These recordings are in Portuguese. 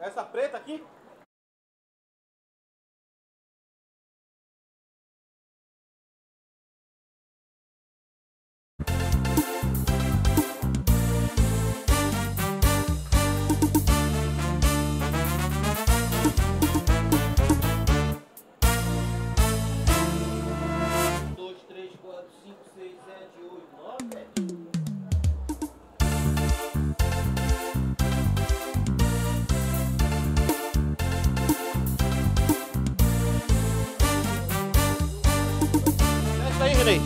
Essa preta aqui? Aí, Renê.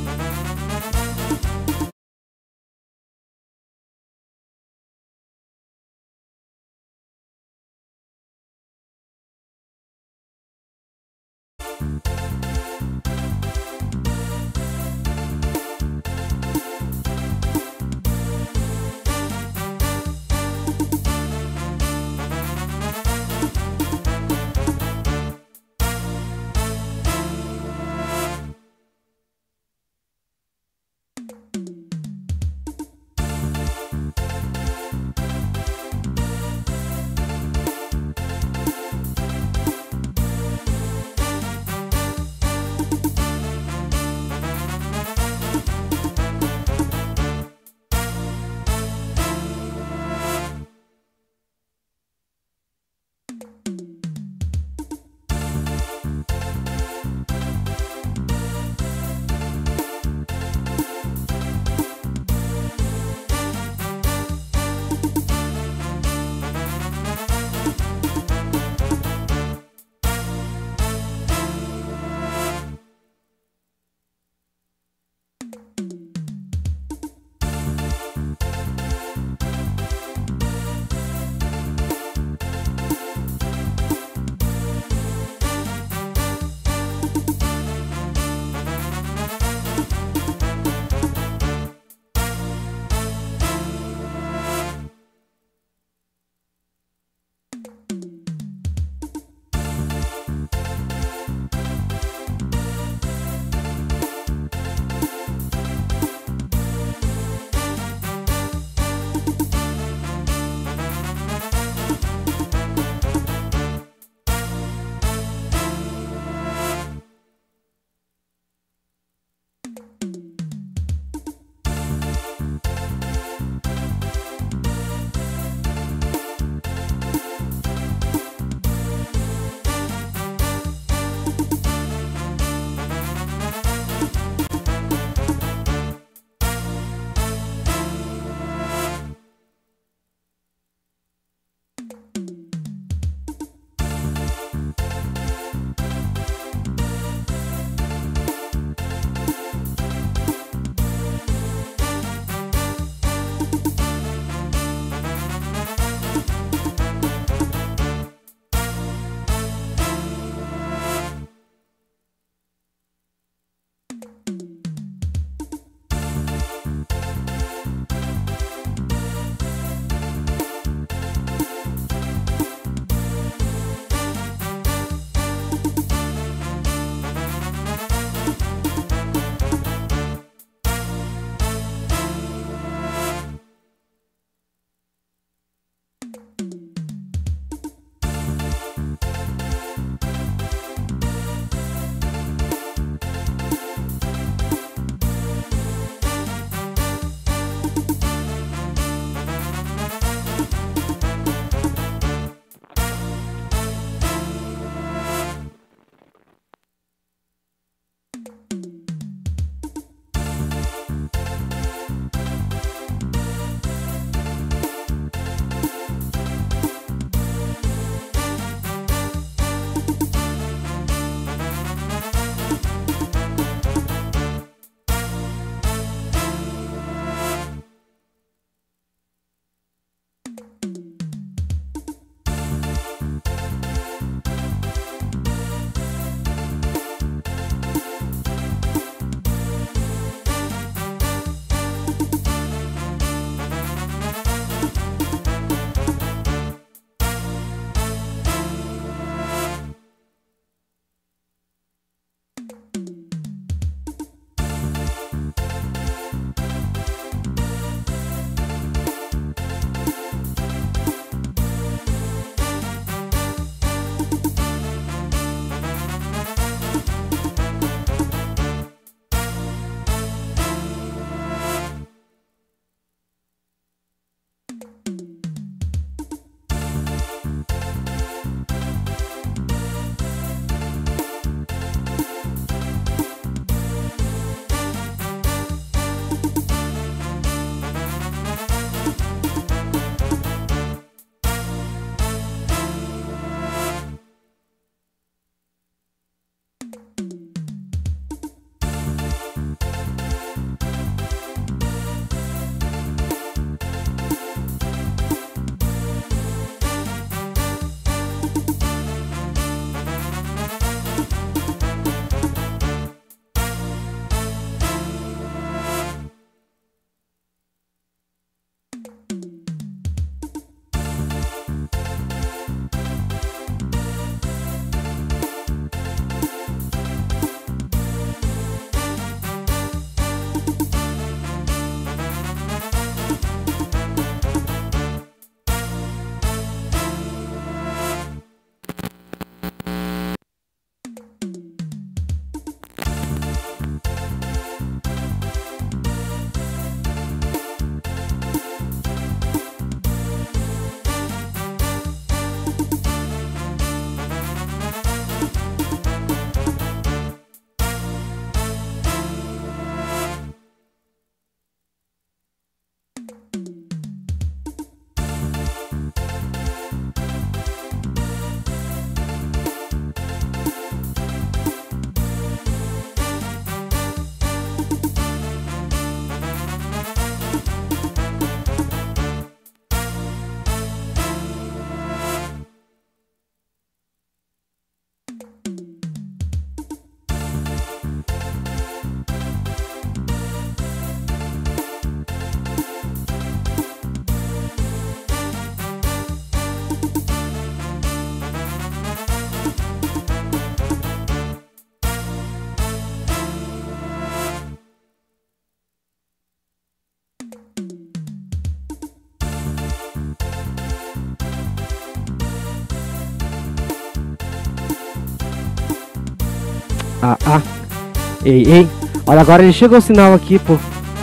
Ah, ah. Ei, ei. Olha, agora ele chegou o sinal aqui, pô.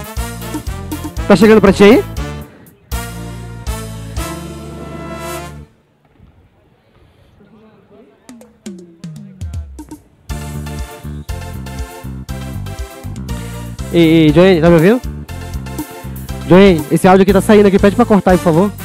Tá chegando pra ti aí? Ei, Johnny, tá me ouvindo? Johnny, esse áudio aqui tá saindo aqui, pede pra cortar aí, por favor.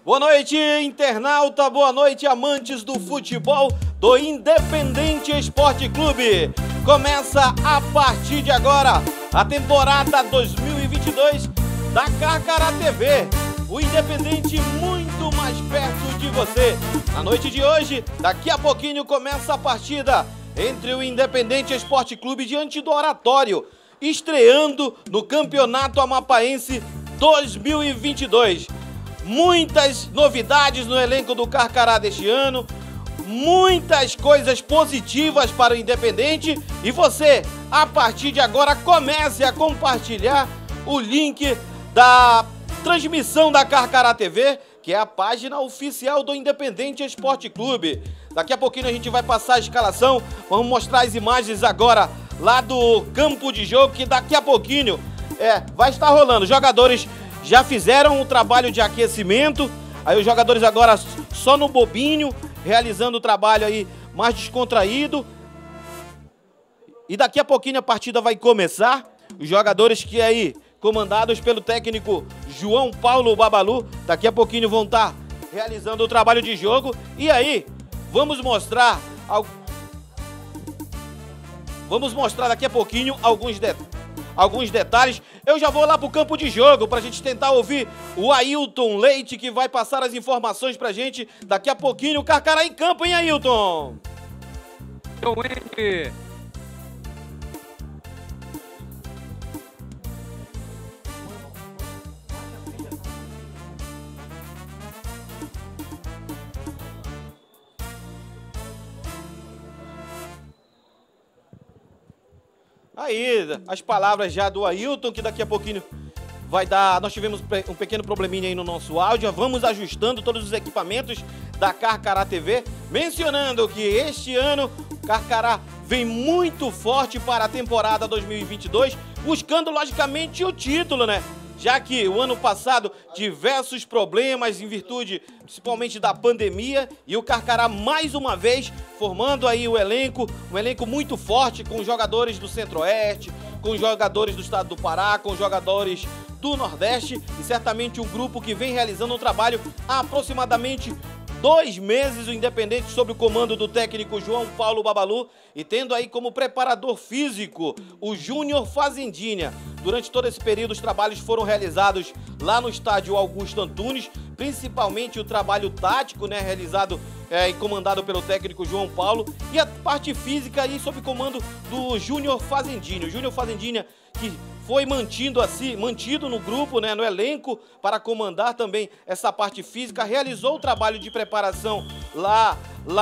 Boa noite, internauta, boa noite, amantes do futebol do Independente Esporte Clube. Começa a partir de agora a temporada 2022 da Carcará TV, o Independente muito mais perto de você. Na noite de hoje, daqui a pouquinho começa a partida entre o Independente Esporte Clube diante do Oratório, estreando no Campeonato Amapaense 2022. Muitas novidades no elenco do Carcará deste ano, muitas coisas positivas para o Independente, e você, a partir de agora, comece a compartilhar o link da transmissão da Carcará TV, que é a página oficial do Independente Esporte Clube. Daqui a pouquinho a gente vai passar a escalação, vamos mostrar as imagens agora lá do campo de jogo, que daqui a pouquinho vai estar rolando. Jogadores já fizeram o trabalho de aquecimento, aí os jogadores agora só no bobinho, realizando o trabalho aí mais descontraído. E daqui a pouquinho a partida vai começar. Os jogadores que aí, comandados pelo técnico João Paulo Babalu, daqui a pouquinho vão estar realizando o trabalho de jogo. E aí, vamos mostrar daqui a pouquinho alguns detalhes. Eu já vou lá pro campo de jogo pra gente tentar ouvir o Ailton Leite, que vai passar as informações pra gente daqui a pouquinho. Carcará em campo, hein, Ailton? Aí, as palavras já do Ailton, que daqui a pouquinho vai dar... Nós tivemos um pequeno probleminha aí no nosso áudio, vamos ajustando todos os equipamentos da Carcará TV, mencionando que este ano Carcará vem muito forte para a temporada 2022, buscando logicamente o título, né? Já que o ano passado diversos problemas em virtude principalmente da pandemia, e o Carcará mais uma vez formando aí um elenco muito forte, com jogadores do Centro-Oeste, com jogadores do estado do Pará, com jogadores do Nordeste, e certamente um grupo que vem realizando um trabalho há aproximadamente 2 meses, o Independente sob o comando do técnico João Paulo Babalu, e tendo aí como preparador físico o Júnior Fazendinha. Durante todo esse período os trabalhos foram realizados lá no estádio Augusto Antunes, principalmente o trabalho tático, né, realizado e comandado pelo técnico João Paulo, e a parte física aí sob comando do Júnior Fazendinha. O Júnior Fazendinha que foi mantido no grupo, né, no elenco, para comandar também essa parte física, realizou o trabalho de preparação lá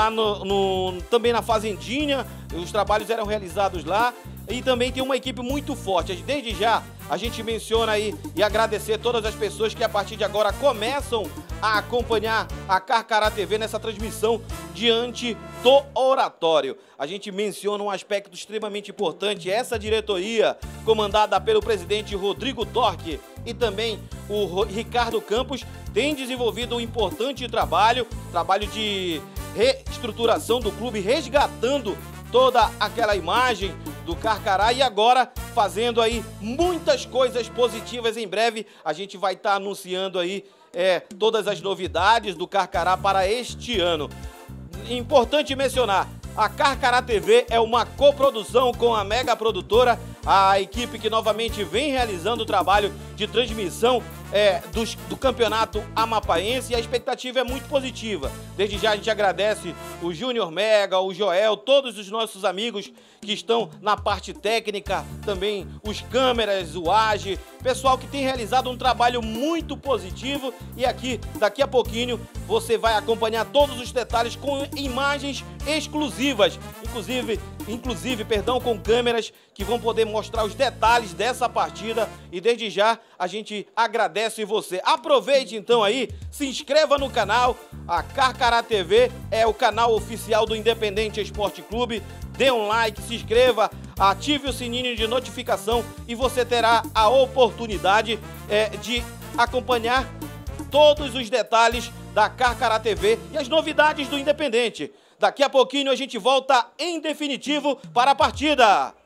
também na Fazendinha, os trabalhos eram realizados lá, e também tem uma equipe muito forte. Desde já a gente menciona aí e agradecer todas as pessoas que a partir de agora começam a acompanhar a Carcará TV nessa transmissão diante do Oratório. A gente menciona um aspecto extremamente importante: essa diretoria comandada pelo presidente Rodrigo Torque e também o Ricardo Campos tem desenvolvido um importante trabalho de reestruturação do clube, resgatando toda aquela imagem do Carcará, e agora fazendo aí muitas coisas positivas. Em breve a gente vai estar anunciando aí todas as novidades do Carcará para este ano. Importante mencionar, a Carcará TV é uma coprodução com a Mega Produtora, a equipe que novamente vem realizando o trabalho de transmissão do Campeonato Amapaense, e a expectativa é muito positiva. Desde já a gente agradece o Júnior Mega, o Joel, todos os nossos amigos que estão na parte técnica, também os câmeras, o Age, pessoal que tem realizado um trabalho muito positivo, e aqui, daqui a pouquinho, você vai acompanhar todos os detalhes com imagens exclusivas, inclusive, com câmeras que vão poder mostrar os detalhes dessa partida, e desde já a gente agradece você. Aproveite então aí, se inscreva no canal, a Carcará TV é o canal oficial do Independente Esporte Clube, dê um like, se inscreva, ative o sininho de notificação e você terá a oportunidade de acompanhar todos os detalhes da Carcará TV e as novidades do Independente. Daqui a pouquinho a gente volta em definitivo para a partida.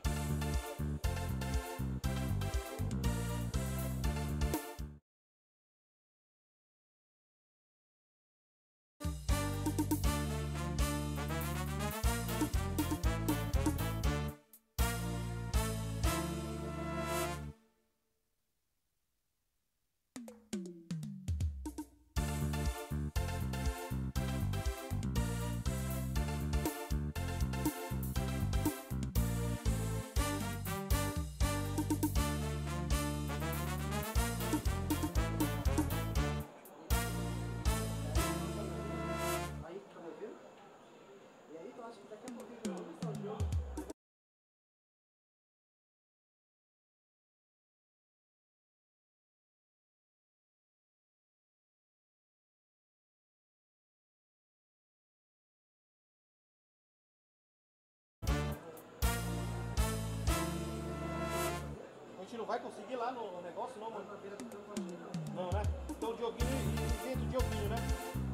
conseguir lá no negócio, não, mano? Não, né? Então o Dioguinho inventa o Dioguinho, né?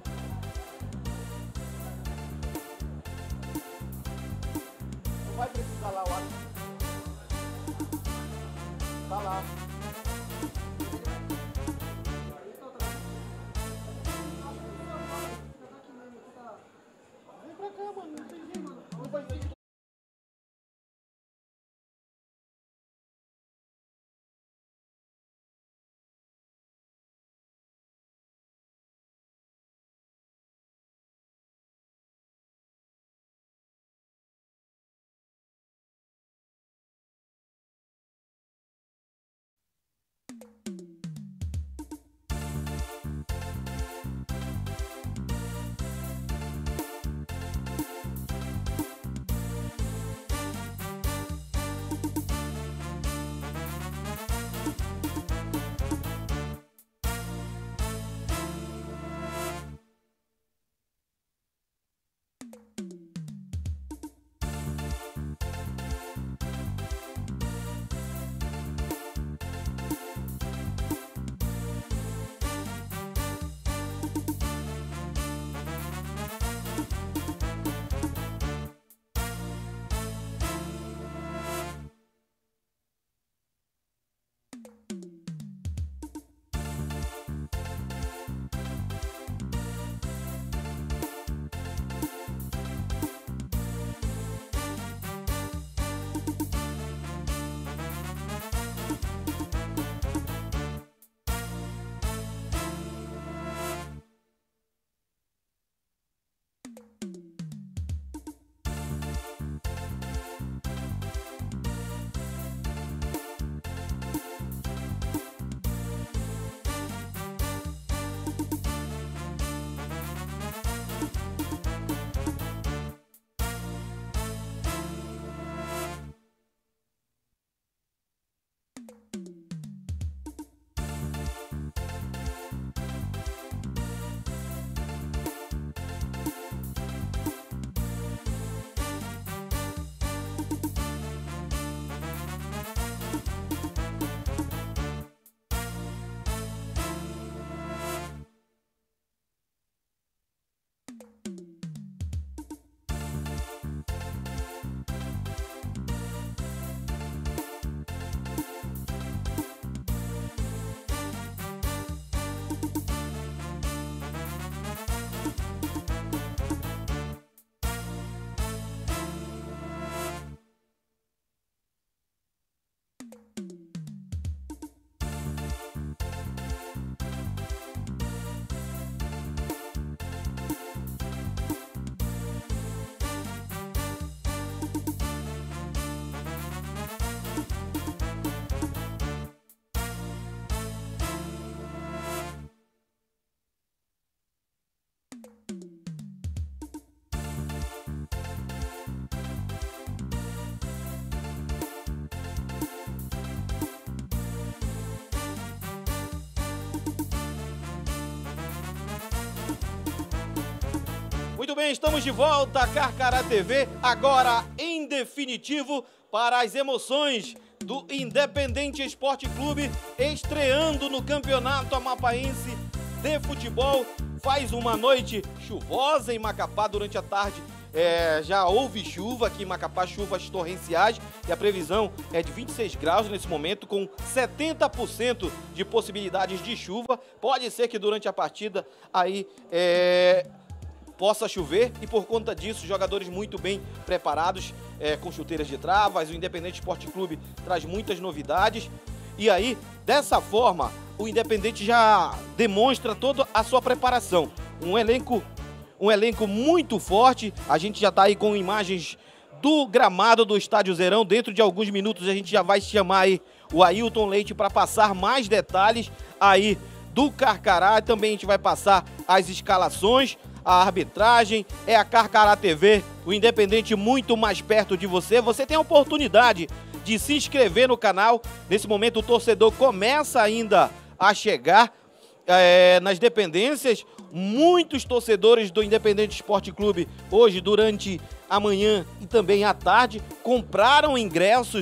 Não vai precisar lá, eu acho. Tá lá. Vem pra cá, mano. Não tem jeito. Não vai ter. Muito bem, estamos de volta, Carcará TV, agora em definitivo para as emoções do Independente Esporte Clube, estreando no Campeonato Amapaense de Futebol. Faz uma noite chuvosa em Macapá durante a tarde. Já houve chuva aqui em Macapá, chuvas torrenciais, e a previsão é de 26 graus nesse momento, com 70% de possibilidades de chuva. Pode ser que durante a partida aí possa chover, e por conta disso, jogadores muito bem preparados, com chuteiras de travas. O Independente Esporte Clube traz muitas novidades, e aí, dessa forma, o Independente já demonstra toda a sua preparação. Um elenco muito forte. A gente já está aí com imagens do gramado do Estádio Zerão. Dentro de alguns minutos a gente já vai chamar aí o Ailton Leite para passar mais detalhes aí do Carcará. Também a gente vai passar as escalações, a arbitragem. É a Carcará TV, o Independente muito mais perto de você. Você tem a oportunidade de se inscrever no canal. Nesse momento o torcedor começa ainda a chegar nas dependências. Muitos torcedores do Independente Esporte Clube hoje, durante a manhã e também à tarde, compraram ingressos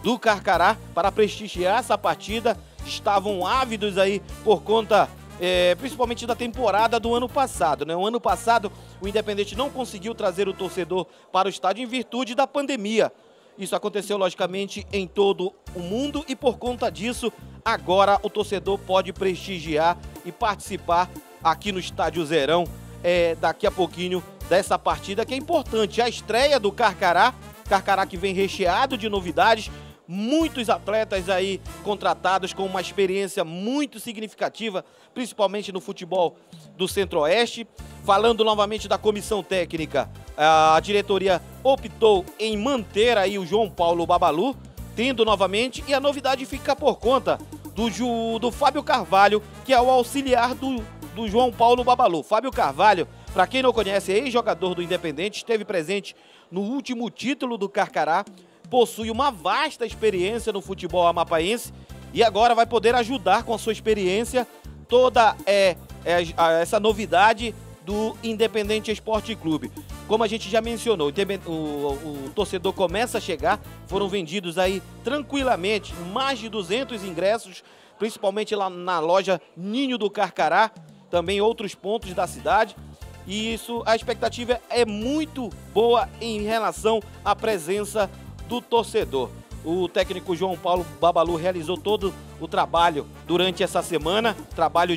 do Carcará para prestigiar essa partida. Estavam ávidos aí por conta principalmente da temporada do ano passado, né? O ano passado o Independente não conseguiu trazer o torcedor para o estádio em virtude da pandemia. Isso aconteceu logicamente em todo o mundo e por conta disso agora o torcedor pode prestigiar e participar aqui no Estádio Zerão daqui a pouquinho dessa partida que é importante. A estreia do Carcará que vem recheado de novidades, muitos atletas aí contratados com uma experiência muito significativa, principalmente no futebol do Centro-Oeste. Falando novamente da comissão técnica, a diretoria optou em manter aí o João Paulo Babalu, tendo novamente, e a novidade fica por conta do Fábio Carvalho, que é o auxiliar do João Paulo Babalu. Fábio Carvalho, para quem não conhece, é ex-jogador do Independente, esteve presente no último título do Carcará, possui uma vasta experiência no futebol amapaense e agora vai poder ajudar com a sua experiência toda essa novidade do Independente Esporte Clube. Como a gente já mencionou, o torcedor começa a chegar, foram vendidos aí tranquilamente mais de 200 ingressos, principalmente lá na loja Ninho do Carcará, também outros pontos da cidade. E isso, a expectativa é muito boa em relação à presença do torcedor. O técnico João Paulo Babalu realizou todo o trabalho durante essa semana, trabalho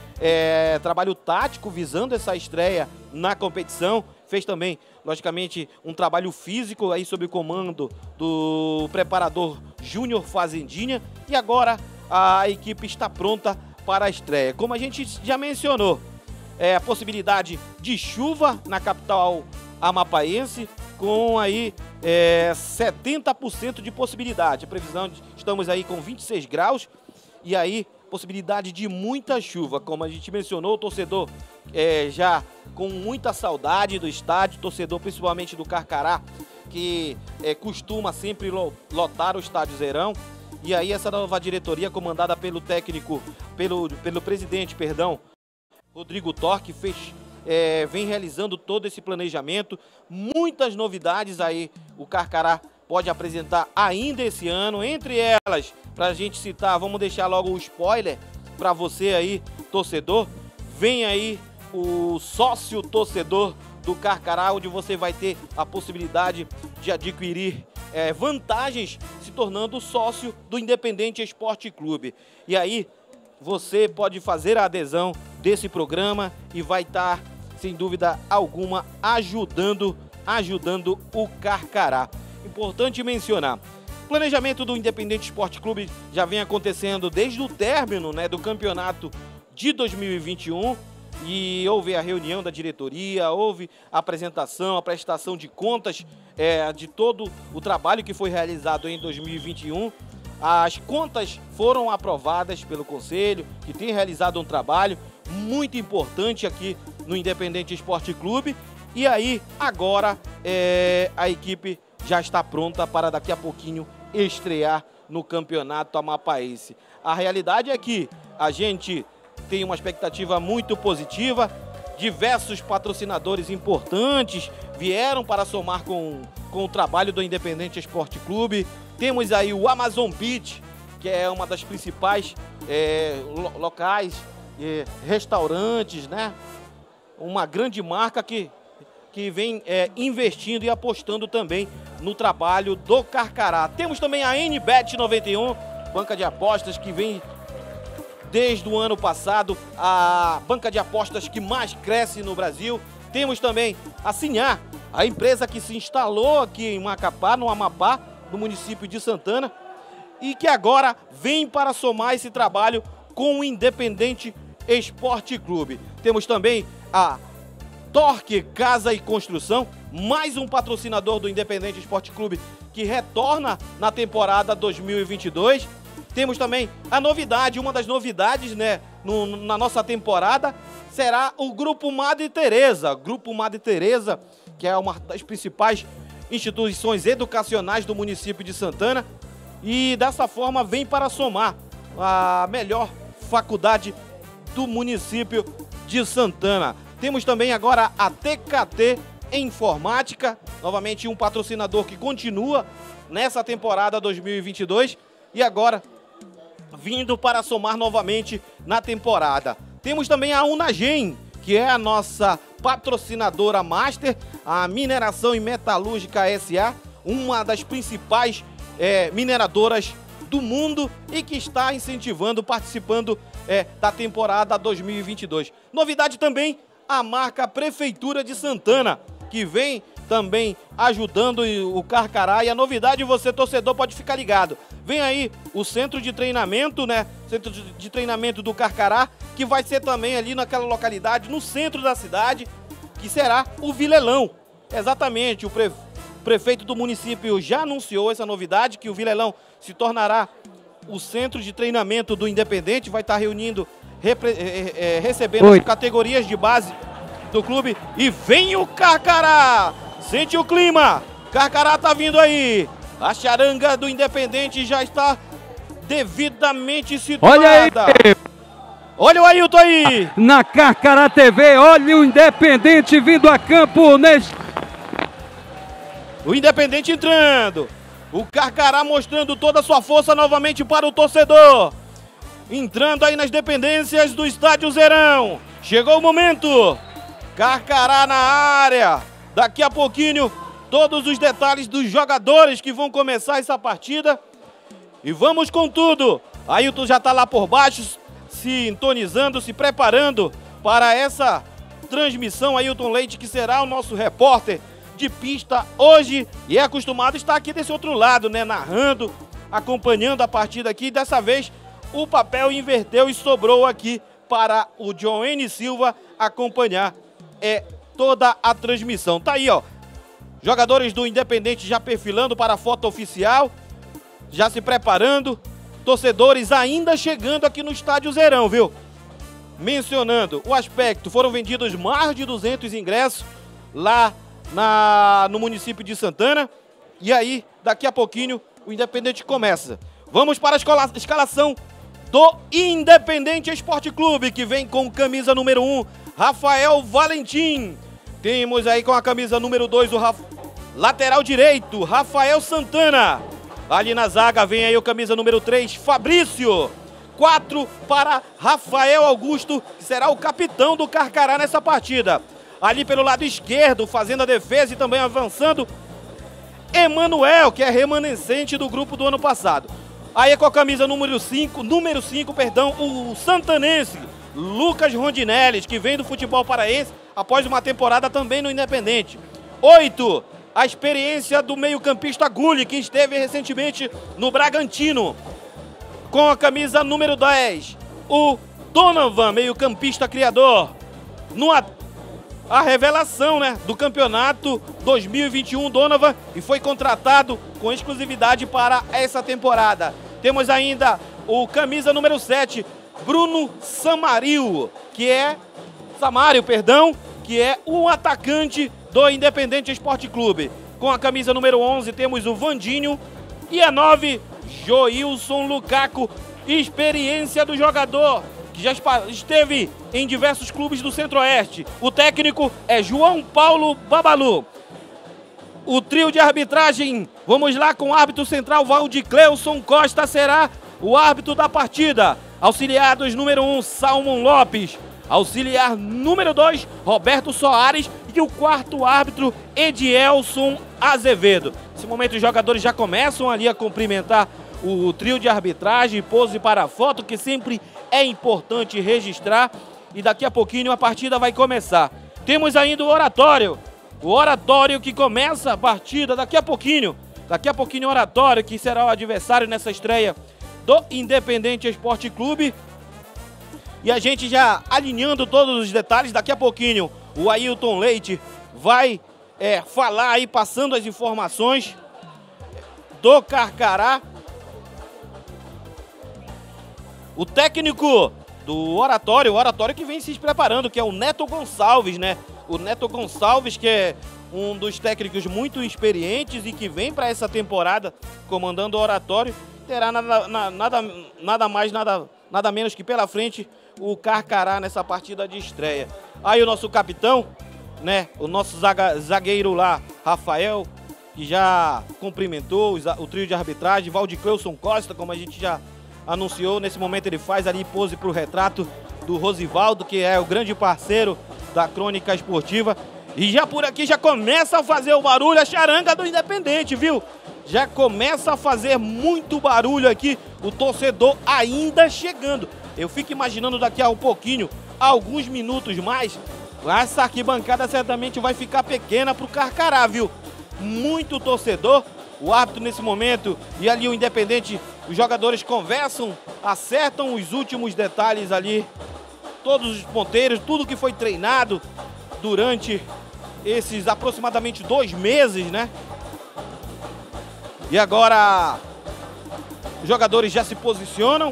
tático visando essa estreia na competição. Fez também, logicamente, um trabalho físico aí sob o comando do preparador Júnior Fazendinha e agora a equipe está pronta para a estreia. Como a gente já mencionou, a possibilidade de chuva na capital amapaense, com aí 70% de possibilidade. A previsão, estamos aí com 26 graus e aí possibilidade de muita chuva. Como a gente mencionou, o torcedor já com muita saudade do estádio, torcedor principalmente do Carcará, que costuma sempre lotar o Estádio Zerão. E aí essa nova diretoria comandada pelo técnico, pelo presidente, Rodrigo Torque, vem realizando todo esse planejamento, muitas novidades aí o Carcará pode apresentar ainda esse ano, entre elas, para a gente citar, vamos deixar logo o spoiler para você aí, torcedor, vem aí o sócio torcedor do Carcará, onde você vai ter a possibilidade de adquirir vantagens se tornando sócio do Independente Esporte Clube. E aí você pode fazer a adesão desse programa e vai estar, sem dúvida alguma, ajudando o Carcará. Importante mencionar, o planejamento do Independente Esporte Clube já vem acontecendo desde o término do campeonato de 2021 e houve a reunião da diretoria, houve a apresentação, a prestação de contas de todo o trabalho que foi realizado em 2021. As contas foram aprovadas pelo Conselho, que tem realizado um trabalho muito importante aqui no Independente Esporte Clube. E aí, agora, a equipe já está pronta para daqui a pouquinho estrear no Campeonato Amapaense. A realidade é que a gente tem uma expectativa muito positiva, diversos patrocinadores importantes vieram para somar com o trabalho do Independente Esporte Clube. Temos aí o Amazon Beach, que é uma das principais locais, restaurantes, né? Uma grande marca que vem investindo e apostando também no trabalho do Carcará. Temos também a NBet 91, banca de apostas que vem desde o ano passado, a banca de apostas que mais cresce no Brasil. Temos também a Sinhá, a empresa que se instalou aqui em Macapá, no Amapá, no município de Santana, e que agora vem para somar esse trabalho com o Independente Esporte Clube. Temos também a Torque Casa e Construção, mais um patrocinador do Independente Esporte Clube que retorna na temporada 2022. Temos também a novidade, uma das novidades, na nossa temporada, será o Grupo Madre Teresa. Grupo Madre Teresa, que é uma das principais instituições educacionais do município de Santana, e dessa forma vem para somar a melhor faculdade do município de Santana. Temos também agora a TKT Informática, novamente um patrocinador que continua nessa temporada 2022 e agora vindo para somar novamente na temporada. Temos também a Unagem, que é a nossa patrocinadora master, a Mineração e Metalúrgica S.A., uma das principais mineradoras do mundo e que está incentivando, participando da temporada 2022. Novidade também, a marca Prefeitura de Santana, que vem também ajudando o Carcará. E a novidade, você torcedor pode ficar ligado. Vem aí o centro de treinamento, né? Centro de treinamento do Carcará, que vai ser também ali naquela localidade, no centro da cidade, que será o Vilelão. Exatamente, o prefeito do município já anunciou essa novidade, que o Vilelão se tornará o centro de treinamento do Independente, vai estar reunindo, recebendo as categorias de base do clube. E vem o Carcará! Sente o clima! Carcará tá vindo aí! A charanga do Independente já está devidamente situada. Olha aí! Olha o Ailton aí! Na Carcará TV, olha o Independente vindo a campo neste... O Independente entrando. O Carcará mostrando toda a sua força novamente para o torcedor. Entrando aí nas dependências do Estádio Zerão. Chegou o momento. Carcará na área. Daqui a pouquinho, todos os detalhes dos jogadores que vão começar essa partida. E vamos com tudo. Ailton já está lá por baixo, se sintonizando, se preparando para essa transmissão. Ailton Leite, que será o nosso repórter de pista hoje, e é acostumado a estar aqui desse outro lado, né, narrando, acompanhando a partida aqui. Dessa vez o papel inverteu e sobrou aqui para o John N. Silva acompanhar toda a transmissão. Tá aí, ó, jogadores do Independente já perfilando para a foto oficial, já se preparando, torcedores ainda chegando aqui no Estádio Zerão, viu? Mencionando o aspecto, foram vendidos mais de 200 ingressos lá no município de Santana. E aí, daqui a pouquinho, o Independente começa. Vamos para a escalação do Independente Esporte Clube, que vem com camisa número 1, Rafael Valentim. Temos aí com a camisa número 2, o lateral direito, Rafael Santana. Ali na zaga vem aí o camisa número 3, Fabrício. 4 para Rafael Augusto, que será o capitão do Carcará nessa partida. Ali pelo lado esquerdo, fazendo a defesa e também avançando, Emanuel, que é remanescente do grupo do ano passado. Aí com a camisa número 5, o santanense, Lucas Rondinelles, que vem do futebol paraense após uma temporada também no Independente. 8, a experiência do meio-campista Gulli, que esteve recentemente no Bragantino. Com a camisa número 10, o Donovan, meio-campista criador. A revelação, né, do campeonato 2021, Donovan, e foi contratado com exclusividade para essa temporada. Temos ainda o camisa número 7, Bruno Samario, que é um atacante do Independente Esporte Clube. Com a camisa número 11 temos o Vandinho e a 9, Joilson Lukaku, experiência do jogador, que já esteve em diversos clubes do Centro-Oeste. O técnico é João Paulo Babalu. O trio de arbitragem, vamos lá com o árbitro central, Valdicleuson Costa, será o árbitro da partida. Auxiliados número 1, Salmon Lopes. Auxiliar número 2, Roberto Soares. E o quarto árbitro, Edielson Azevedo. Nesse momento os jogadores já começam ali a cumprimentar o trio de arbitragem, pose para a foto, que sempre é importante registrar. E daqui a pouquinho a partida vai começar. Temos ainda o oratório que começa a partida daqui a pouquinho. Daqui a pouquinho o oratório, que será o adversário nessa estreia do Independente Esporte Clube. E a gente já alinhando todos os detalhes, daqui a pouquinho o Ailton Leite vai falar aí, passando as informações do Carcará. O técnico do oratório, o oratório que vem se preparando, que é o Neto Gonçalves, né? O Neto Gonçalves, que é um dos técnicos muito experientes e que vem para essa temporada comandando o oratório, terá nada menos que pela frente o Carcará nessa partida de estreia. Aí o nosso capitão, né? O nosso zagueiro lá, Rafael, que já cumprimentou o trio de arbitragem, Valdicleuson Costa, como a gente já anunciou. Nesse momento ele faz ali pose para o retrato do Rosivaldo, que é o grande parceiro da Crônica Esportiva. E já por aqui já começa a fazer o barulho a charanga do Independente, viu? Já começa a fazer muito barulho aqui, o torcedor ainda chegando. Eu fico imaginando daqui a um pouquinho, alguns minutos mais, essa arquibancada certamente vai ficar pequena pro Carcará, viu? Muito torcedor, o árbitro nesse momento e ali o Independente, os jogadores conversam, acertam os últimos detalhes ali, todos os ponteiros, tudo que foi treinado durante esses aproximadamente 2 meses, né? E agora os jogadores já se posicionam.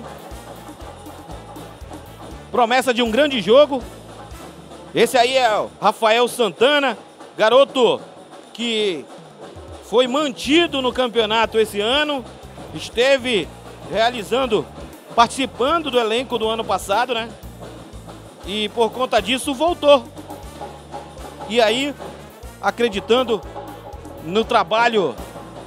Promessa de um grande jogo. Esse aí é o Rafael Santana, garoto que foi mantido no campeonato esse ano. Esteve participando do elenco do ano passado, né? E por conta disso voltou. E aí, acreditando no trabalho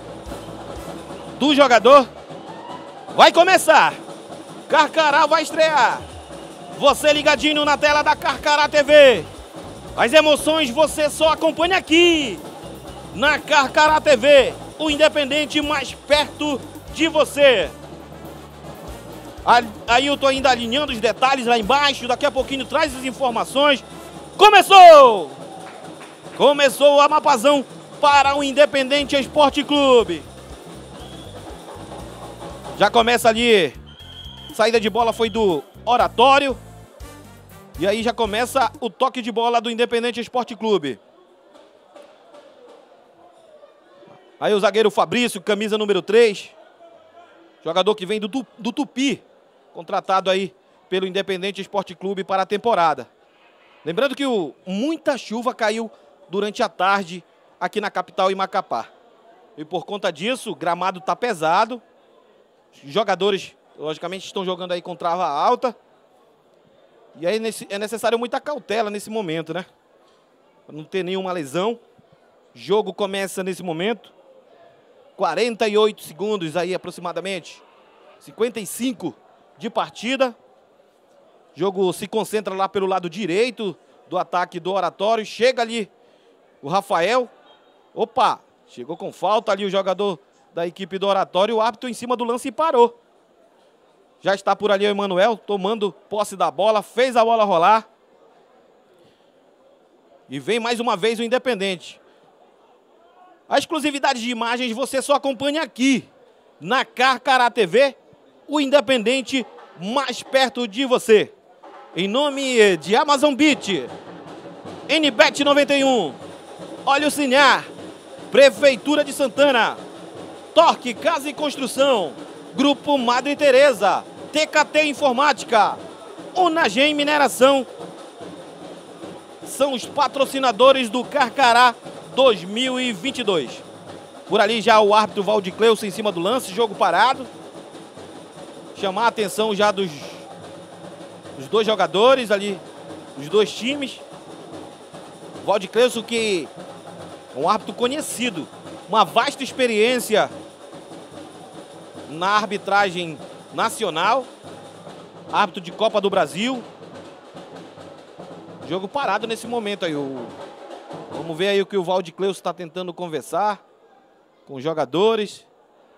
do jogador, vai começar. Carcará vai estrear. Você ligadinho na tela da Carcará TV. As emoções você só acompanha aqui, na Carcará TV. O Independente mais perto de você. Aí eu tô ainda alinhando os detalhes lá embaixo. Daqui a pouquinho traz as informações. Começou! Começou o Amapazão para o Independente Esporte Clube. Já começa ali. Saída de bola foi do Oratório. E aí já começa o toque de bola do Independente Esporte Clube. Aí o zagueiro Fabrício, camisa número 3. Jogador que vem do Tupi. Contratado aí pelo Independente Esporte Clube para a temporada. Lembrando que muita chuva caiu durante a tarde aqui na capital, em Macapá. E por conta disso, o gramado está pesado. Os jogadores, logicamente, estão jogando aí com trava alta. E aí é necessário muita cautela nesse momento, né? Para não ter nenhuma lesão. O jogo começa nesse momento. 48 segundos aí aproximadamente. 55 de partida. O jogo se concentra lá pelo lado direito do ataque do Oratório. Chega ali o Rafael. Opa, chegou com falta ali o jogador da equipe do Oratório. O árbitro em cima do lance e parou. Já está por ali o Emanuel, tomando posse da bola. Fez a bola rolar. E vem mais uma vez o Independente. A exclusividade de imagens você só acompanha aqui, na Carcará TV. O Independente mais perto de você. Em nome de Amazon Beat, NBet 91, Olha o Cinar, Prefeitura de Santana, Torque Casa e Construção, Grupo Madre Teresa, TKT Informática, Unagem Mineração, são os patrocinadores do Carcará 2022. Por ali já o árbitro Valdicleuson em cima do lance, jogo parado. Chamar a atenção já dos dois jogadores ali, os dois times. Valdicleuson, que é um árbitro conhecido, uma vasta experiência na arbitragem nacional, árbitro de Copa do Brasil. Jogo parado nesse momento aí. Vamos ver aí o que o Valdicleuson está tentando conversar com os jogadores.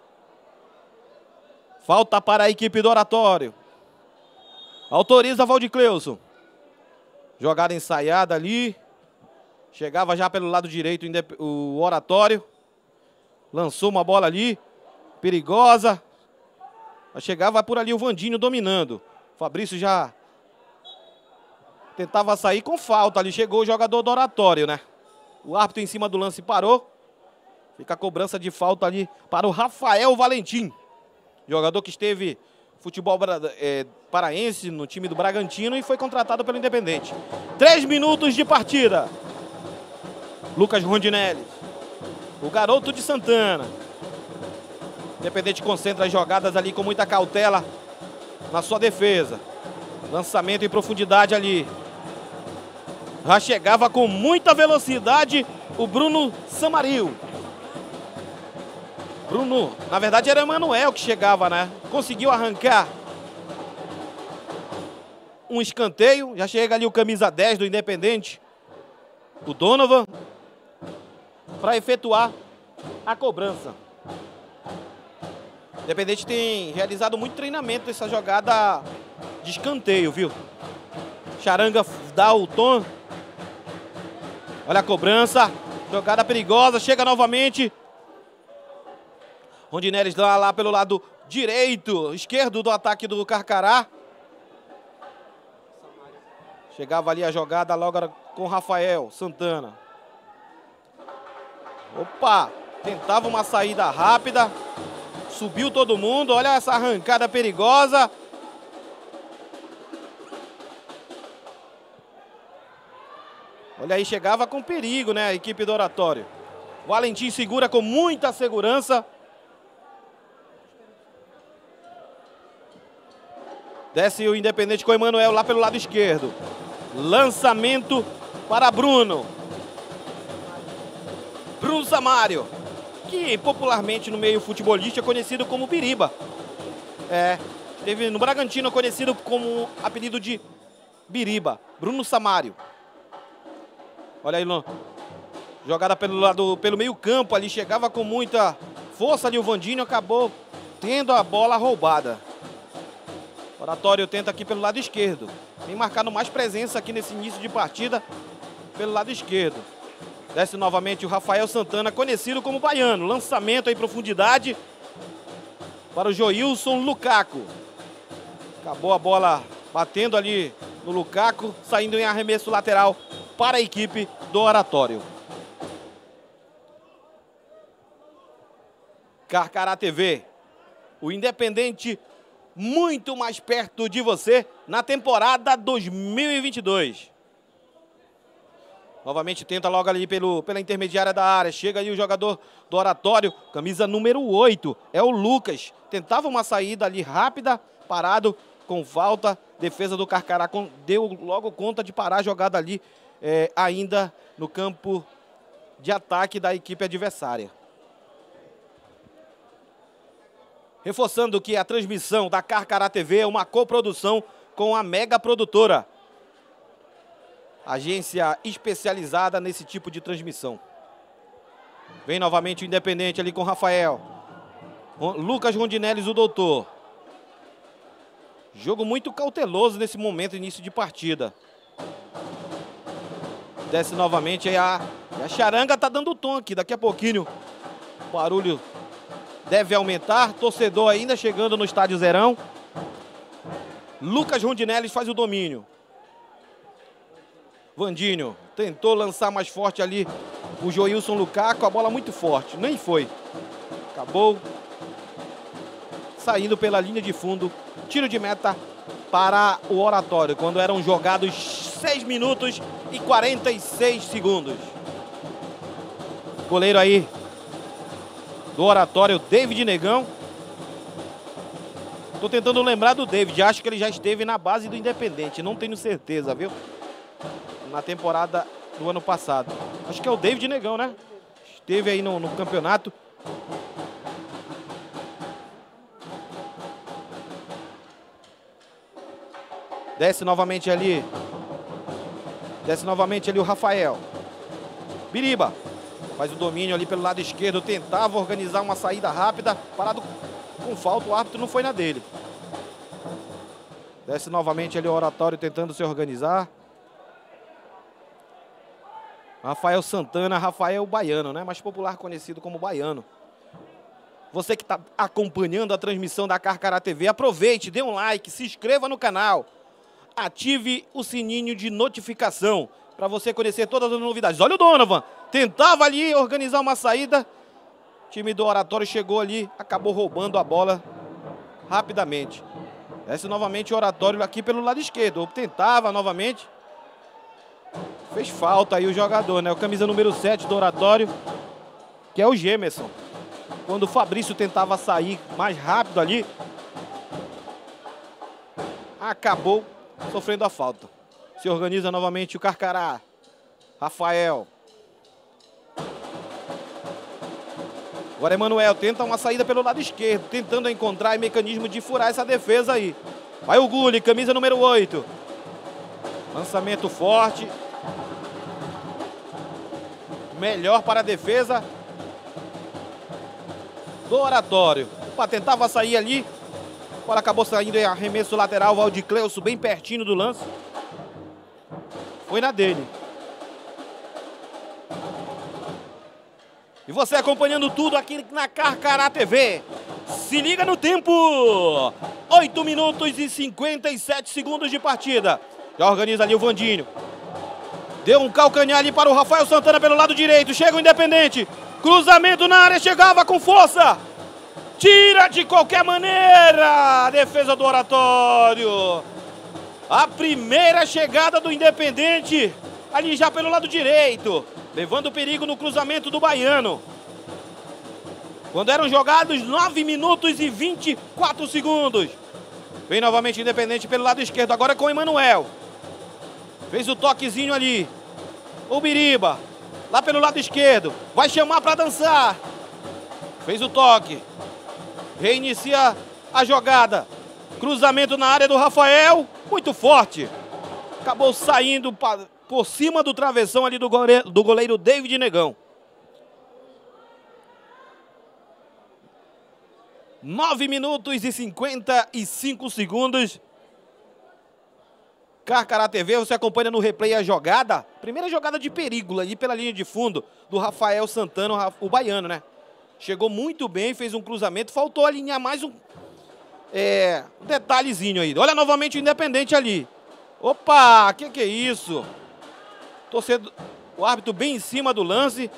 Falta para a equipe do Oratório. Autoriza Valdicleuson. Jogada ensaiada ali. Chegava já pelo lado direito o Oratório. Lançou uma bola ali. Perigosa. Chegava por ali o Vandinho dominando. Fabrício já tentava sair com falta ali. Chegou o jogador do Oratório, né? O árbitro em cima do lance parou. Fica a cobrança de falta ali para o Rafael Valentim. Jogador que esteve futebol paraense no time do Bragantino e foi contratado pelo Independente. 3 minutos de partida. Lucas Rondinelli, o garoto de Santana. Independente concentra as jogadas ali com muita cautela na sua defesa. Lançamento em profundidade ali. Já chegava com muita velocidade o Bruno Samaril. Bruno, na verdade era o Emanuel que chegava, né? Conseguiu arrancar um escanteio. Já chega ali o camisa 10 do Independente, o Donovan, para efetuar a cobrança. O Independente tem realizado muito treinamento nessa jogada de escanteio, viu? Charanga dá o tom. Olha a cobrança. Jogada perigosa. Chega novamente. Rondinelis lá pelo lado direito, esquerdo do ataque do Carcará. Chegava ali a jogada logo com Rafael Santana. Opa! Tentava uma saída rápida. Subiu todo mundo. Olha essa arrancada perigosa. Olha aí, chegava com perigo, né, a equipe do Oratório. Valentim segura com muita segurança. Desce o Independente com o Emanuel lá pelo lado esquerdo. Lançamento para Bruno. Bruno Samário, que popularmente no meio futebolístico é conhecido como Biriba. Teve no Bragantino conhecido como apelido de Biriba. Bruno Samário. Olha aí, jogada pelo meio campo ali, chegava com muita força ali o Vandinho, acabou tendo a bola roubada. Oratório tenta aqui pelo lado esquerdo. Vem marcando mais presença aqui nesse início de partida pelo lado esquerdo. Desce novamente o Rafael Santana, conhecido como Baiano. Lançamento em profundidade para o Joilson Lukaku. Acabou a bola batendo ali no Lukaku, saindo em arremesso lateral para a equipe do Oratório. Carcará TV, o Independente muito mais perto de você na temporada 2022. Novamente tenta logo ali pela intermediária da área. Chega ali o jogador do Oratório, camisa número 8, é o Lucas. Tentava uma saída ali rápida, parado com falta. Defesa do Carcará deu logo conta de parar a jogada ali, ainda no campo de ataque da equipe adversária. Reforçando que a transmissão da Carcará TV é uma coprodução com a Mega Produtora, agência especializada nesse tipo de transmissão. Vem novamente o Independente ali com Rafael. Lucas Rondinelis, o doutor. Jogo muito cauteloso nesse momento, início de partida. Desce novamente aí a Charanga tá dando tom aqui. Daqui a pouquinho o barulho deve aumentar. Torcedor ainda chegando no Estádio Zerão. Lucas Rondinelis faz o domínio. Vandinho tentou lançar mais forte ali o Joilson Lukaku. A bola muito forte, nem foi. Acabou saindo pela linha de fundo. Tiro de meta para o Oratório, quando eram jogados 6 minutos e 46 segundos. Goleiro aí do Oratório, David Negão. Tô tentando lembrar do David, acho que ele já esteve na base do Independente, não tenho certeza, viu? Na temporada do ano passado. Acho que é o David Negão, né? Esteve aí no campeonato. Desce novamente ali o Rafael. Biriba faz o domínio ali pelo lado esquerdo. Tentava organizar uma saída rápida. Parado com falta, o árbitro não foi na dele. Desce novamente ali o Oratório tentando se organizar. Rafael Santana, Rafael Baiano, né? Mais popular conhecido como Baiano. Você que está acompanhando a transmissão da Carcará TV, aproveite, dê um like, se inscreva no canal. Ative o sininho de notificação para você conhecer todas as novidades. Olha o Donovan, tentava ali organizar uma saída. O time do Oratório chegou ali, acabou roubando a bola rapidamente. Desce novamente o Oratório aqui pelo lado esquerdo. Tentava novamente. Fez falta aí o jogador, né? O camisa número 7 do Oratório, que é o Gemerson. Quando o Fabrício tentava sair mais rápido ali, acabou sofrendo a falta. Se organiza novamente o Carcará. Rafael. Agora Emanuel tenta uma saída pelo lado esquerdo, tentando encontrar mecanismo de furar essa defesa aí. Vai o Gulli, camisa número 8. Lançamento forte. Melhor para a defesa do Oratório. Opa, tentava sair ali. Agora acabou saindo em arremesso lateral. Valdicleuso bem pertinho do lance. Foi na dele. E você acompanhando tudo aqui na Carcará TV. Se liga no tempo. 8 minutos e 57 segundos de partida. Já organiza ali o Vandinho. Deu um calcanhar ali para o Rafael Santana pelo lado direito. Chega o Independente. Cruzamento na área. Chegava com força. Tira de qualquer maneira. A defesa do Oratório. A primeira chegada do Independente. Ali já pelo lado direito. Levando perigo no cruzamento do Baiano. Quando eram jogados 9 minutos e 24 segundos. Vem novamente Independente pelo lado esquerdo. Agora com o Emanuel. Fez o toquezinho ali. O Biriba. Lá pelo lado esquerdo. Vai chamar para dançar. Fez o toque. Reinicia a jogada. Cruzamento na área do Rafael. Muito forte. Acabou saindo por cima do travessão ali do goleiro David Negão. 9 minutos e 55 segundos. Carcará TV, você acompanha no replay a jogada. Primeira jogada de perigo ali pela linha de fundo do Rafael Santana, o baiano, né? Chegou muito bem, fez um cruzamento. Faltou alinhar mais um detalhezinho aí. Olha novamente o Independente ali. Opa, que é isso? Torcedor, o árbitro bem em cima do lance.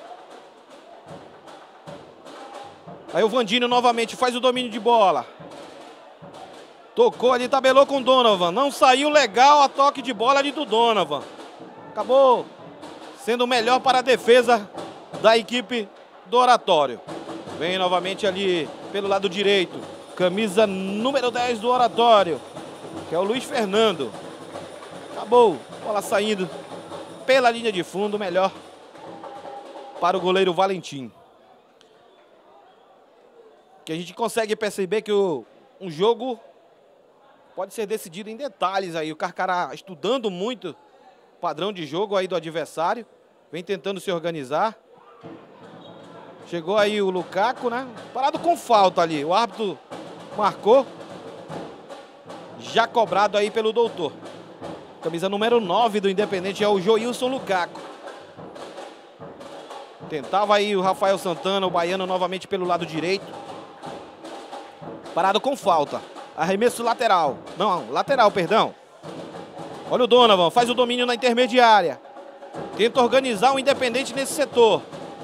Aí o Vandinho novamente faz o domínio de bola. Tocou ali, tabelou com o Donovan. Não saiu legal a toque de bola ali do Donovan. Acabou sendo melhor para a defesa da equipe do Oratório. Vem novamente ali pelo lado direito. Camisa número 10 do Oratório, que é o Luiz Fernando. Acabou, bola saindo pela linha de fundo, melhor para o goleiro Valentim. Que a gente consegue perceber que um jogo pode ser decidido em detalhes aí. O Carcará estudando muito o padrão de jogo aí do adversário. Vem tentando se organizar. Chegou aí o Lukaku, né? Parado com falta ali. O árbitro marcou. Já cobrado aí pelo doutor. Camisa número 9 do Independente é o Joilson Lukaku. Tentava aí o Rafael Santana, o baiano, novamente pelo lado direito. Parado com falta. Arremesso lateral. Não, lateral, perdão. Olha o Donovan, faz o domínio na intermediária. Tenta organizar o Independente nesse setor.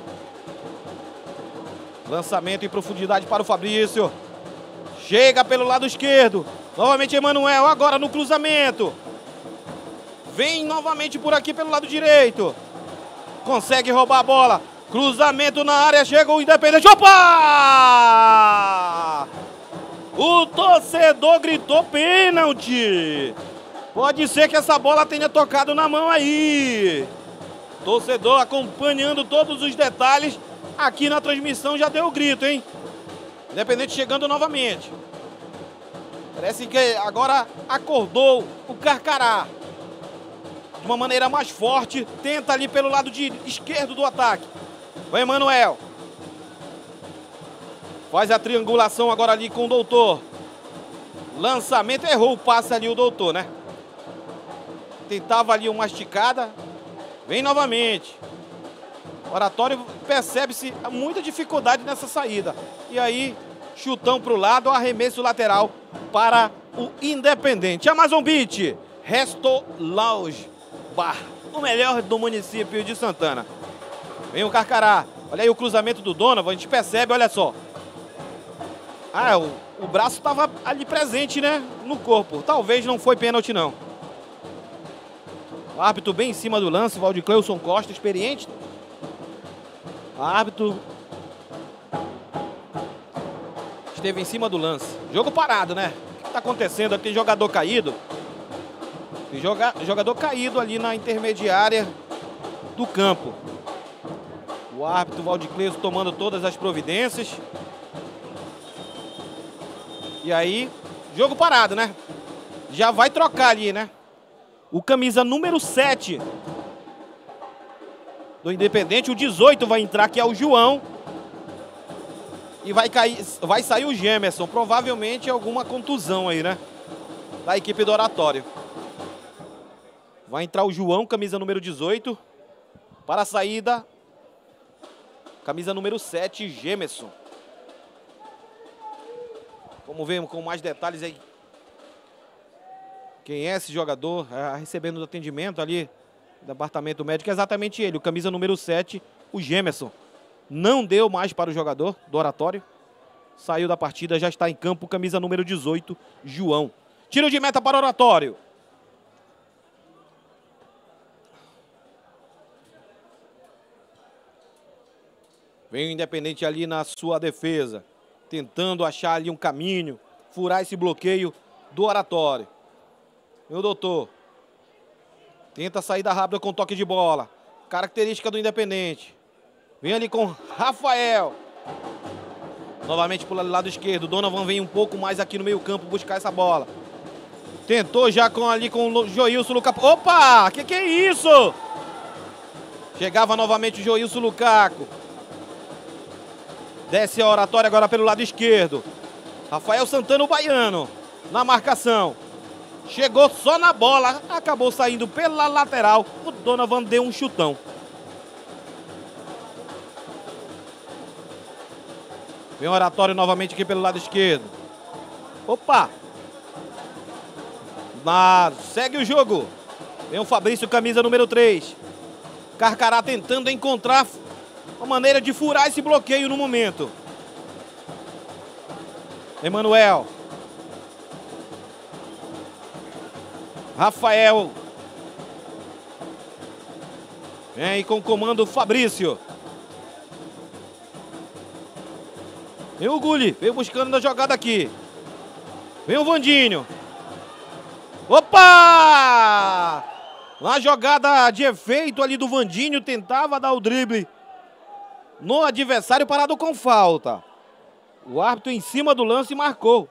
Lançamento em profundidade para o Fabrício. Chega pelo lado esquerdo. Novamente Emanuel, agora no cruzamento. Vem novamente por aqui pelo lado direito. Consegue roubar a bola. Cruzamento na área, chega o Independente. Opa! O torcedor gritou pênalti. Pode ser que essa bola tenha tocado na mão aí. Torcedor acompanhando todos os detalhes. Aqui na transmissão já deu o grito, hein? Independente chegando novamente. Parece que agora acordou o Carcará. De uma maneira mais forte. Tenta ali pelo lado esquerdo do ataque. Vai Emanuel. Faz a triangulação agora ali com o doutor. Lançamento, errou o passe ali o doutor, né? Tentava ali uma esticada. Vem novamente. Oratório percebe-se muita dificuldade nessa saída. E aí, chutão para o lado, arremesso lateral para o Independente. Amazon Beach, Resto Lounge Bar, o melhor do município de Santana. Vem o Carcará. Olha aí o cruzamento do Donovan, a gente percebe, olha só. Ah, o braço estava ali presente, né, no corpo. Talvez não foi pênalti, não. O árbitro bem em cima do lance, Valdicleuson Costa, experiente. O árbitro esteve em cima do lance. Jogo parado, né? O que está acontecendo aqui? Tem jogador caído. Tem jogador caído ali na intermediária do campo. O árbitro Valdicleso tomando todas as providências. E aí, jogo parado, né? Já vai trocar ali, né? O camisa número 7 do Independente, o 18 vai entrar, que é o João. E vai sair o Gemerson. Provavelmente alguma contusão aí, né? Da equipe do Oratório. Vai entrar o João, camisa número 18. Para a saída, camisa número 7, Gemerson. Vamos ver com mais detalhes aí. Quem é esse jogador? Recebendo atendimento ali do departamento médico. É exatamente ele, o camisa número 7, o Gemerson. Não deu mais para o jogador do Oratório. Saiu da partida, já está em campo, camisa número 18, João. Tiro de meta para o Oratório. Vem o Independente ali na sua defesa, tentando achar ali um caminho, furar esse bloqueio do Oratório. Meu doutor, tenta sair da rápida com toque de bola, característica do Independente. Vem ali com Rafael. Novamente pelo lado esquerdo, Donovan vem um pouco mais aqui no meio campo buscar essa bola. Tentou já ali com o Joilson Lukaku. Opa, que é isso? Chegava novamente o Joilson Lukaku. Desce a Oratória agora pelo lado esquerdo. Rafael Santana, o baiano, na marcação. Chegou só na bola, acabou saindo pela lateral. O Donovan deu um chutão. Vem o Oratório novamente aqui pelo lado esquerdo. Opa! Segue o jogo. Vem o Fabrício, camisa número 3. Carcará tentando encontrar uma maneira de furar esse bloqueio no momento. Emanuel. Rafael. Vem com o comando Fabrício. Vem o Gulli, veio buscando na jogada aqui. Vem o Vandinho. Opa! Na jogada de efeito ali do Vandinho, tentava dar o drible no adversário, parado com falta. O árbitro em cima do lance marcou.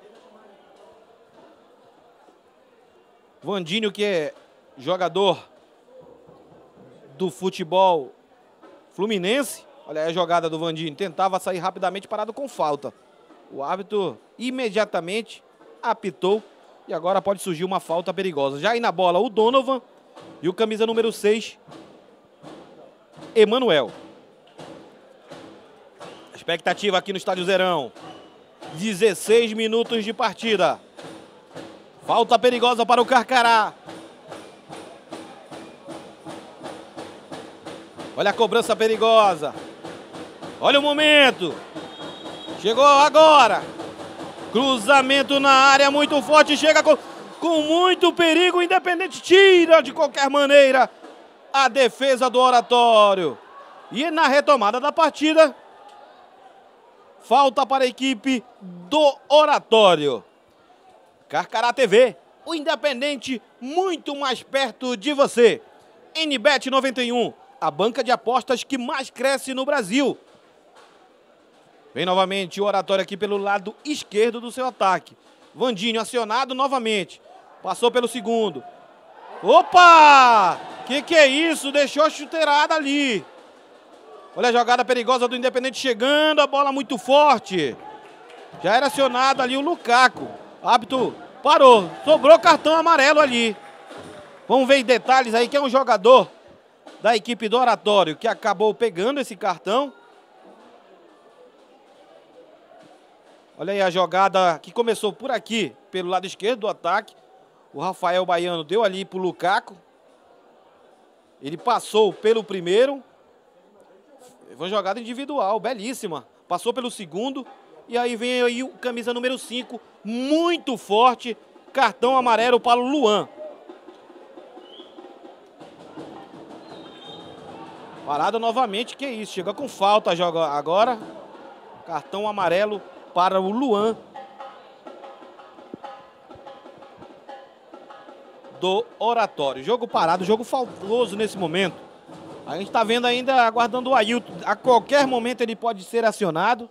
Vandinho, que é jogador do futebol fluminense. Olha aí a jogada do Vandinho. Tentava sair rapidamente, parado com falta. O árbitro imediatamente apitou. E agora pode surgir uma falta perigosa. Já aí na bola o Donovan e o camisa número 6, Emanuel. Expectativa aqui no Estádio Zerão. 16 minutos de partida. Falta perigosa para o Carcará. Olha a cobrança perigosa. Olha o momento. Chegou agora. Cruzamento na área muito forte. Chega com muito perigo. O Independente tira de qualquer maneira a defesa do Oratório. E na retomada da partida, falta para a equipe do Oratório. Carcará TV, o Independente muito mais perto de você. NBet 91, a banca de apostas que mais cresce no Brasil. Vem novamente o Oratório aqui pelo lado esquerdo do seu ataque. Vandinho acionado novamente. Passou pelo segundo. Opa! Que é isso? Deixou a chuteirada ali. Olha a jogada perigosa do Independente chegando. A bola muito forte. Já era acionado ali o Lukaku. O árbitro parou. Sobrou cartão amarelo ali. Vamos ver detalhes aí, que é um jogador da equipe do Oratório que acabou pegando esse cartão. Olha aí a jogada que começou por aqui, pelo lado esquerdo do ataque. O Rafael Baiano deu ali pro Lukaku. Ele passou pelo primeiro. Foi uma jogada individual, belíssima. Passou pelo segundo. E aí vem aí o camisa número 5, muito forte. Cartão amarelo para o Luan. Parado novamente, que isso? Chega com falta, joga agora. Cartão amarelo para o Luan do Oratório. Jogo parado, jogo faltoso nesse momento. A gente tá vendo ainda, aguardando o Ailton. A qualquer momento ele pode ser acionado.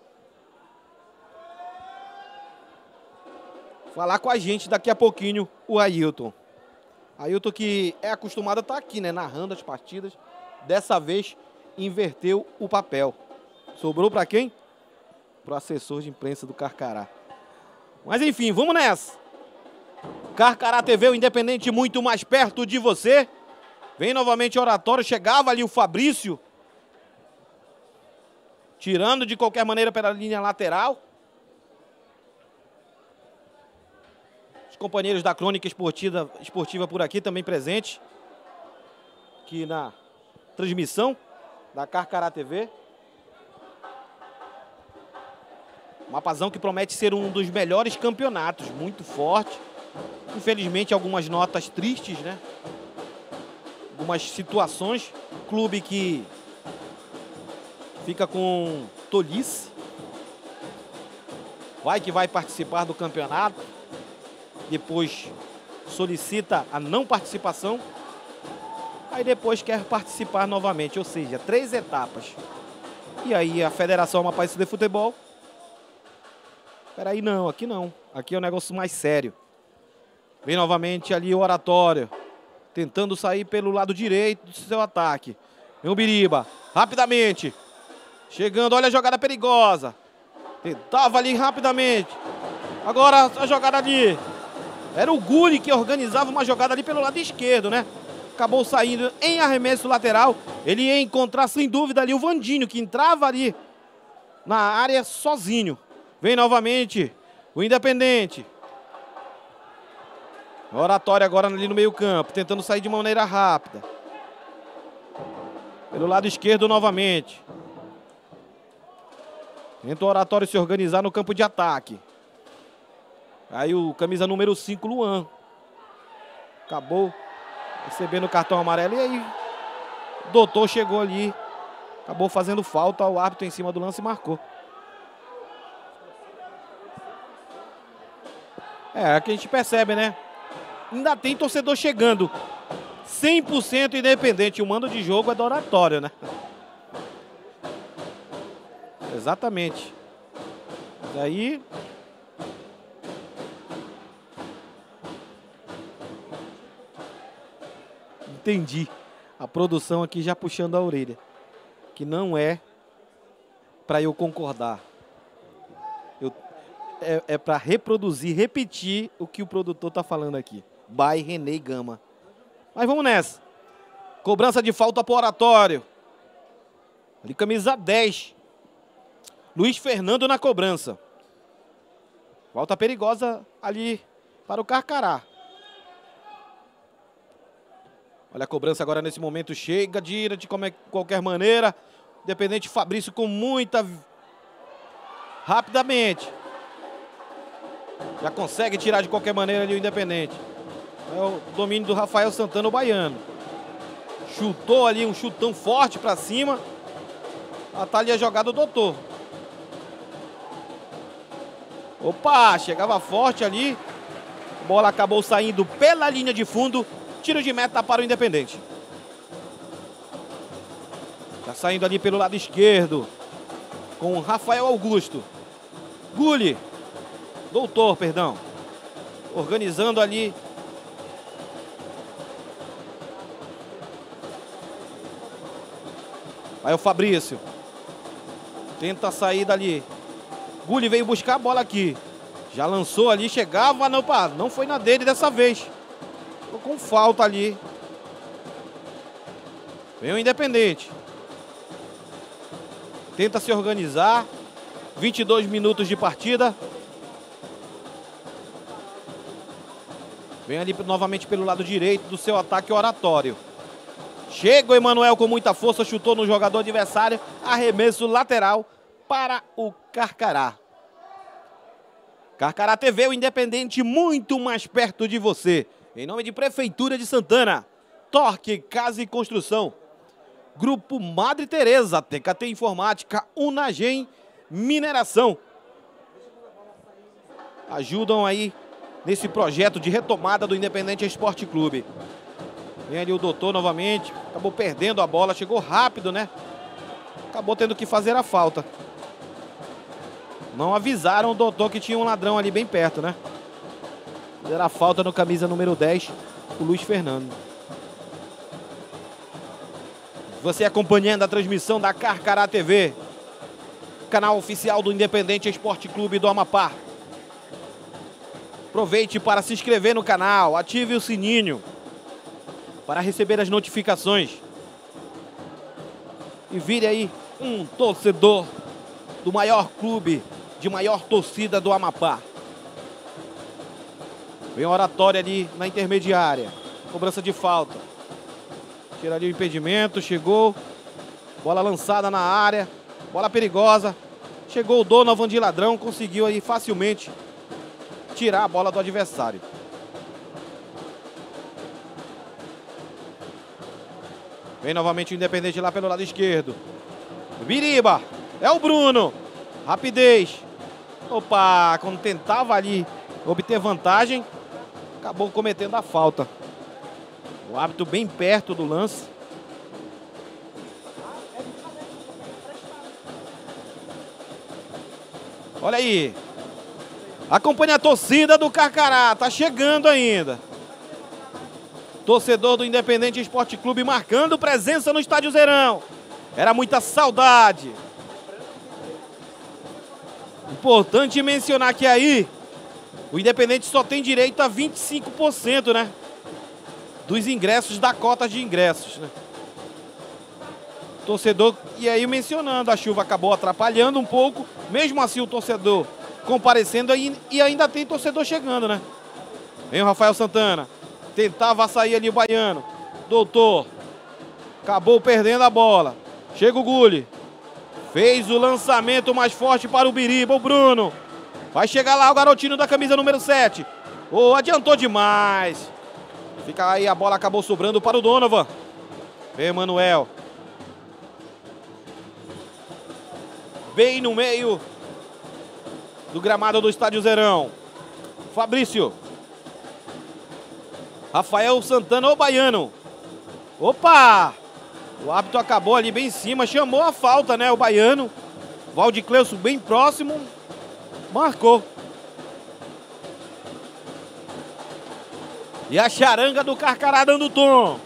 Falar com a gente daqui a pouquinho o Ailton. Ailton que é acostumado a estar aqui, né? Narrando as partidas. Dessa vez inverteu o papel. Sobrou para quem? Pro assessor de imprensa do Carcará. Mas enfim, vamos nessa. Carcará TV, o Independente muito mais perto de você. Vem novamente o Oratório, chegava ali o Fabrício. Tirando de qualquer maneira pela linha lateral. Os companheiros da Crônica Esportiva por aqui também presentes. Aqui na transmissão da Carcará TV. Mapazão que promete ser um dos melhores campeonatos, muito forte. Infelizmente, algumas notas tristes, né? Algumas situações. Clube que fica com tolice. Vai que vai participar do campeonato. Depois solicita a não participação. Aí depois quer participar novamente. Ou seja, 3 etapas. E aí a Federação Amapaense de Futebol. Peraí, não, aqui não. Aqui é um negócio mais sério. Vem novamente ali o Oratório. Tentando sair pelo lado direito do seu ataque. Vem o Biriba. Rapidamente. Chegando, olha a jogada perigosa. Tentava ali rapidamente. Agora a jogada ali. Era o Gulli que organizava uma jogada ali pelo lado esquerdo, né? Acabou saindo em arremesso lateral. Ele ia encontrar, sem dúvida, ali o Vandinho, que entrava ali na área sozinho. Vem novamente o Independente. Oratório agora ali no meio campo, tentando sair de maneira rápida. Pelo lado esquerdo novamente. Tenta o Oratório se organizar no campo de ataque. Aí o camisa número 5, Luan. Acabou recebendo o cartão amarelo. E aí o Doutor chegou ali. Acabou fazendo falta, o árbitro em cima do lance e marcou. É que a gente percebe, né? Ainda tem torcedor chegando. 100% Independente. O mando de jogo é do Oratório, né? Exatamente. E aí... Entendi. A produção aqui já puxando a orelha. Que não é para eu concordar. É para reproduzir, repetir o que o produtor tá falando aqui. By René Gama. Mas vamos nessa. Cobrança de falta para o Oratório. Ali camisa 10. Luiz Fernando na cobrança. Falta perigosa ali para o Carcará. Olha a cobrança agora nesse momento. Chega, tira de qualquer maneira. Independente Fabrício com muita... Rapidamente. Já consegue tirar de qualquer maneira ali o Independente. É o domínio do Rafael Santana, o baiano. Chutou ali um chutão forte pra cima. Tá ali a jogada do Doutor. Opa, chegava forte ali. A bola acabou saindo pela linha de fundo. Tiro de meta para o Independente. Tá saindo ali pelo lado esquerdo. Com o Rafael Augusto. Gulli. Doutor, perdão. Organizando ali. Aí o Fabrício. Tenta a saída ali. Gulli veio buscar a bola aqui. Já lançou ali, chegava, não foi na dele dessa vez. Ficou com falta ali. Vem o Independente. Tenta se organizar. 22 minutos de partida. Vem ali novamente pelo lado direito do seu ataque Oratório. Chega o Emanuel com muita força, chutou no jogador adversário. Arremesso lateral para o Carcará. Carcará TV, o Independente muito mais perto de você. Em nome de Prefeitura de Santana, Torque Casa e Construção, Grupo Madre Teresa, TKT Informática, Unagem Mineração. Ajudam aí nesse projeto de retomada do Independente Esporte Clube. Vem ali o Doutor novamente. Acabou perdendo a bola. Chegou rápido, né? Acabou tendo que fazer a falta. Não avisaram o Doutor que tinha um ladrão ali bem perto, né? Era a falta no camisa número 10, o Luiz Fernando. Você acompanhando a transmissão da Carcará TV, canal oficial do Independente Esporte Clube do Amapá. Aproveite para se inscrever no canal, ative o sininho para receber as notificações. E vire aí um torcedor do maior clube, de maior torcida do Amapá. Vem o Oratório ali na intermediária. Cobrança de falta. Tira ali o impedimento, chegou. Bola lançada na área. Bola perigosa. Chegou o Donovan de ladrão, conseguiu aí facilmente tirar a bola do adversário. Vem novamente o Independente lá pelo lado esquerdo. Biriba, é o Bruno. Rapidez. Opa, quando tentava ali obter vantagem, acabou cometendo a falta. O árbitro bem perto do lance. Olha aí. Acompanha a torcida do Carcará. Tá chegando ainda. Torcedor do Independente Esporte Clube marcando presença no Estádio Zerão. Era muita saudade. Importante mencionar que aí o Independente só tem direito a 25%, né? Dos ingressos, da cota de ingressos, né? Torcedor, e aí mencionando, a chuva acabou atrapalhando um pouco. Mesmo assim o torcedor comparecendo aí, e ainda tem torcedor chegando, né? Vem o Rafael Santana. Tentava sair ali o Baiano. Doutor. Acabou perdendo a bola. Chega o Gulli. Fez o lançamento mais forte para o Biriba, o Bruno. Vai chegar lá o garotinho da camisa número 7. Oh, adiantou demais. Fica aí, a bola acabou sobrando para o Donovan. Vem Manuel. Bem no meio do gramado do Estádio Zerão. Fabrício. Rafael Santana, o Baiano. Opa! O árbitro acabou ali bem em cima, chamou a falta, né? O Baiano. Valdicleuso bem próximo. Marcou. E a charanga do Carcará dando tom.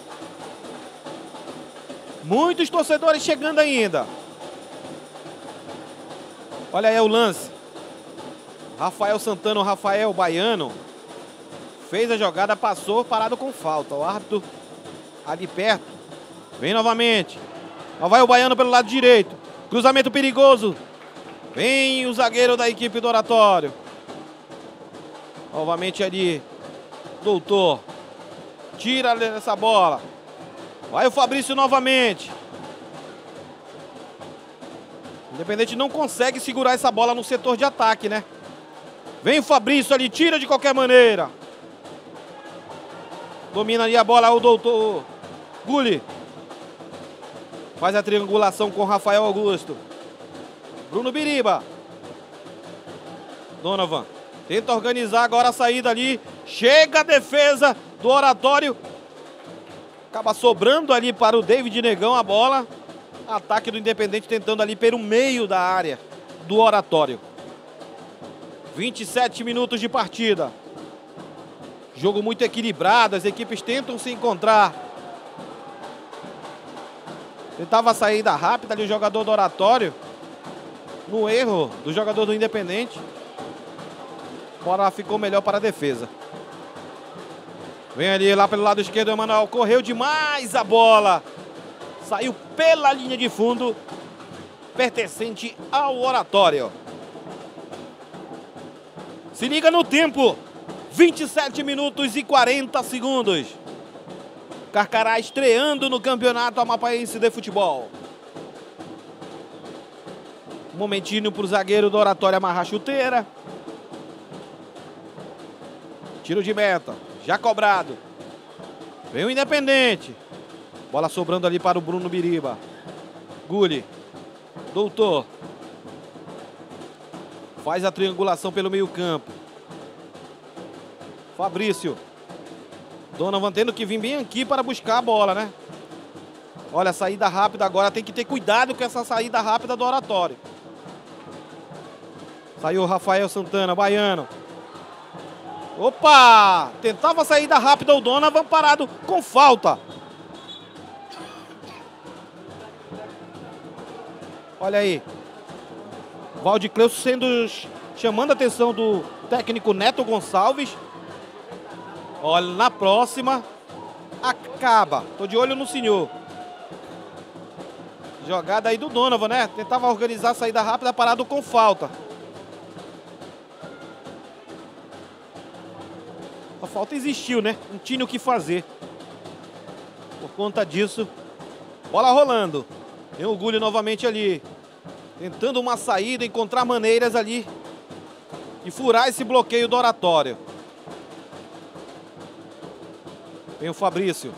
Muitos torcedores chegando ainda. Olha aí o lance. Rafael Santana, o Rafael Baiano. Fez a jogada, passou, parado com falta. O árbitro ali perto. Vem novamente. Lá vai o Baiano pelo lado direito. Cruzamento perigoso. Vem o zagueiro da equipe do Oratório. Novamente ali. Doutor. Tira essa bola. Vai o Fabrício novamente. Independente não consegue segurar essa bola no setor de ataque, né? Vem o Fabrício ali, tira de qualquer maneira. Domina ali a bola o Doutor Gulli. Faz a triangulação com Rafael Augusto. Bruno Biriba. Donovan. Tenta organizar agora a saída ali. Chega a defesa do Oratório. Acaba sobrando ali para o David Negão a bola. Ataque do Independente tentando ali pelo meio da área do Oratório. 27 minutos de partida. Jogo muito equilibrado. As equipes tentam se encontrar. Tentava a saída rápida ali o jogador do Oratório. No erro do jogador do Independente. A bola ficou melhor para a defesa. Vem ali lá pelo lado esquerdo o Emanuel. Correu demais a bola. Saiu pela linha de fundo. Pertencente ao Oratório. Se liga no tempo. 27 minutos e 40 segundos. Carcará estreando no Campeonato Amapaense de Futebol. Um momentinho para o zagueiro do Oratório amarrar a chuteira. Tiro de meta. Já cobrado. Vem o Independente. Bola sobrando ali para o Bruno Biriba. Gulli. Doutor. Faz a triangulação pelo meio campo. Fabrício. Donovan tendo que vir bem aqui para buscar a bola, né? Olha, a saída rápida agora. Tem que ter cuidado com essa saída rápida do Oratório. Saiu o Rafael Santana, baiano. Opa! Tentava a saída rápida o Donovan, parado com falta. Olha aí. Valdicleuso chamando a atenção do técnico Neto Gonçalves. Olha, na próxima. Acaba. Tô de olho no senhor. Jogada aí do Donovan, né? Tentava organizar a saída rápida, parado com falta. A falta existiu, né? Não tinha o que fazer. Por conta disso, bola rolando. Tem o Gulli novamente ali. Tentando uma saída, encontrar maneiras ali de furar esse bloqueio do Oratório. Vem o Fabrício.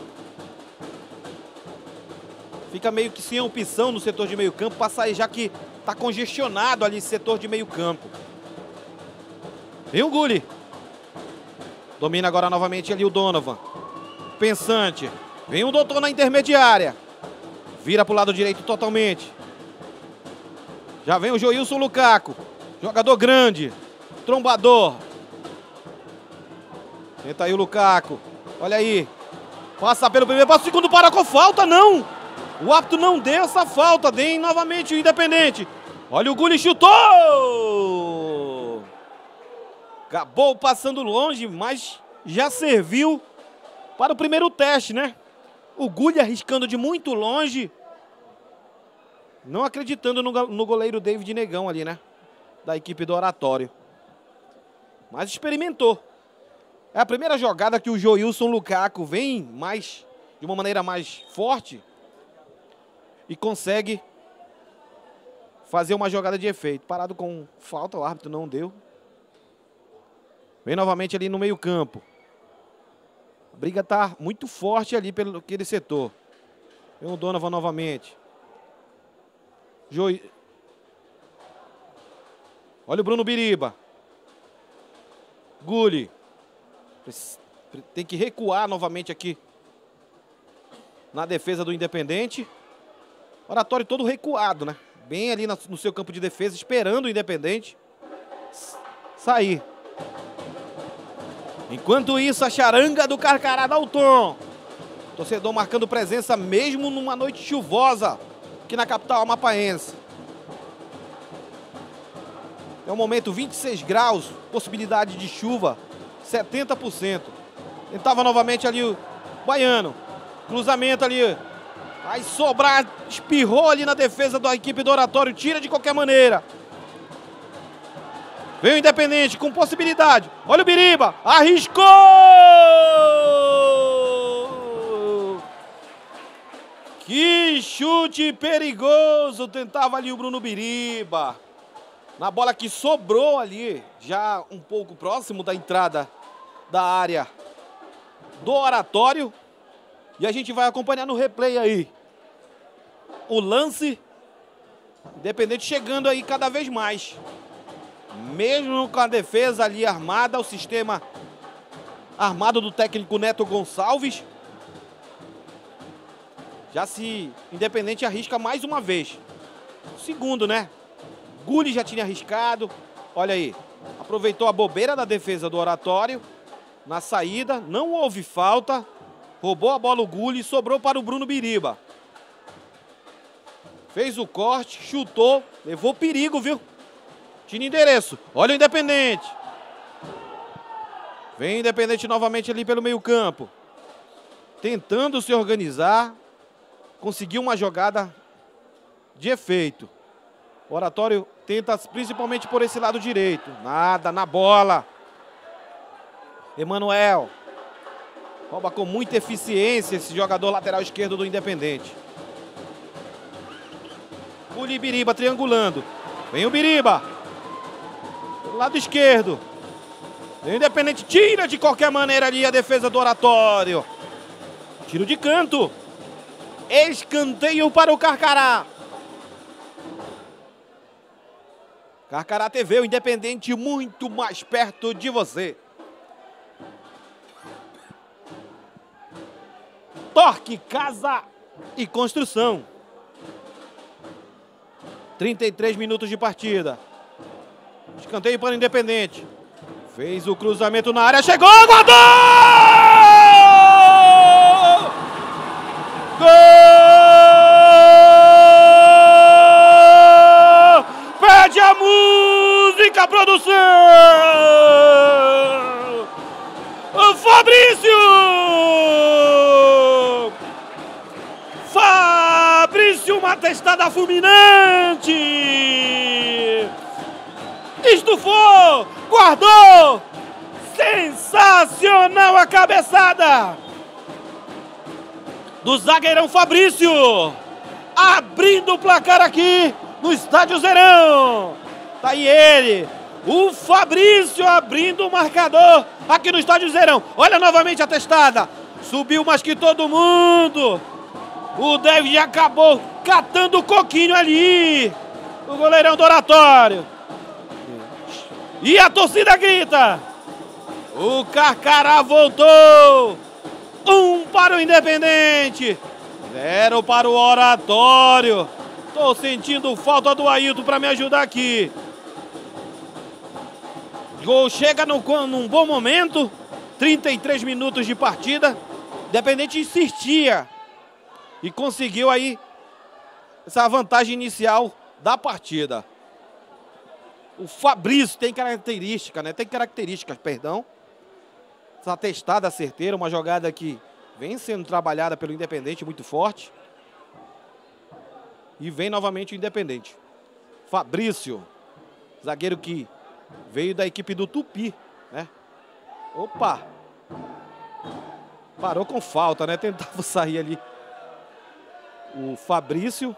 Fica meio que sem opção no setor de meio campo para sair, já que tá congestionado ali esse setor de meio campo. Vem o Gulli. Domina agora novamente ali o Donovan. Pensante. Vem o doutor na intermediária. Vira pro lado direito totalmente. Já vem o Joilson Lukaku. Jogador grande. Trombador. Tenta aí o Lukaku. Olha aí. Passa pelo primeiro, passa o segundo, para com falta, não. O árbitro não deu essa falta. Vem novamente o Independente. Olha o Gulli, chutou. Acabou passando longe, mas já serviu para o primeiro teste, né? O Gulli arriscando de muito longe. Não acreditando no goleiro David Negão ali, né? Da equipe do Oratório. Mas experimentou. É a primeira jogada que o Joilson Lukaku vem de uma maneira mais forte e consegue fazer uma jogada de efeito. Parado com falta, o árbitro não deu. Vem novamente ali no meio campo. A briga tá muito forte ali pelo aquele setor. Vem o Donovan novamente. Olha o Bruno Biriba. Gulli. Tem que recuar novamente aqui na defesa do Independente. Oratório todo recuado, né? Bem ali no seu campo de defesa, esperando o Independente sair. Enquanto isso, a charanga do Carcará dá o tom. Torcedor marcando presença mesmo numa noite chuvosa aqui na capital amapaense. É o momento 26 graus, possibilidade de chuva 70%. Tentava novamente ali o baiano. Cruzamento ali. Vai sobrar, espirrou ali na defesa da equipe do Oratório, tira de qualquer maneira. Vem o Independente com possibilidade. Olha o Biriba, arriscou! Que chute perigoso, tentava ali o Bruno Biriba. Na bola que sobrou ali, já um pouco próximo da entrada da área do Oratório. E a gente vai acompanhar no replay aí o lance. Independente chegando aí cada vez mais. Mesmo com a defesa ali armada, o sistema armado do técnico Neto Gonçalves. Já se Independente arrisca mais uma vez. Segundo, né? Gulli já tinha arriscado. Olha aí. Aproveitou a bobeira da defesa do Oratório. Na saída, não houve falta. Roubou a bola o Gulli e sobrou para o Bruno Biriba. Fez o corte, chutou, levou perigo, viu? Tinha endereço. Olha o Independente. Vem o Independente novamente ali pelo meio campo. Tentando se organizar. Conseguiu uma jogada de efeito. O Oratório tenta principalmente por esse lado direito. Nada, na bola. Emanuel. Rouba com muita eficiência esse jogador lateral esquerdo do Independente. Gulli e Biriba triangulando. Vem o Biriba. Do lado esquerdo. Vem o Independente. Tira de qualquer maneira ali a defesa do Oratório. Tiro de canto. Escanteio para o Carcará. Carcará TV, o Independente muito mais perto de você. Torque Casa e Construção. 33 minutos de partida. Escanteio para o Independente. Fez o cruzamento na área, chegou, guardou! Gol! Pede a música, produção! O Fabrício! Fabrício, uma testada fulminante! Estufou! Guardou! Sensacional a cabeçada do zagueirão Fabrício, abrindo o placar aqui no Estádio Zerão. Tá aí ele, o Fabrício, abrindo o marcador aqui no Estádio Zerão. Olha novamente a testada, subiu mais que todo mundo. O David acabou catando o coquinho ali, o goleirão do Oratório. E a torcida grita. O Carcará voltou. 1 para o Independente. 0 para o Oratório. Tô sentindo falta do Ailton para me ajudar aqui. Gol chega num bom momento. 33 minutos de partida. Independente insistia. E conseguiu aí essa vantagem inicial da partida. O Fabrício tem características, perdão. Essa testada certeira, uma jogada que vem sendo trabalhada pelo Independente, muito forte. E vem novamente o Independente. Fabrício, zagueiro que veio da equipe do Tupi, né? Opa! Parou com falta, né? Tentava sair ali. O Fabrício.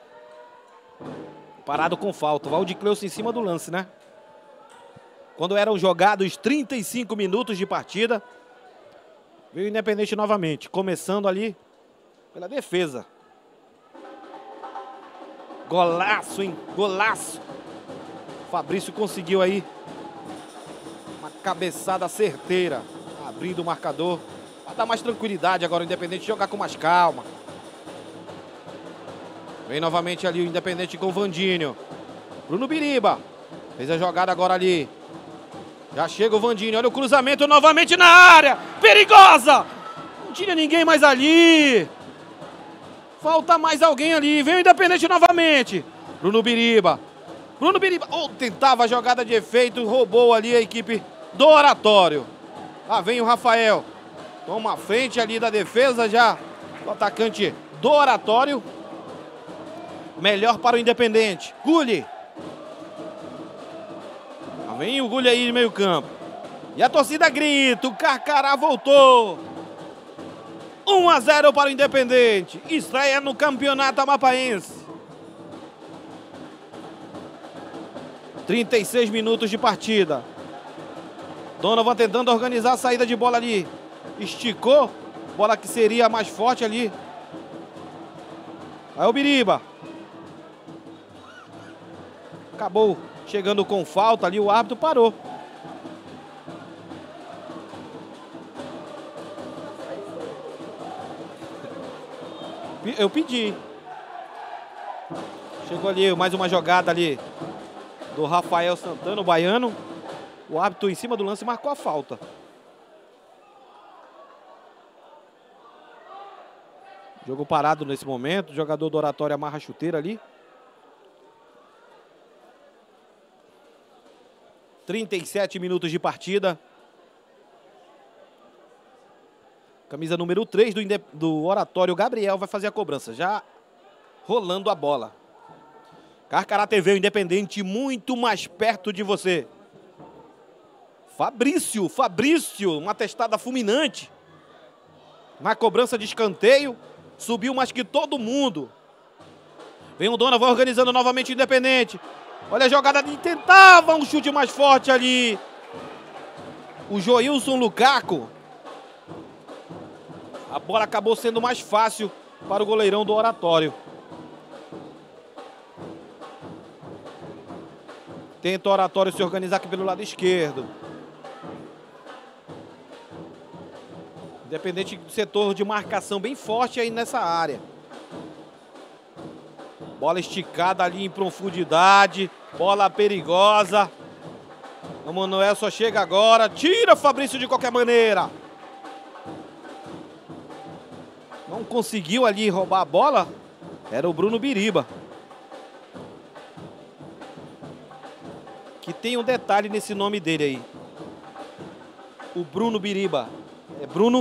Parado com falta. O Valdicleuso em cima do lance, né? Quando eram jogados 35 minutos de partida, veio o Independente novamente, começando ali pela defesa. Golaço, hein? Golaço. Fabrício conseguiu aí uma cabeçada certeira, abrindo o marcador, para dar mais tranquilidade agora o Independente jogar com mais calma. Vem novamente ali o Independente com o Vandinho. Bruno Biriba fez a jogada agora ali. Já chega o Vandinho, olha o cruzamento novamente na área. Perigosa! Não tinha ninguém mais ali. Falta mais alguém ali. Vem o Independente novamente. Bruno Biriba. Bruno Biriba. Oh, tentava a jogada de efeito. Roubou ali a equipe do Oratório. Lá vem o Rafael. Toma a frente ali da defesa já. O atacante do Oratório. Melhor para o Independente. Gulli. Lá vem o Gulli aí no meio campo. E a torcida grita. O Carcará voltou. 1-0 para o Independente. Estreia no Campeonato Amapaense. 36 minutos de partida. Donovan tentando organizar a saída de bola ali. Esticou. Bola que seria mais forte ali. Aí o Biriba. Acabou chegando com falta ali. O árbitro parou. Eu pedi. Chegou ali mais uma jogada ali do Rafael Santana, o baiano. O árbitro em cima do lance marcou a falta. Jogo parado nesse momento. O jogador do Oratório amarra a chuteira ali. 37 minutos de partida. Camisa número 3 do Oratório, Gabriel, vai fazer a cobrança. Já rolando a bola. Carcará TV, o Independente, muito mais perto de você. Fabrício, uma testada fulminante. Na cobrança de escanteio, subiu mais que todo mundo. Vem o Donovan organizando novamente o Independente. Olha a jogada ali, tentava um chute mais forte ali. O Joilson Lukaku. A bola acabou sendo mais fácil para o goleirão do Oratório. Tenta o Oratório se organizar aqui pelo lado esquerdo. Independente do setor de marcação bem forte aí nessa área. Bola esticada ali em profundidade. Bola perigosa. O Manuel só chega agora. Tira Fabrício de qualquer maneira. Não conseguiu ali roubar a bola. Era o Bruno Biriba. Que tem um detalhe nesse nome dele aí. O Bruno Biriba. É Bruno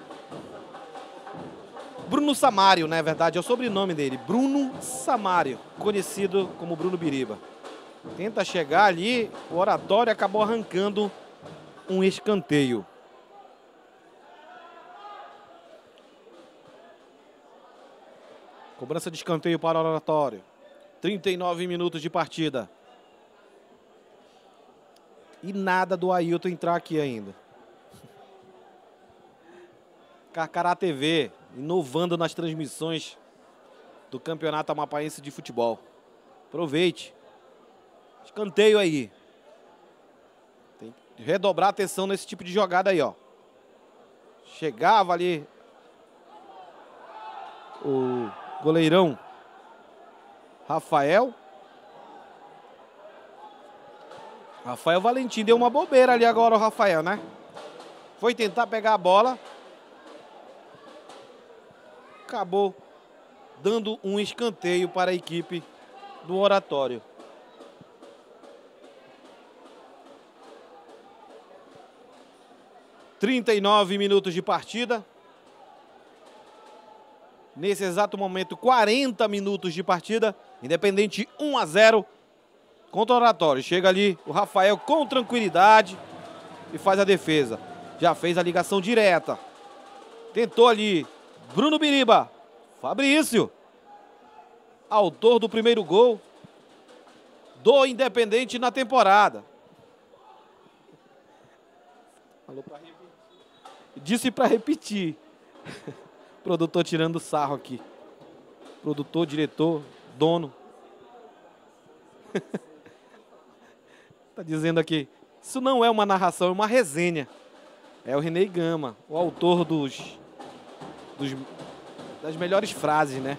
Samário, na verdade, é o sobrenome dele. Bruno Samário, conhecido como Bruno Biriba. Tenta chegar ali, o Oratório acabou arrancando um escanteio. Cobrança de escanteio para o Oratório. 39 minutos de partida. E nada do Ailton entrar aqui ainda. Carcará TV, inovando nas transmissões do Campeonato Amapaense de Futebol. Aproveite. Escanteio aí. Tem que redobrar a atenção nesse tipo de jogada aí, ó. Chegava ali o goleirão Rafael Valentim deu uma bobeira ali agora, o Rafael, né? Foi tentar pegar a bola. Acabou dando um escanteio para a equipe do Oratório. (39 minutos de partida. Nesse exato momento, 40 minutos de partida. Independente 1-0 contra o Oratório. Chega ali o Rafael com tranquilidade e faz a defesa. Já fez a ligação direta. Tentou ali Bruno Biriba. Fabrício, autor do primeiro gol do Independente na temporada. Falou pra repetir. Disse para repetir. Produtor tirando sarro aqui. Produtor, diretor, dono. Tá dizendo aqui, isso não é uma narração, é uma resenha. É o Renê Gama, o autor das melhores frases, né?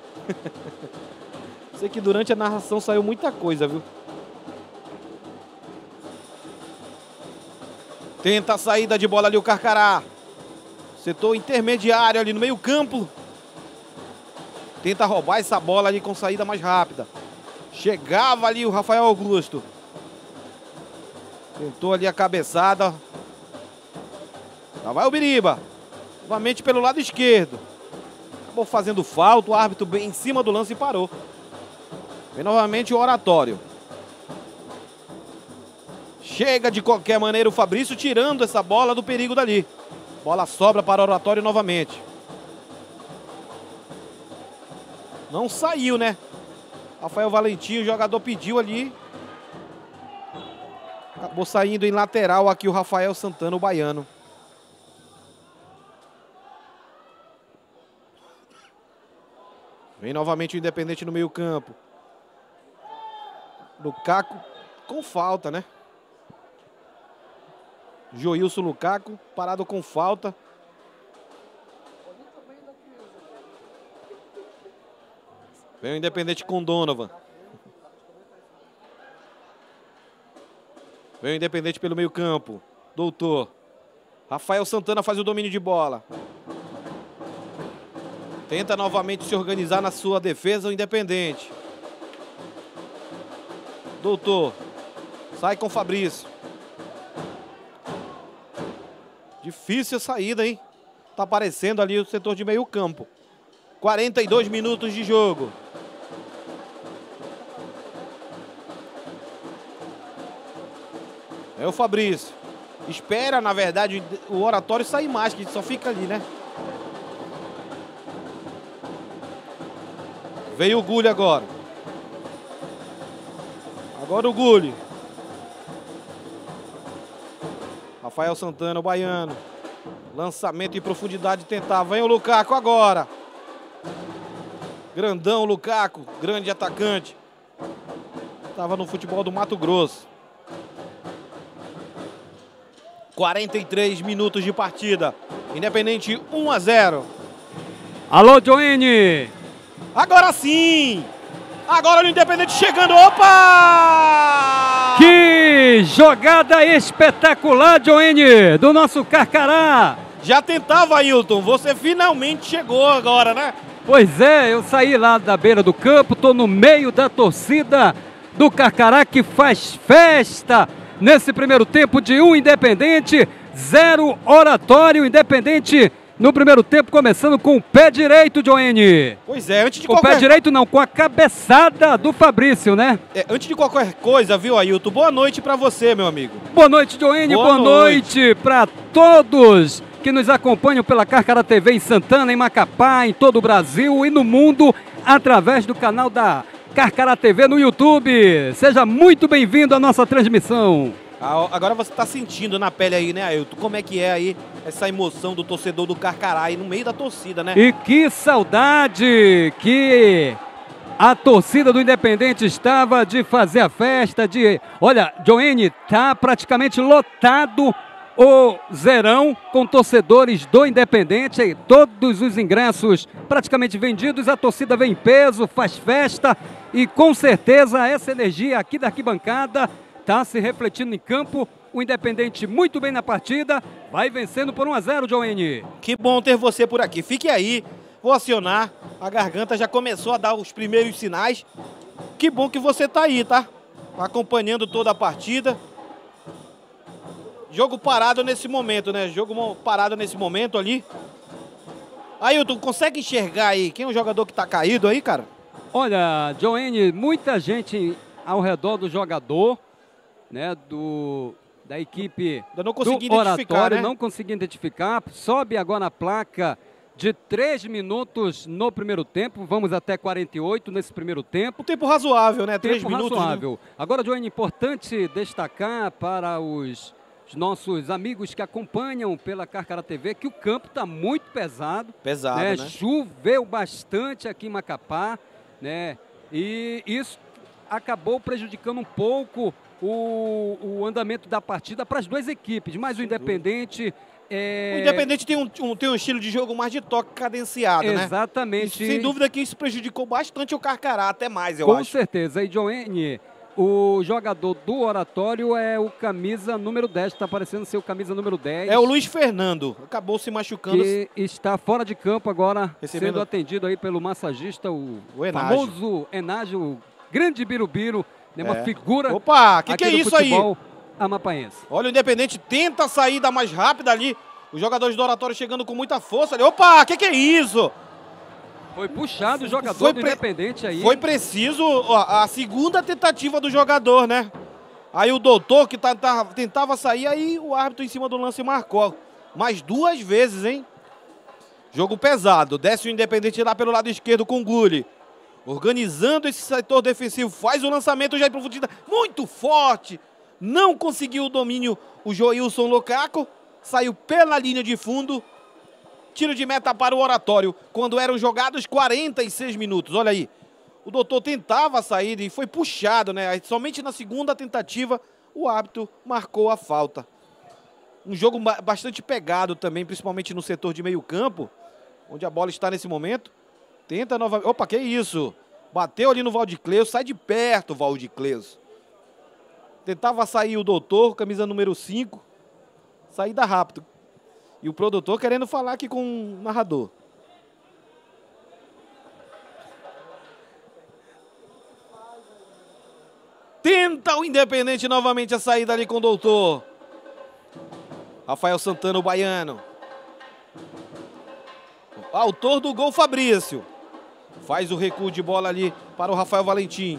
Sei que durante a narração saiu muita coisa, viu? Tenta a saída de bola ali o Carcará. Setor intermediário ali no meio campo. Tenta roubar essa bola ali com saída mais rápida. Chegava ali o Rafael Augusto. Tentou ali a cabeçada. Lá vai o Biriba. Novamente pelo lado esquerdo. Acabou fazendo falta. O árbitro bem em cima do lance e parou. Vem novamente o Oratório. Chega de qualquer maneira o Fabrício tirando essa bola do perigo dali. Bola sobra para o Oratório novamente. Não saiu, né? Rafael Valentim, o jogador pediu ali. Acabou saindo em lateral aqui o Rafael Santana, o baiano. Vem novamente o Independente no meio campo. Lukaku com falta, né? Joilson Lukaku parado com falta. Vem o Independente com Donovan. Vem o Independente pelo meio campo. Doutor. Rafael Santana faz o domínio de bola. Tenta novamente se organizar na sua defesa o Independente. Doutor. Sai com Fabrício. Difícil a saída, hein? Tá aparecendo ali o setor de meio campo. 42 minutos de jogo. É o Fabrício. Espera, na verdade, o Oratório sair mais, que só fica ali, né? Veio o Gulli agora. Agora o Gulli. Rafael Santana, o baiano. Lançamento em profundidade, tentava. Vem o Lukaku agora. Grandão Lukaku, grande atacante. Estava no futebol do Mato Grosso. 43 minutos de partida. Independente 1 a 0. Alô, Joene. Agora sim! Agora o Independente chegando. Opa! Que jogada espetacular, Joene, do nosso Carcará. Já tentava, Ailton. Você finalmente chegou agora, né? Pois é, eu saí lá da beira do campo, tô no meio da torcida do Carcará que faz festa nesse primeiro tempo de 1 Independente, 0 Oratório. Independente no primeiro tempo, começando com o pé direito, Joene. Pois é, antes de com o pé direito não, com a cabeçada do Fabrício, né? Antes de qualquer coisa, viu, Ailton? Boa noite pra você, meu amigo. Boa noite, Joene. Boa noite pra todos que nos acompanham pela Carcará TV em Santana, em Macapá, em todo o Brasil e no mundo, através do canal da Carcará TV no YouTube. Seja muito bem-vindo à nossa transmissão. Agora você tá sentindo na pele aí, né, Ailton? Como é que é aí essa emoção do torcedor do Carcará aí no meio da torcida, né? E que saudade que a torcida do Independente estava de fazer a festa, Olha, Joene, tá praticamente lotado o Zerão com torcedores do Independente, todos os ingressos praticamente vendidos, a torcida vem em peso, faz festa e com certeza essa energia aqui da arquibancada está se refletindo em campo. O Independente muito bem na partida, vai vencendo por 1 a 0, Joene. Que bom ter você por aqui, fique aí, vou acionar, a garganta já começou a dar os primeiros sinais. Que bom que você tá aí, tá? Acompanhando toda a partida. Jogo parado nesse momento, né? Jogo parado nesse momento ali. Ailton, consegue enxergar aí quem é o jogador que tá caído aí, cara? Olha, Joene, muita gente ao redor do jogador, né? Da equipe do Oratório, não consegui identificar. Sobe agora a placa de 3 minutos no primeiro tempo. Vamos até 48 nesse primeiro tempo. Um tempo razoável, né? 3 minutos. Tempo razoável. Agora, Joene, importante destacar para os nossos amigos que acompanham pela Carcará TV que o campo está muito pesado. Pesado, né? Né? Choveu bastante aqui em Macapá, né? E isso acabou prejudicando um pouco o andamento da partida para as duas equipes. Mas o Independente... O Independente tem um estilo de jogo mais de toque cadenciado, né? Exatamente. E, sem dúvida que isso prejudicou bastante o Carcará, até mais, eu acho. Com certeza. E, Joene, o jogador do Oratório é o camisa número 10, está parecendo ser o camisa número 10. É o Luiz Fernando, acabou se machucando. Que está fora de campo agora, sendo atendido aí pelo massagista, o Enágio. famoso Enágio, o grande Birubiru, né, uma figura. Opa, que é isso aí? Amapaense. Olha, o Independente tenta a saída mais rápida ali. Os jogadores do Oratório chegando com muita força ali. Opa, que é isso? Foi puxado o jogador do Independente aí. Foi preciso a segunda tentativa do jogador, né? Aí o doutor que tentava sair, aí o árbitro em cima do lance marcou. Mais 2 vezes, hein? Jogo pesado. Desce o Independente lá pelo lado esquerdo com o Gulli. Organizando esse setor defensivo. Faz o lançamento já em profundidade. Muito forte. Não conseguiu o domínio o Joilson Lukaku. Saiu pela linha de fundo. Tiro de meta para o Oratório. Quando eram jogados 46 minutos. Olha aí. O doutor tentava a saída e foi puxado, né? Somente na segunda tentativa o árbitro marcou a falta. Um jogo bastante pegado também, principalmente no setor de meio campo. Onde a bola está nesse momento. Tenta novamente. Opa, que isso? Bateu ali no Valdicleus. Sai de perto, Valdicleus. Tentava sair o doutor, camisa número 5. Saída rápido. E o produtor querendo falar aqui com o narrador. Tenta o Independente novamente a saída ali com o doutor. Rafael Santana, o baiano. Autor do gol, Fabrício. Faz o recuo de bola ali para o Rafael Valentim.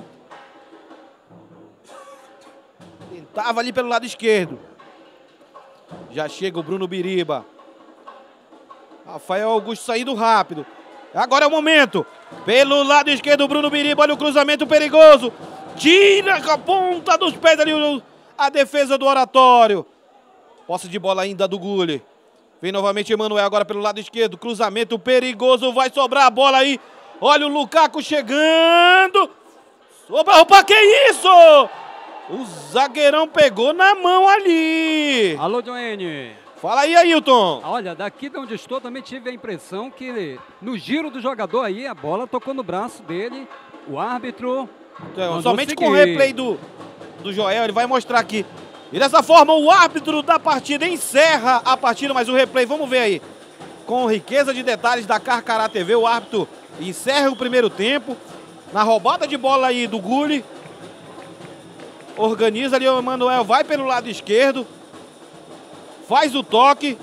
Tentava ali pelo lado esquerdo. Já chega o Bruno Biriba. Rafael Augusto saindo rápido. Agora é o momento. Pelo lado esquerdo, o Bruno Biriba. Olha o cruzamento perigoso. Tira com a ponta dos pés ali a defesa do Oratório. Posse de bola ainda do Gulli. Vem novamente Emanuel agora pelo lado esquerdo. Cruzamento perigoso. Vai sobrar a bola aí. Olha o Lukaku chegando. Opa, que isso? O zagueirão pegou na mão ali. Alô, Joene. Fala aí, Ailton. Olha, daqui de onde estou também tive a impressão que no giro do jogador aí, a bola tocou no braço dele. O árbitro... Então, somente com o replay do Joel, ele vai mostrar aqui. E dessa forma, o árbitro da partida encerra a partida, mas o replay, vamos ver aí. Com riqueza de detalhes da Carcará TV, o árbitro encerra o primeiro tempo. Na roubada de bola aí do Gulli. Organiza ali o Emanuel, vai pelo lado esquerdo. Faz o toque.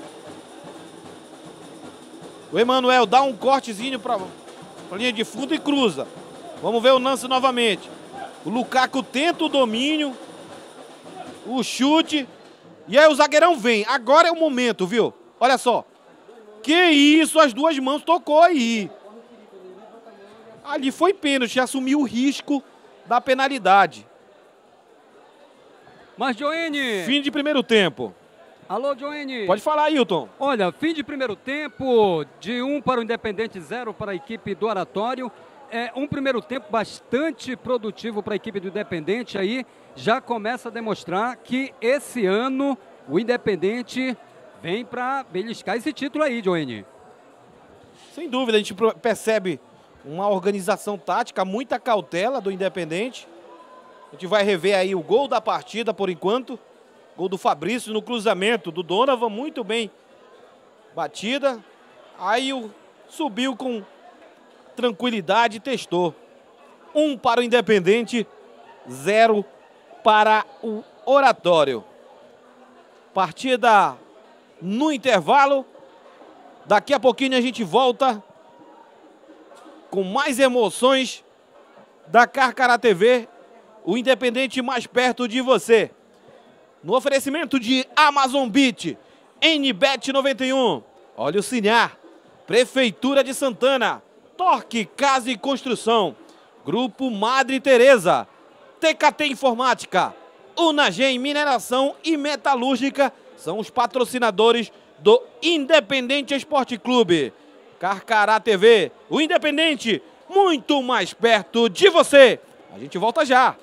O Emanuel dá um cortezinho para a linha de fundo e cruza. Vamos ver o lance novamente. O Lukaku tenta o domínio. O chute. E aí o zagueirão vem. Agora é o momento, viu? Olha só. Que isso, as duas mãos tocou aí. Ali foi pênalti, assumiu o risco da penalidade. Mas, Joene... Fim de primeiro tempo. Alô, Joene. Pode falar, Ailton. Olha, fim de primeiro tempo, de 1 para o Independente, 0 para a equipe do Oratório. É um primeiro tempo bastante produtivo para a equipe do Independente aí. Já começa a demonstrar que esse ano o Independente vem para beliscar esse título aí, Joene. Sem dúvida, a gente percebe uma organização tática, muita cautela do Independente. A gente vai rever aí o gol da partida por enquanto. Gol do Fabrício no cruzamento do Donovan, muito bem batida. Aí subiu com tranquilidade e testou. 1 para o Independente, 0 para o Oratório. Partida no intervalo. Daqui a pouquinho a gente volta com mais emoções da Carcará TV, o Independente mais perto de você. No oferecimento de Amazon Beat, NBet 91, Olha o Cinar, Prefeitura de Santana, Torque Casa e Construção, Grupo Madre Teresa, TKT Informática, Unagem Mineração e Metalúrgica são os patrocinadores do Independente Esporte Clube. Carcará TV, o Independente muito mais perto de você. A gente volta já.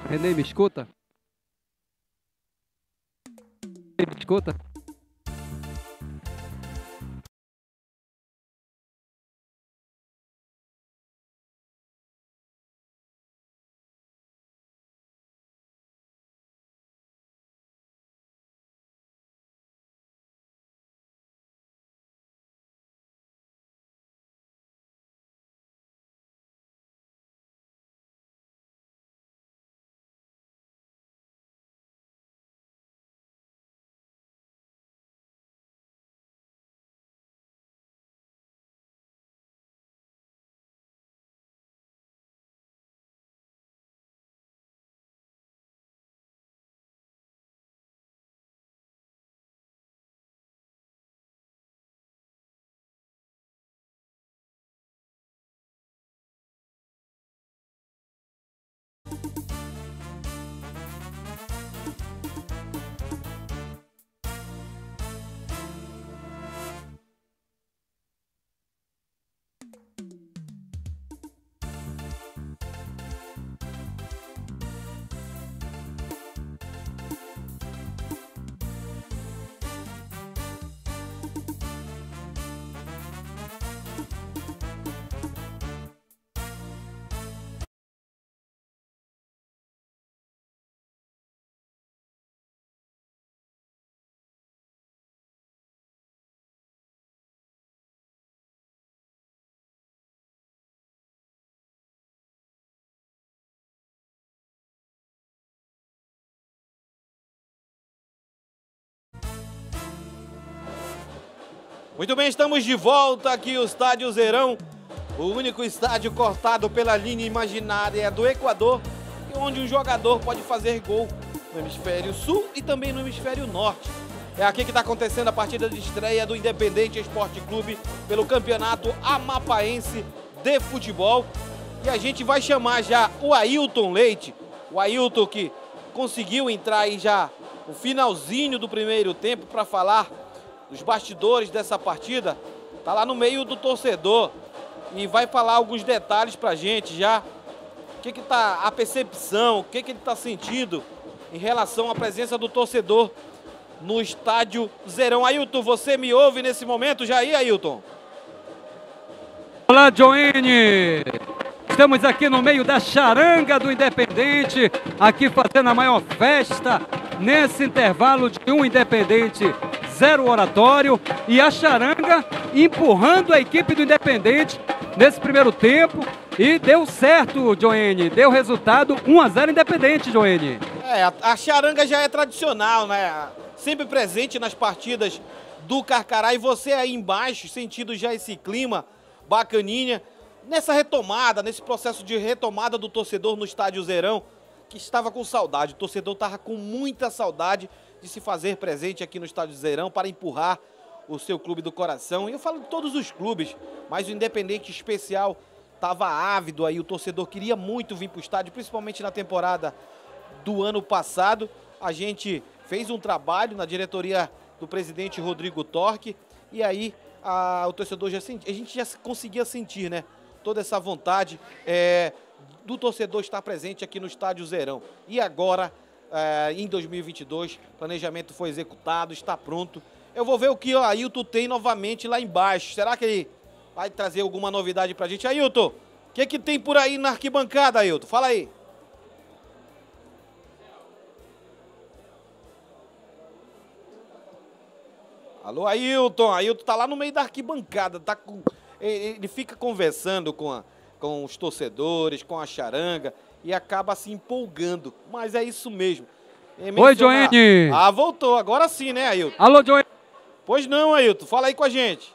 Renê, me escuta? Me escuta? Muito bem, estamos de volta aqui no Estádio Zerão, o único estádio cortado pela linha imaginária do Equador, onde um jogador pode fazer gol no hemisfério sul e também no hemisfério norte. É aqui que está acontecendo a partida de estreia do Independente Esporte Clube pelo Campeonato Amapaense de Futebol. E a gente vai chamar já o Ailton Leite, o Ailton que conseguiu entrar aí já no finalzinho do primeiro tempo para falar dos bastidores dessa partida. Tá lá no meio do torcedor e vai falar alguns detalhes pra gente já. O que tá a percepção, o que ele tá sentindo em relação à presença do torcedor no Estádio Zerão. Ailton, você me ouve nesse momento já aí, Ailton? Olá, Joene! Estamos aqui no meio da charanga do Independente, aqui fazendo a maior festa nesse intervalo de um Independente 0 Oratório, e a charanga empurrando a equipe do Independente nesse primeiro tempo, e deu certo, Joene, deu resultado 1-0 Independente, Joene. A charanga já é tradicional, né? Sempre presente nas partidas do Carcará, e você aí embaixo sentindo já esse clima bacaninha, nessa retomada, nesse processo de retomada do torcedor no Estádio Zerão, que estava com saudade, o torcedor estava com muita saudade de se fazer presente aqui no Estádio Zerão para empurrar o seu clube do coração. E eu falo de todos os clubes, mas o Independente especial estava ávido aí, o torcedor queria muito vir para o estádio, principalmente na temporada do ano passado. A gente fez um trabalho na diretoria do presidente Rodrigo Torque, e aí o torcedor a gente já conseguia sentir, né, toda essa vontade do torcedor estar presente aqui no Estádio Zerão. E agora, em 2022, o planejamento foi executado, está pronto. Eu vou ver o que o Ailton tem novamente lá embaixo. Será que ele vai trazer alguma novidade pra gente? Ailton, o que tem por aí na arquibancada, Ailton? Fala aí. Alô, Ailton. Ailton tá lá no meio da arquibancada. Ele fica conversando com os torcedores, com a charanga, e acaba se empolgando. Mas é isso mesmo. Oi, Joene! Voltou. Agora sim, né, Ailton? Alô, Joene! Pois não, Ailton. Fala aí com a gente.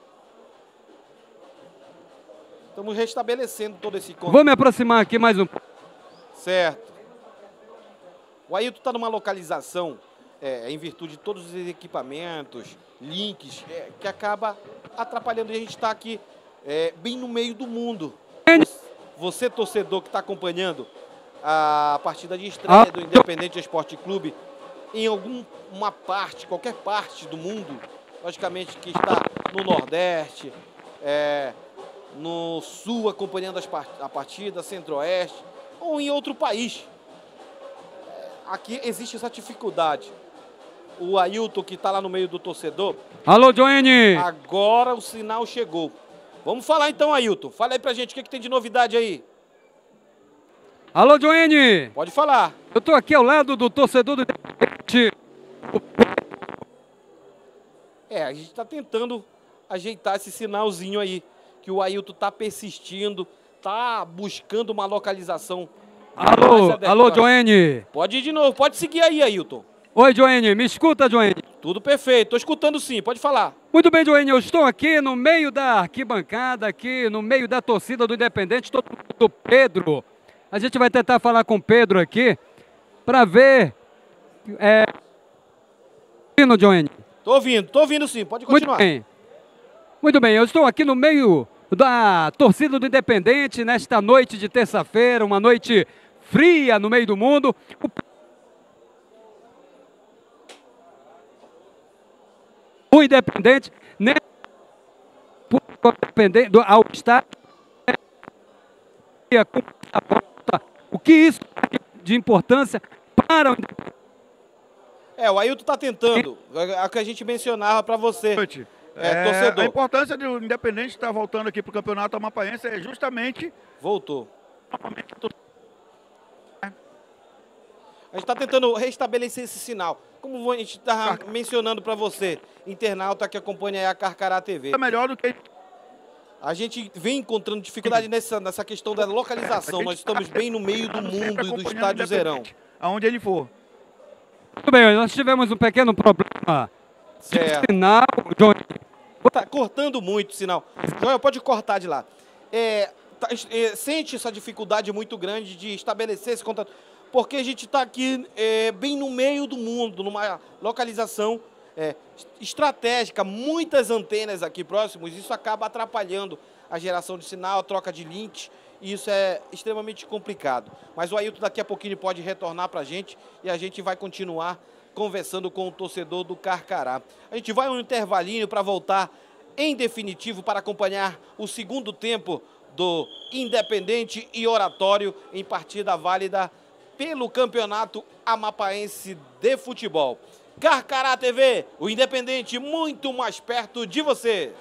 Estamos restabelecendo todo esse contato. Vou me aproximar aqui mais um pouco. Certo. O Ailton está numa localização, em virtude de todos os equipamentos, links, que acaba atrapalhando. E a gente está aqui bem no meio do mundo. Você, torcedor que está acompanhando a partida de estreia do Independente Esporte Clube em alguma parte, qualquer parte do mundo, logicamente que está no Nordeste, no Sul acompanhando a partida, Centro-Oeste, ou em outro país. aqui existe essa dificuldade. O Ailton, que tá lá no meio do torcedor. Alô, Joene! Agora o sinal chegou. Vamos falar então, Ailton. Fala aí pra gente, o que tem de novidade aí? Alô, Joene! Pode falar. Eu tô aqui ao lado do torcedor do Independente. A gente tá tentando ajeitar esse sinalzinho aí, que o Ailton tá persistindo, tá buscando uma localização. Alô, Joene! Pode ir de novo, pode seguir aí, Ailton. Oi, Joene, me escuta, Joene? Tudo perfeito, tô escutando sim, pode falar. Muito bem, Joene, eu estou aqui no meio da arquibancada, aqui no meio da torcida do Independente, estou com o Pedro. A gente vai tentar falar com o Pedro aqui, para ver... Joene? Tô ouvindo sim, pode continuar. Muito bem, eu estou aqui no meio da torcida do Independente, nesta noite de terça-feira, uma noite fria no meio do mundo. O Independente, né, ao estádio, o que isso tem de importância para o Independente? O Ailton tá tentando, é o que a gente mencionava para você, torcedor. A importância do Independente estar voltando aqui para o Campeonato Amapaense é justamente... Voltou. A gente está tentando restabelecer esse sinal. Como a gente está mencionando para você, internauta que acompanha a Carcará TV. É melhor do que... A gente vem encontrando dificuldade nessa questão da localização. Nós estamos bem no meio do mundo e do estádio Zerão. Aonde ele for. Muito bem, nós tivemos um pequeno problema de sinal, Johnny. Tá cortando muito o sinal. Joel, pode cortar de lá. Sente essa dificuldade muito grande de estabelecer esse contato, porque a gente está aqui bem no meio do mundo, numa localização estratégica, muitas antenas aqui próximos, isso acaba atrapalhando a geração de sinal, a troca de links, e isso é extremamente complicado. Mas o Ailton daqui a pouquinho pode retornar para a gente e a gente vai continuar conversando com o torcedor do Carcará. A gente vai um intervalinho para voltar em definitivo para acompanhar o segundo tempo do Independente e Oratório em partida válida pelo Campeonato Amapaense de Futebol. Carcará TV, o Independente muito mais perto de você.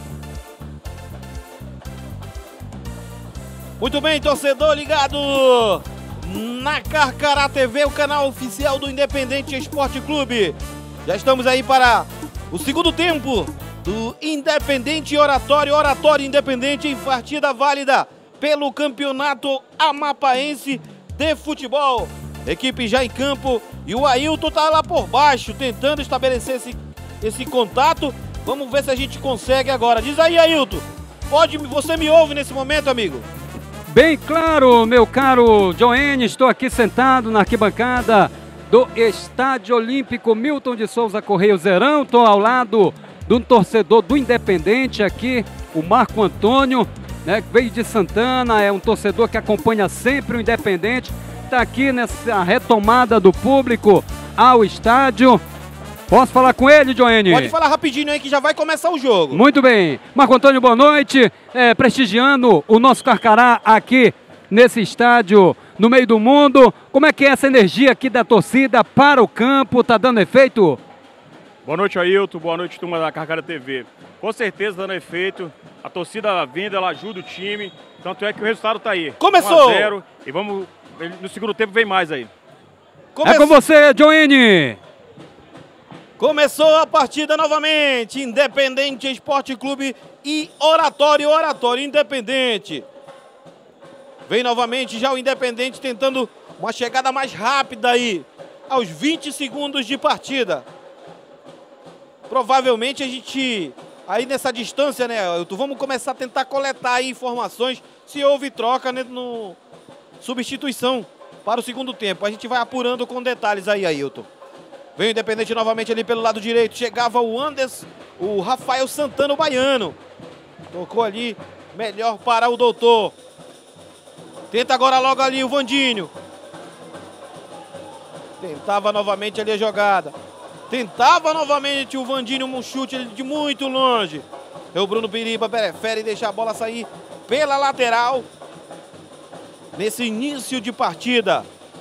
Muito bem, torcedor ligado na Carcará TV, o canal oficial do Independente Esporte Clube. Já estamos aí para o segundo tempo do Independente Oratório, Oratório Independente em partida válida pelo Campeonato Amapaense de Futebol. Equipe já em campo e o Ailton tá lá por baixo tentando estabelecer esse contato. Vamos ver se a gente consegue agora. Diz aí, Ailton. Você me ouve nesse momento, amigo? Bem claro, meu caro Joene, estou aqui sentado na arquibancada do Estádio Olímpico Milton de Souza Correia Zerão. Estou ao lado de um torcedor do Independente aqui, o Marco Antônio, né, que veio de Santana, é um torcedor que acompanha sempre o Independente. Está aqui nessa retomada do público ao estádio. Posso falar com ele, Joene? Pode falar rapidinho aí que já vai começar o jogo. Muito bem. Marco Antônio, boa noite. Prestigiando o nosso Carcará aqui nesse estádio no meio do mundo. Como é que é essa energia aqui da torcida para o campo? Tá dando efeito? Boa noite, Ailton. Boa noite, turma da Carcará TV. Com certeza dando efeito. A torcida vindo, ela ajuda o time. Tanto é que o resultado tá aí. Começou! 1-0. E vamos, no segundo tempo vem mais aí. É com você, Joene. Começou a partida novamente, Independente Esporte Clube e Oratório, Oratório Independente. Vem novamente já o Independente tentando uma chegada mais rápida aí, aos 20 segundos de partida. Provavelmente a gente, aí nessa distância, né, vamos começar a tentar coletar aí informações, se houve troca, né, no substituição para o segundo tempo. A gente vai apurando com detalhes aí, Ailton. Vem o Independente novamente ali pelo lado direito. Chegava o Anderson, o Rafael Santana, o baiano. Tocou ali, melhor para o doutor. Tenta agora logo ali o Vandinho. Tentava novamente ali a jogada. Tentava novamente o Vandinho, um chute de muito longe. O Bruno Piriba prefere deixar a bola sair pela lateral. Nesse início de partida.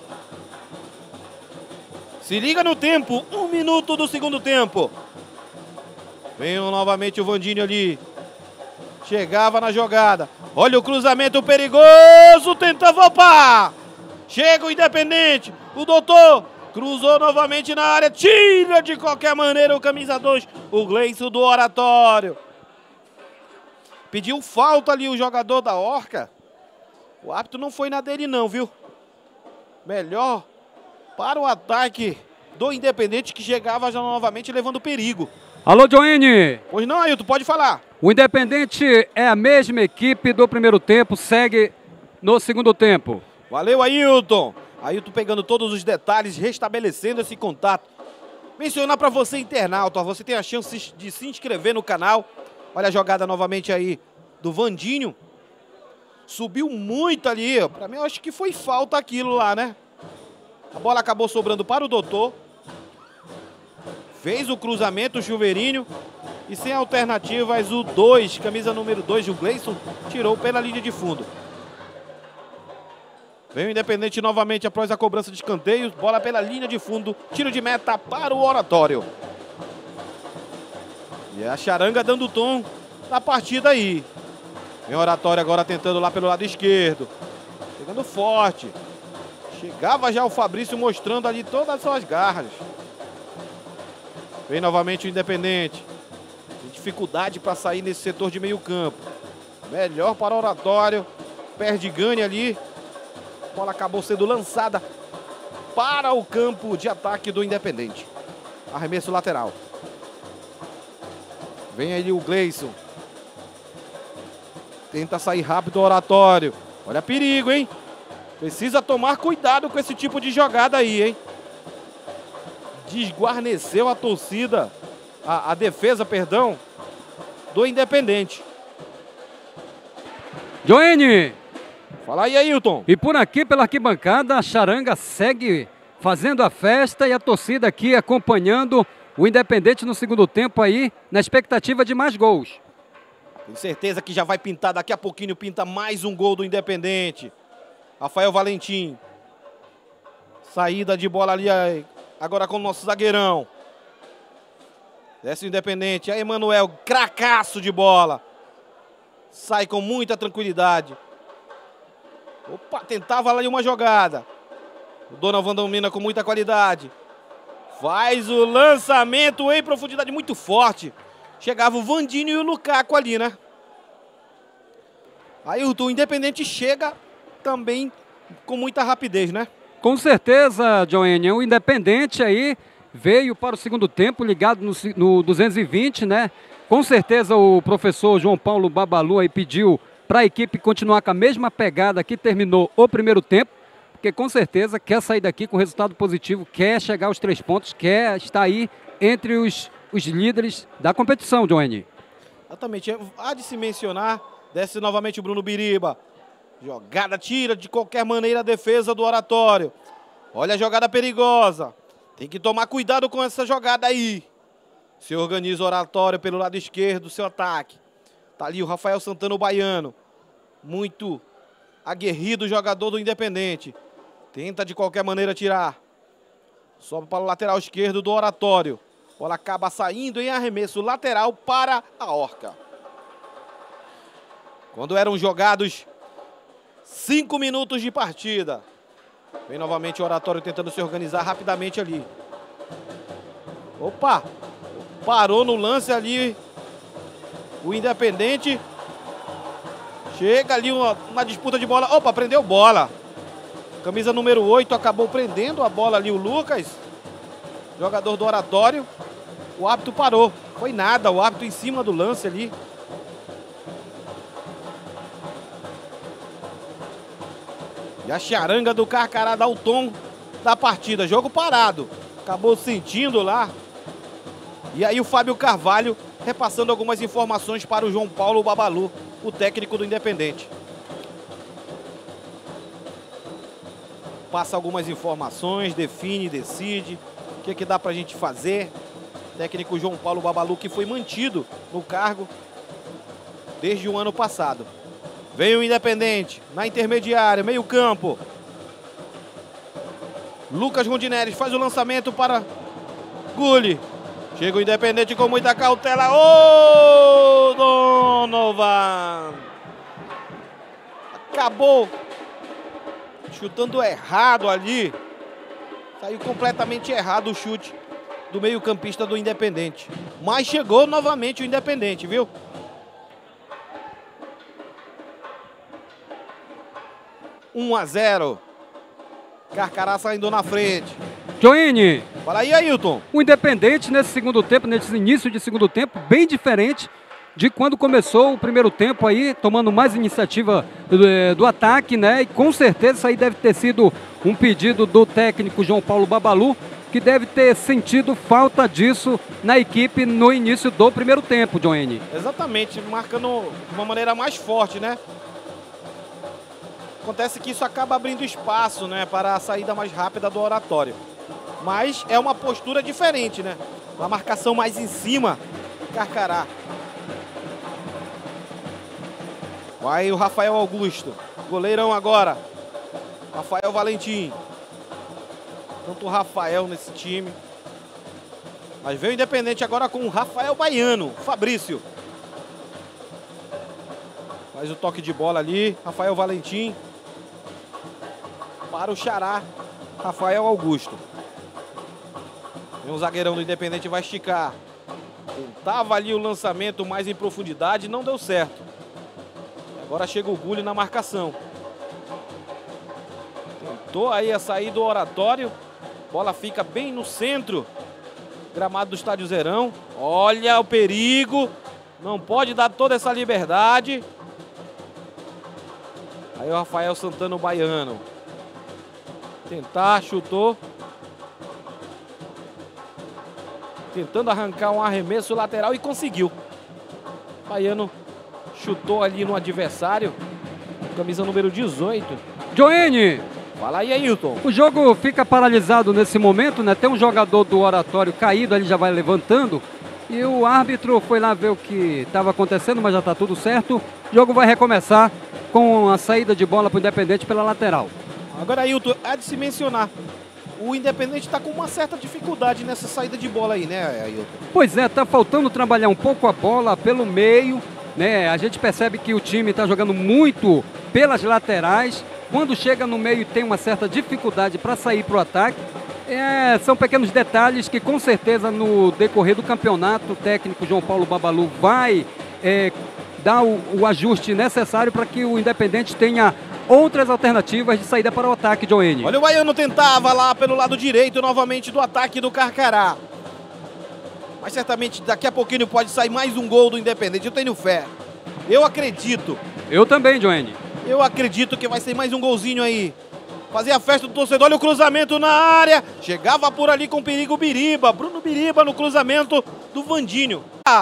Se liga no tempo, 1 minuto do segundo tempo. Vem novamente o Vandinho ali. Chegava na jogada. Olha o cruzamento perigoso. Tentava, opa! Chega o Independente. O doutor cruzou novamente na área. Tira de qualquer maneira o camisa 2. O Gleison do Oratório. Pediu falta ali o jogador da Orca. O árbitro não foi na dele não, viu? Melhor para o ataque do Independente, que chegava já novamente levando perigo. Alô, Joene. Pois não, Ailton, pode falar. O Independente é a mesma equipe do primeiro tempo, segue no segundo tempo. Valeu, Ailton. Ailton pegando todos os detalhes, restabelecendo esse contato. Mencionar para você, internauta, você tem a chance de se inscrever no canal. Olha a jogada novamente aí do Vandinho. Subiu muito ali. Para mim, eu acho que foi falta aquilo lá, né? A bola acabou sobrando para o doutor. Fez o cruzamento, o Chuveirinho. E sem alternativas, o 2, camisa número 2, o Gleison, tirou pela linha de fundo. Vem o Independente novamente após a cobrança de escanteio. Bola pela linha de fundo. Tiro de meta para o Oratório. E a charanga dando tom na partida aí. Vem o Oratório agora tentando lá pelo lado esquerdo. Pegando forte. Chegava já o Fabrício mostrando ali todas as suas garras. Vem novamente o Independente. Tem dificuldade para sair nesse setor de meio campo. Melhor para o Oratório. Perde ganho ali. A bola acabou sendo lançada para o campo de ataque do Independente. Arremesso lateral. Vem aí o Gleison. Tenta sair rápido o Oratório. Olha perigo, hein? Precisa tomar cuidado com esse tipo de jogada aí, hein? Desguarneceu a torcida, a defesa, perdão, do Independente. Joene! Fala aí, Ailton. E por aqui, pela arquibancada, a charanga segue fazendo a festa e a torcida aqui acompanhando o Independente no segundo tempo aí, na expectativa de mais gols. Tenho certeza que já vai pintar, daqui a pouquinho pinta mais um gol do Independente. Rafael Valentim. Saída de bola ali agora com o nosso zagueirão. Desce o Independente. Aí, Emanuel, cracaço de bola. Sai com muita tranquilidade. Opa, tentava ali uma jogada. O Donovan domina com muita qualidade. Faz o lançamento em profundidade muito forte. Chegava o Vandinho e o Lukaku ali, né? Aí o Independente chega também com muita rapidez, né? Com certeza, Joênia, o Independente aí veio para o segundo tempo ligado no 220, né? Com certeza o professor João Paulo Babalu aí pediu para a equipe continuar com a mesma pegada que terminou o primeiro tempo, porque com certeza quer sair daqui com resultado positivo, quer chegar aos 3 pontos, quer estar aí entre os líderes da competição, Joênia. Exatamente. Há de se mencionar, desce novamente o Bruno Biriba. Jogada, tira de qualquer maneira a defesa do Oratório. Olha a jogada perigosa. Tem que tomar cuidado com essa jogada aí. Se organiza o Oratório pelo lado esquerdo do seu ataque. Tá ali o Rafael Santana, o baiano. Muito aguerrido jogador do Independente. Tenta de qualquer maneira tirar. Sobe para o lateral esquerdo do Oratório. Bola acaba saindo em arremesso lateral para a Orca. Quando eram jogados 5 minutos de partida. Vem novamente o Oratório tentando se organizar rapidamente ali. Opa! Parou no lance ali o Independente. Chega ali uma disputa de bola. Opa, prendeu bola. Camisa número 8 acabou prendendo a bola ali o Lucas. Jogador do Oratório. O árbitro parou. Foi nada, o árbitro em cima do lance ali. E a charanga do Carcará dá o tom da partida. Jogo parado. Acabou sentindo lá. E aí o Fábio Carvalho repassando algumas informações para o João Paulo Babalu, o técnico do Independente. Passa algumas informações, define, decide o que dá pra gente fazer. Técnico João Paulo Babalu, que foi mantido no cargo desde o ano passado. Vem o Independente, na intermediária, meio campo. Lucas Rondinelli faz o lançamento para Gulli. Chega o Independente com muita cautela. Ô, Donovan! Acabou chutando errado ali. Saiu completamente errado o chute do meio-campista do Independente. Mas chegou novamente o Independente, viu? Um 1-0. Carcará saindo na frente. Joine, Fala aí, Ailton. o Independente nesse segundo tempo, nesse início de segundo tempo, bem diferente de quando começou o primeiro tempo aí, tomando mais iniciativa do ataque, né? E com certeza isso aí deve ter sido um pedido do técnico João Paulo Babalu, que deve ter sentido falta disso na equipe no início do primeiro tempo, Joine. Exatamente, marcando de uma maneira mais forte, né? Acontece que isso acaba abrindo espaço, né, para a saída mais rápida do Oratório. Mas é uma postura diferente, né? Uma marcação mais em cima, Carcará. Vai o Rafael Augusto. Goleirão agora. Rafael Valentim. Tanto o Rafael nesse time. Mas vem o Independente agora com o Rafael Baiano. Fabrício. Faz o toque de bola ali. Rafael Valentim. Para o Xará. Rafael Augusto. Vem o zagueirão do Independente, vai esticar. Tentava ali o lançamento mais em profundidade, não deu certo. Agora chega o Gulli na marcação. Tentou aí a sair do Oratório. Bola fica bem no centro. Gramado do Estádio Zerão. Olha o perigo. Não pode dar toda essa liberdade. Aí o Rafael Santana, o baiano. Tentar, chutou. Tentando arrancar um arremesso lateral e conseguiu. Baiano chutou ali no adversário. Camisa número 18. Joene, Fala aí, Ailton. o jogo fica paralisado nesse momento, né? Tem um jogador do Oratório caído, ali já vai levantando. E o árbitro foi lá ver o que estava acontecendo, mas já está tudo certo. O jogo vai recomeçar com a saída de bola para o Independente pela lateral. Agora, Ailton, há de se mencionar. O Independente está com uma certa dificuldade nessa saída de bola aí, né, Ailton? Pois é, tá faltando trabalhar um pouco a bola pelo meio, né? A gente percebe que o time está jogando muito pelas laterais quando chega no meio tem uma certa dificuldade para sair para o ataque. São pequenos detalhes que com certeza no decorrer do campeonato o técnico João Paulo Babalu vai dar o ajuste necessário para que o Independente tenha outras alternativas de saída para o ataque, Joene. Olha, o Baiano tentava lá pelo lado direito novamente do ataque do Carcará. Mas certamente daqui a pouquinho pode sair mais um gol do Independente. Eu tenho fé. Eu acredito. Eu também, Joene. Eu acredito que vai ser mais um golzinho aí. Fazer a festa do torcedor. Olha o cruzamento na área. Chegava por ali com perigo o Biriba. Bruno Biriba no cruzamento do Vandinho.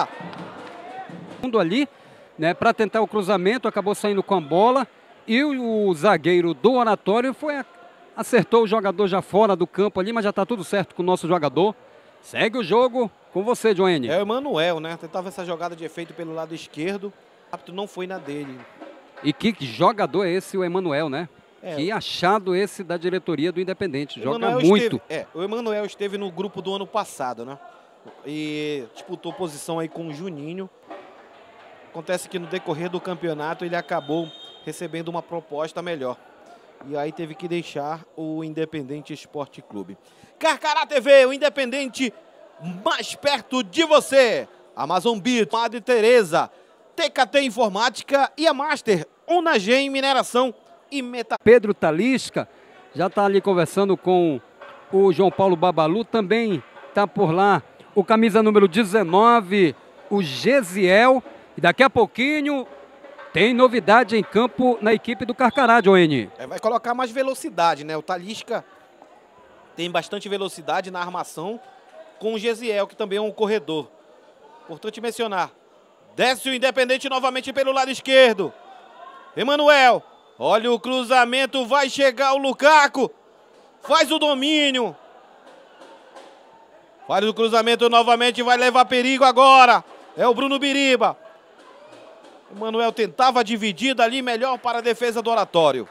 Ali, né, para tentar o cruzamento, acabou saindo com a bola. E o zagueiro do Oratório acertou o jogador já fora do campo ali, mas já está tudo certo com o nosso jogador. Segue o jogo com você, Joene. É o Emanuel, né? Tentava essa jogada de efeito pelo lado esquerdo. O rápido não foi na dele. E que jogador é esse, o Emanuel, né? Que achado esse da diretoria do Independente. Joga muito. O Emanuel esteve no grupo do ano passado, né? E disputou posição aí com o Juninho. Acontece que no decorrer do campeonato ele acabou recebendo uma proposta melhor. E aí teve que deixar o Independente Esporte Clube. Carcará TV, o Independente mais perto de você. Amazon Beat, Madre Teresa, TKT Informática e a Master, Unagem Mineração e Meta. Pedro Talisca já está ali conversando com o João Paulo Babalu. Também está por lá o camisa número 19, o Gesiel. E daqui a pouquinho tem novidade em campo na equipe do Carcará, Joene. Vai colocar mais velocidade, né? O Talisca tem bastante velocidade na armação com o Gesiel, que também é um corredor. Importante mencionar. Desce o Independente novamente pelo lado esquerdo. Emanuel. Olha o cruzamento, vai chegar o Lukaku. Faz o domínio. Faz o cruzamento novamente, vai levar perigo agora. É o Bruno Biriba. O Manuel tentava a dividida ali, melhor para a defesa do Oratório.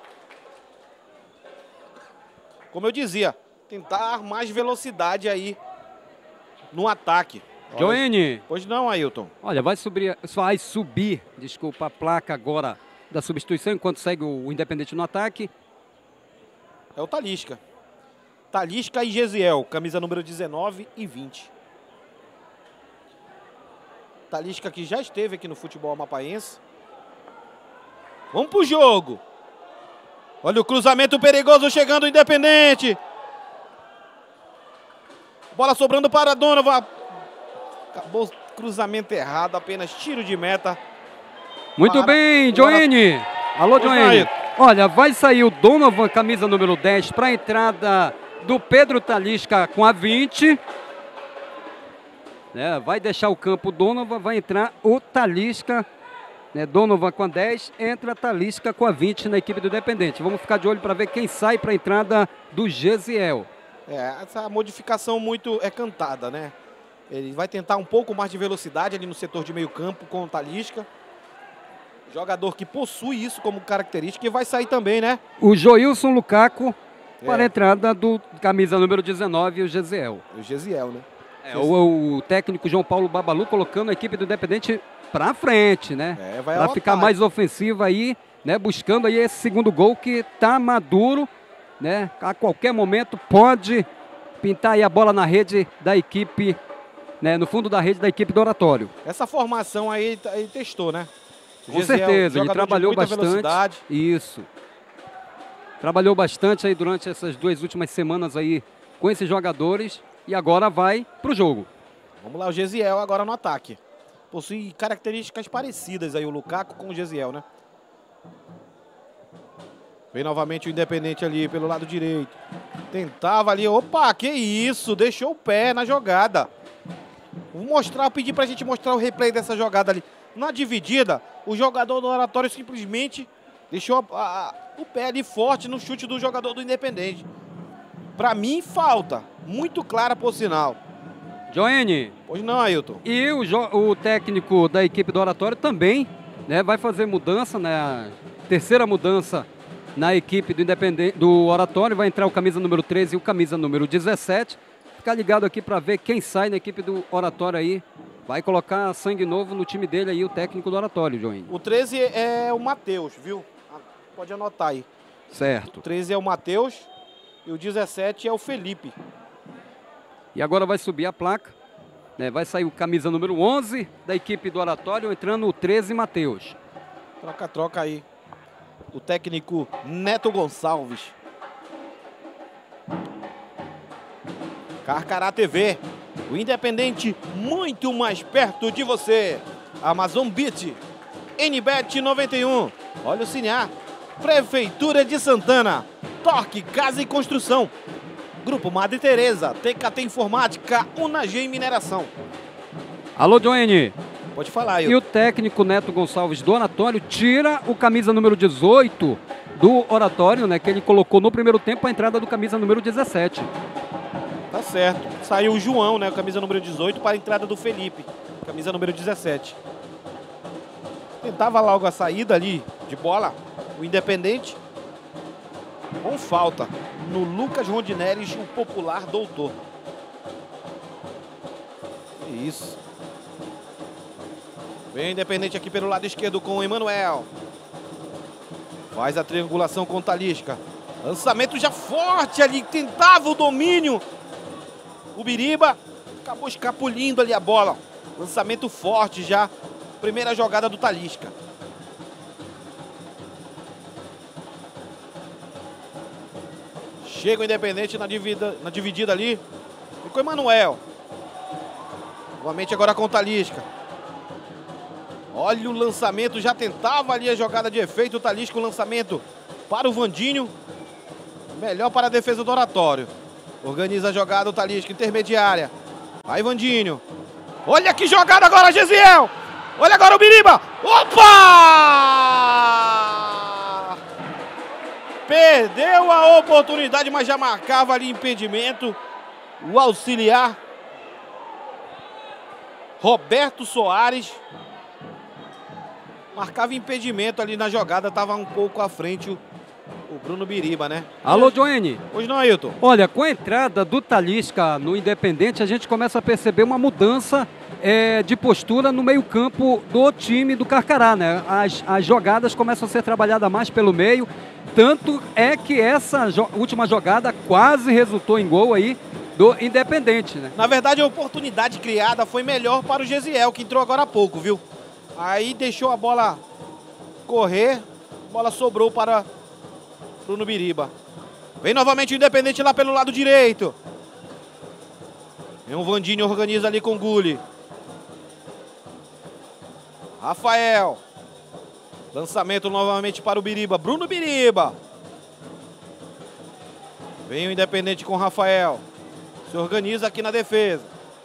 Como eu dizia, tentar mais velocidade aí no ataque. Joene. Pois não, Ailton. Olha, vai subir, desculpa, a placa agora da substituição, enquanto segue o Independente no ataque. É o Talisca. Talisca e Gesiel, camisa número 19 e 20. Talisca que já esteve aqui no futebol amapaense. Vamos pro jogo. Olha o cruzamento perigoso chegando o Independente. Bola sobrando para Donovan. Acabou o cruzamento errado, apenas tiro de meta. Muito bem, Joene. Alô, Joene. Olha, vai sair o Donovan, camisa número 10, para a entrada do Pedro Talisca com a 20. Vai deixar o campo Donovan, vai entrar o Talisca. Donovan com a 10, entra Talisca com a 20 na equipe do Independente. Vamos ficar de olho para ver quem sai para a entrada do Gesiel. Essa modificação muito cantada, né? Ele vai tentar um pouco mais de velocidade ali no setor de meio campo com o Talisca. Jogador que possui isso como característica e vai sair também, né? O Joilson Lukaku para a entrada do camisa número 19, o Gesiel. O Gesiel, né? O técnico João Paulo Babalu colocando a equipe do Independente para frente, né? Para ficar mais ofensiva aí, né? Buscando aí esse segundo gol que tá maduro, né? A qualquer momento pode pintar aí a bola na rede da equipe, né? No fundo da rede da equipe do Oratório. Essa formação aí ele testou, né? Com certeza, ele trabalhou bastante. Velocidade. Isso. Trabalhou bastante aí durante essas 2 últimas semanas aí com esses jogadores. E agora vai pro jogo. Vamos lá, o Gesiel agora no ataque. Possui características parecidas aí o Lukaku com o Gesiel, né? Vem novamente o Independente ali pelo lado direito. Tentava ali, opa, que isso, deixou o pé na jogada. Vou pedir pra gente mostrar o replay dessa jogada ali. Na dividida, o jogador do Oratório simplesmente deixou o pé ali forte no chute do jogador do Independente. Pra mim, falta. Muito clara, por sinal. Joene. Pois não, Ailton. E o técnico da equipe do Oratório também, né, vai fazer mudança, né? Terceira mudança na equipe do Independente, do Oratório. Vai entrar o camisa número 13 e o camisa número 17. Ficar ligado aqui para ver quem sai na equipe do Oratório aí. Vai colocar sangue novo no time dele aí, o técnico do Oratório, Joene. O 13 é o Matheus, viu? Pode anotar aí. Certo. O 13 é o Matheus e o 17 é o Felipe. E agora vai subir a placa, né? Vai sair o camisa número 11 da equipe do Oratório, entrando o 13, Matheus. Troca-troca aí. O técnico Neto Gonçalves. Carcará TV, o independente muito mais perto de você. Amazon Beat, NBet 91, Olha o Cinear, Prefeitura de Santana, Torque Casa e Construção, Grupo Madre Teresa, TKT Informática, Unag Mineração. Alô, Joene. Pode falar, E o técnico Neto Gonçalves do Oratório tira o camisa número 18 do Oratório, né? Que ele colocou no primeiro tempo a entrada do camisa número 17. Tá certo. Saiu o João, né? Camisa número 18 para a entrada do Felipe, camisa número 17. Tentava logo a saída ali de bola, o Independente, com falta no Lucas Rondineres, o popular doutor. Isso. Vem o Independente aqui pelo lado esquerdo com o Emanuel. Faz a triangulação com o Talisca. Lançamento já forte ali, tentava o domínio. O Biriba acabou escapulindo ali a bola. Lançamento forte já. Primeira jogada do Talisca. Chega o Independente na dividida ali. Ficou Emanuel. Novamente agora com o Talisca. Olha o lançamento, já tentava ali a jogada de efeito. O Talisca, o lançamento para o Vandinho. Melhor para a defesa do Oratório. Organiza a jogada o Talisca, intermediária. Vai Vandinho. Olha que jogada agora, Gesiel. Olha agora o Biriba. Opa! Perdeu a oportunidade, mas já marcava ali impedimento. O auxiliar Roberto Soares marcava impedimento ali na jogada. Estava um pouco à frente o Bruno Biriba, né? Alô, Joene. Hoje não, Ailton. Olha, com a entrada do Talisca no Independente, a gente começa a perceber uma mudança de postura no meio-campo do time do Carcará, né? As jogadas começam a ser trabalhadas mais pelo meio. Tanto é que essa última jogada quase resultou em gol aí do Independente, né? Na verdade, a oportunidade criada foi melhor para o Gesiel, que entrou agora há pouco, viu? Aí deixou a bola correr, a bola sobrou para Bruno Biriba. Vem novamente o Independente lá pelo lado direito. Vem o Vandinho, organiza ali com o Gulli. Rafael. Lançamento novamente para o Biriba. Bruno Biriba. Vem o Independente com o Rafael. Se organiza aqui na defesa.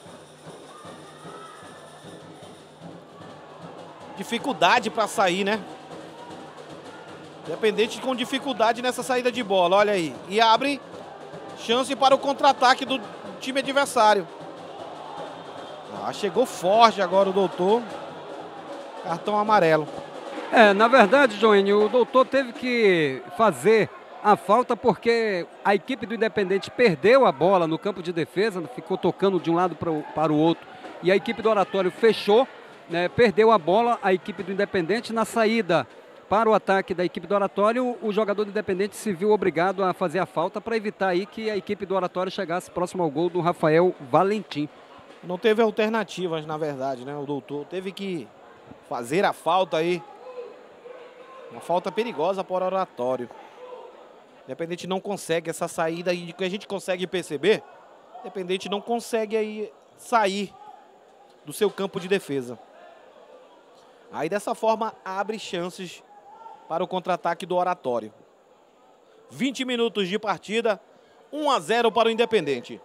Dificuldade para sair, né? Independente com dificuldade nessa saída de bola, olha aí. E abre chance para o contra-ataque do time adversário. Chegou forte agora o doutor. Cartão amarelo. Na verdade, Joene, o doutor teve que fazer a falta porque a equipe do Independente perdeu a bola no campo de defesa, ficou tocando de um lado para o outro. E a equipe do Oratório fechou, né, perdeu a bola, a equipe do Independente na saída para o ataque da equipe do Oratório, o jogador do Independente se viu obrigado a fazer a falta para evitar aí que a equipe do Oratório chegasse próximo ao gol do Rafael Valentim. Não teve alternativas, na verdade, né? O doutor teve que fazer a falta aí. Uma falta perigosa para o Oratório. Independente não consegue essa saída aí, que a gente consegue perceber. Independente não consegue aí sair do seu campo de defesa. Aí dessa forma abre chances para o contra-ataque do Oratório. 20 minutos de partida, 1-0 para o Independente.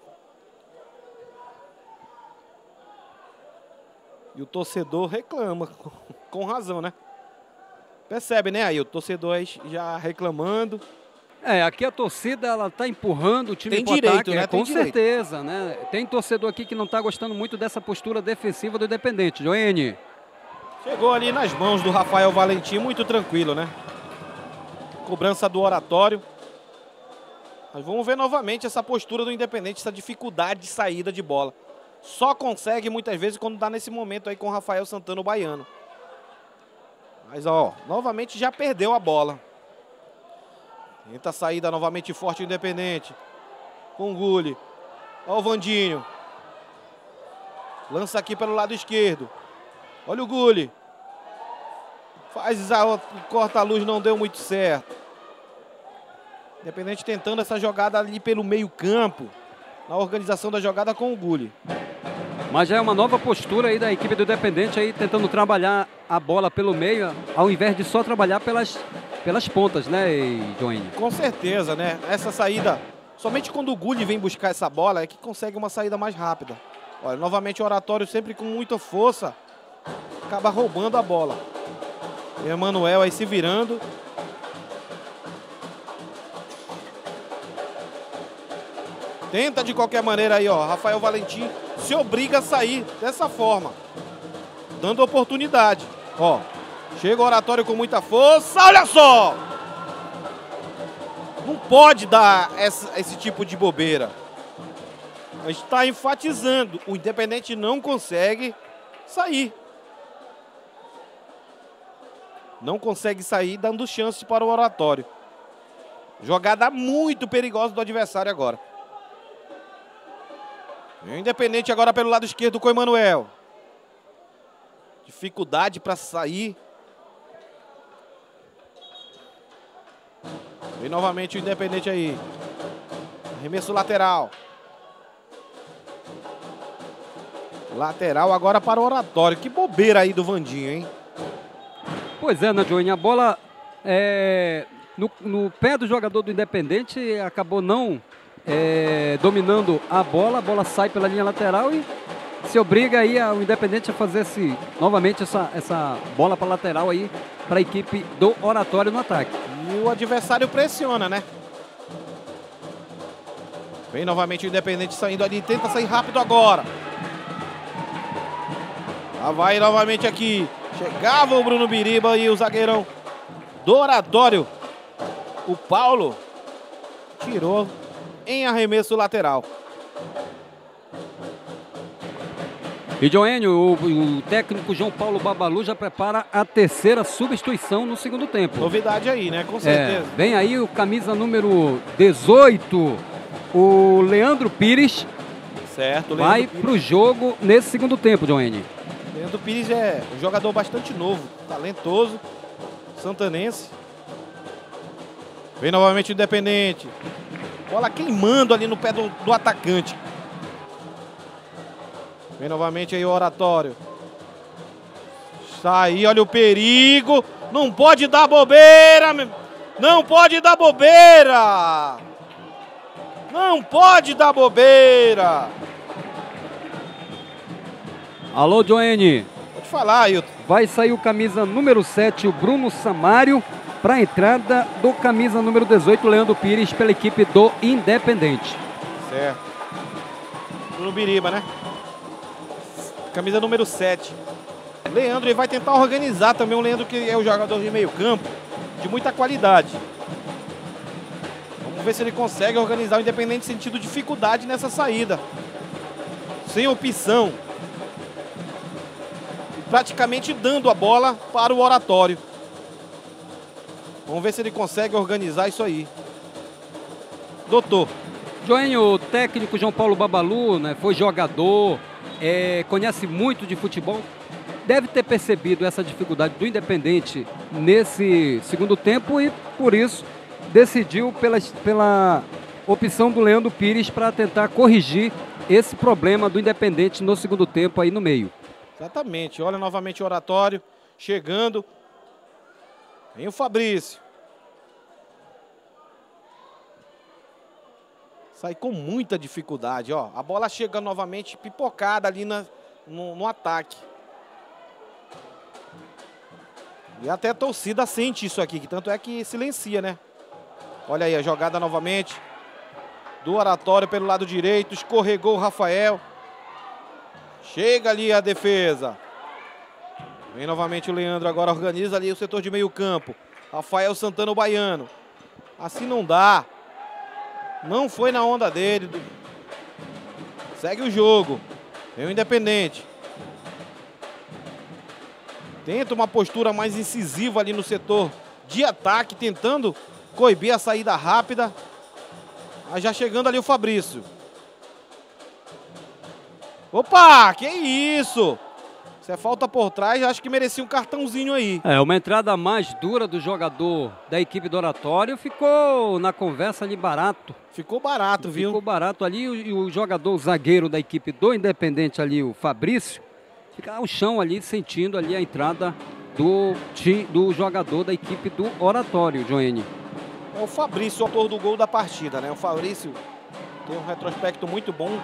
E o torcedor reclama, com razão, né? Percebe, né, aí o torcedor aí já reclamando. Aqui a torcida, ela tá empurrando o time pro ataque, né? Com certeza, né? Tem torcedor aqui que não tá gostando muito dessa postura defensiva do Independente. Joene. Chegou ali nas mãos do Rafael Valentim, muito tranquilo, né? Cobrança do Oratório. Mas vamos ver novamente essa postura do Independente, essa dificuldade de saída de bola. Só consegue muitas vezes quando dá nesse momento aí com o Rafael Santana, o baiano. Mas, ó, novamente já perdeu a bola. Tenta a saída novamente forte o Independente. Com o Gulli. Olha o Vandinho. Lança aqui pelo lado esquerdo. Olha o Gulli. Faz a corta a luz, não deu muito certo. Independente tentando essa jogada ali pelo meio campo. Na organização da jogada com o Gulli. Mas já é uma nova postura aí da equipe do Independente aí, tentando trabalhar a bola pelo meio, ao invés de só trabalhar pelas pontas, né, Joinha? Com certeza, né? Essa saída, somente quando o Gulli vem buscar essa bola é que consegue uma saída mais rápida. Olha, novamente o Oratório sempre com muita força, acaba roubando a bola. E o Emanuel aí se virando. Tenta de qualquer maneira aí, ó. Rafael Valentim se obriga a sair dessa forma, dando oportunidade. Ó, chega o Oratório com muita força. Olha só! Não pode dar esse tipo de bobeira. A gente está enfatizando. O Independente não consegue sair. Não consegue sair, dando chance para o Oratório. Jogada muito perigosa do adversário agora. O Independente agora pelo lado esquerdo com o Emanuel. Dificuldade para sair. Vem novamente o Independente aí. Arremesso lateral. Lateral agora para o Oratório. Que bobeira aí do Vandinho, hein? Pois é, né, Joinha? A bola no pé do jogador do Independente acabou não dominando a bola sai pela linha lateral e se obriga aí o Independente a fazer novamente essa bola para lateral aí para a equipe do Oratório no ataque. E o adversário pressiona, né? Vem novamente o Independente saindo ali, tenta sair rápido agora. Lá vai novamente aqui. Chegava o Bruno Biriba e o zagueirão do Oratório, o Paulo, tirou em arremesso lateral. E Joênio, o técnico João Paulo Babalu já prepara a terceira substituição no segundo tempo. Novidade aí, né? Com certeza. Vem aí o camisa número 18, o Leandro Pires. Certo, vai para o jogo nesse segundo tempo, Joênio. Leandro Pires é um jogador bastante novo, talentoso, santanense. Vem novamente o Independente. Bola queimando ali no pé do atacante. Vem novamente aí o Oratório. Sai, olha o perigo. Não pode dar bobeira. Não pode dar bobeira. Não pode dar bobeira. Alô, Joene. Pode falar, Ailton. Vai sair o camisa número 7, o Bruno Samário, para a entrada do camisa número 18, Leandro Pires, pela equipe do Independente. Certo. Bruno Biriba, né? Camisa número 7. Leandro, ele vai tentar organizar também. O Leandro, que é o jogador de meio campo, de muita qualidade. Vamos ver se ele consegue organizar o Independente, sentindo dificuldade nessa saída. Sem opção. Praticamente dando a bola para o Oratório. Vamos ver se ele consegue organizar isso aí. Doutor. Joênio, o técnico João Paulo Babalu, né, foi jogador, conhece muito de futebol. Deve ter percebido essa dificuldade do Independente nesse segundo tempo e, por isso, decidiu pela opção do Leandro Pires para tentar corrigir esse problema do Independente no segundo tempo aí no meio. Exatamente. Olha novamente o Oratório chegando. Vem o Fabrício. Sai com muita dificuldade, ó. A bola chega novamente pipocada ali no ataque. E até a torcida sente isso aqui, que tanto é que silencia, né? Olha aí a jogada novamente do Oratório pelo lado direito. Escorregou o Rafael. Chega ali a defesa. Vem novamente o Leandro, agora organiza ali o setor de meio campo. Rafael Santana, o baiano. Assim não dá. Não foi na onda dele. Segue o jogo. Vem o Independente. Tenta uma postura mais incisiva ali no setor de ataque, tentando coibir a saída rápida. Mas já chegando ali o Fabrício. Opa, que isso? Se é falta por trás, acho que merecia um cartãozinho aí. É, uma entrada mais dura do jogador da equipe do Oratório, ficou na conversa ali barato. Ficou barato, viu? Ficou barato ali e o jogador, o zagueiro da equipe do Independente ali, o Fabrício, fica ao chão ali, sentindo ali a entrada do jogador da equipe do Oratório, Joene. É o Fabrício, o autor do gol da partida, né? O Fabrício tem um retrospecto muito bom,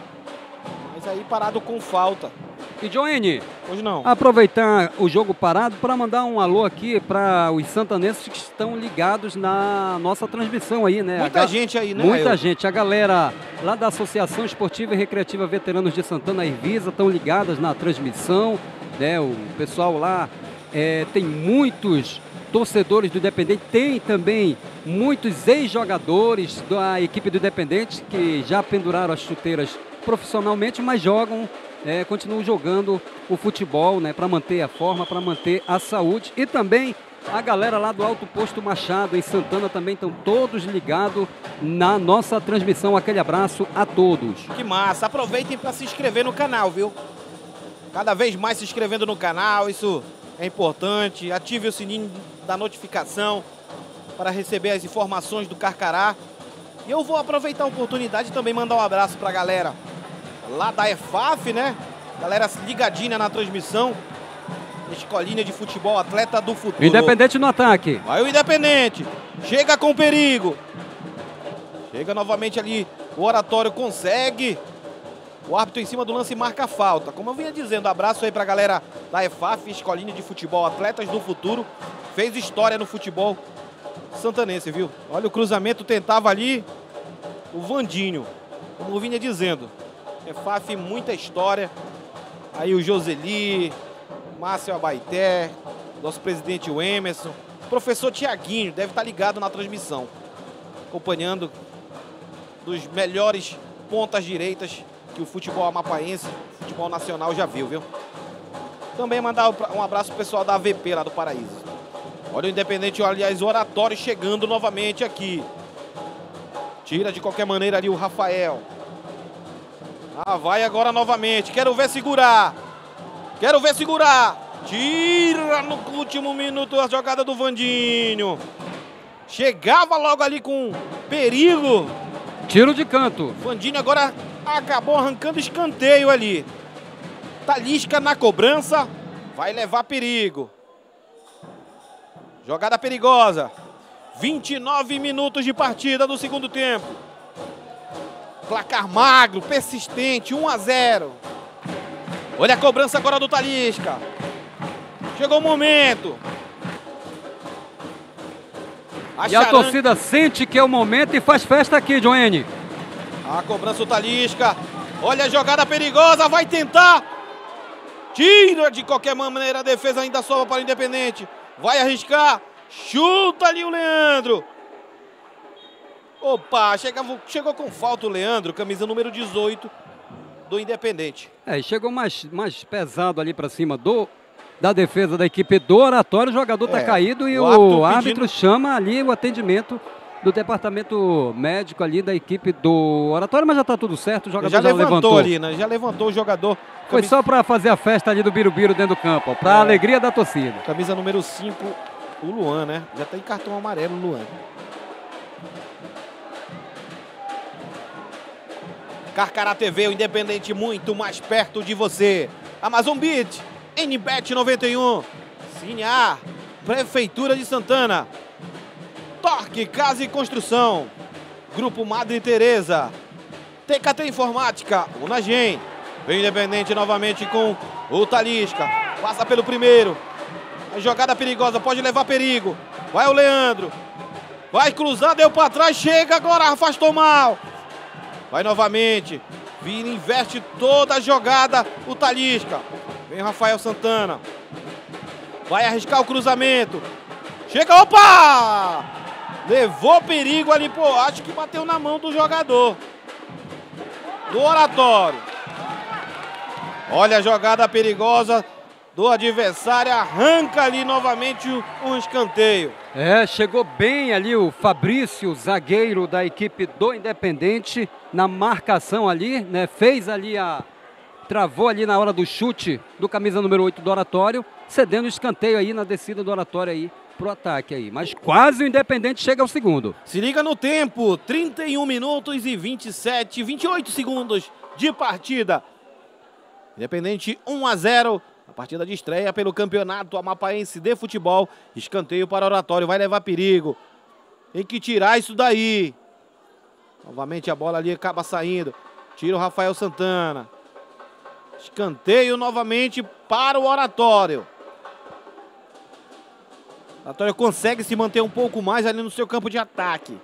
mas aí parado com falta. E Joene, Hoje não. aproveitar o jogo parado para mandar um alô aqui para os santanenses que estão ligados na nossa transmissão aí, né? Muita gente aí, né? Muita gente. A galera lá da Associação Esportiva e Recreativa Veteranos de Santana, a Irvisa, estão ligadas na transmissão, né? O pessoal lá tem muitos torcedores do Independente, tem também muitos ex-jogadores da equipe do Independente que já penduraram as chuteiras profissionalmente, mas jogam, continuam jogando o futebol, né, para manter a forma, para manter a saúde. E também a galera lá do Alto Posto Machado, em Santana, também estão todos ligados na nossa transmissão. Aquele abraço a todos. Que massa. Aproveitem para se inscrever no canal, viu? Cada vez mais se inscrevendo no canal, isso é importante. Ative o sininho da notificação para receber as informações do Carcará. E eu vou aproveitar a oportunidade e também mandar um abraço para a galera lá da EFAF, né? Galera ligadinha na transmissão. Escolinha de Futebol Atleta do Futuro. Independente no ataque. Vai o Independente. Chega com perigo. Chega novamente ali. O Oratório consegue. O árbitro em cima do lance marca a falta. Como eu vinha dizendo, abraço aí pra galera da EFAF, Escolinha de Futebol Atletas do Futuro. Fez história no futebol santanense, viu? Olha o cruzamento, tentava ali o Vandinho. Como eu vinha dizendo. EFAF, muita história. Aí o Joseli, Márcio Abaité, nosso presidente o Emerson, professor Tiaguinho, deve estar ligado na transmissão, acompanhando dos melhores pontas direitas que o futebol amapaense, futebol nacional já viu? Também mandar um abraço pro pessoal da AVP lá do Paraíso. Olha o Independente, aliás, o Oratório chegando novamente aqui. Tira de qualquer maneira ali o Rafael. Vai agora novamente, quero ver segurar. Tira no último minuto a jogada do Vandinho. Chegava logo ali com perigo. Tiro de canto. Vandinho agora acabou arrancando escanteio ali. Talisca na cobrança. Vai levar perigo. Jogada perigosa. 29 minutos de partida do segundo tempo. Placar magro, persistente, 1-0. Olha a cobrança agora do Talisca. Chegou o momento. E a torcida sente que é o momento e faz festa aqui, Joene. A cobrança do Talisca. Olha a jogada perigosa, vai tentar. Tira de qualquer maneira, a defesa ainda sobra para o Independente. Vai arriscar. Chuta ali o Leandro. Opa, chegou com falta o Leandro, camisa número 18 do Independente. Chegou mais pesado ali para cima da defesa da equipe do Oratório. O jogador está caído e o árbitro chama ali o atendimento do departamento médico ali da equipe do Oratório, mas já está tudo certo, o jogador já levantou ali, né? Já levantou o jogador. Foi só para fazer a festa ali do Birubiru dentro do campo, para a alegria da torcida. Camisa número 5, o Luan, né? Já tem cartão amarelo, o Luan. Carcará TV, o Independente muito mais perto de você. Amazon Beat, NBet 91, Cinear, Prefeitura de Santana, Torque Casa e Construção, Grupo Madre Teresa, TKT Informática, Unagem. Vem Independente novamente com o Talisca, passa pelo primeiro. A jogada perigosa, pode levar perigo. Vai o Leandro, vai cruzar, deu para trás, chega agora, afastou mal. Vai novamente, vira, investe toda a jogada o Talisca. Vem o Rafael Santana. Vai arriscar o cruzamento. Chega, opa! Levou perigo ali, pô, acho que bateu na mão do jogador do Oratório. Olha a jogada perigosa do adversário, arranca ali novamente um escanteio. Chegou bem ali o Fabrício, zagueiro da equipe do Independente, na marcação ali, né? Fez ali travou ali na hora do chute do camisa número 8 do Oratório, cedendo o escanteio aí na descida do Oratório aí pro ataque aí. Mas quase o Independente chega ao segundo. Se liga no tempo, 31 minutos e 28 segundos de partida. Independente 1-0. A partida de estreia pelo Campeonato Amapaense de Futebol. Escanteio para o Oratório, vai levar perigo. Tem que tirar isso daí. Novamente a bola ali acaba saindo. Tira o Rafael Santana. Escanteio novamente para o Oratório. O Oratório consegue se manter um pouco mais ali no seu campo de ataque.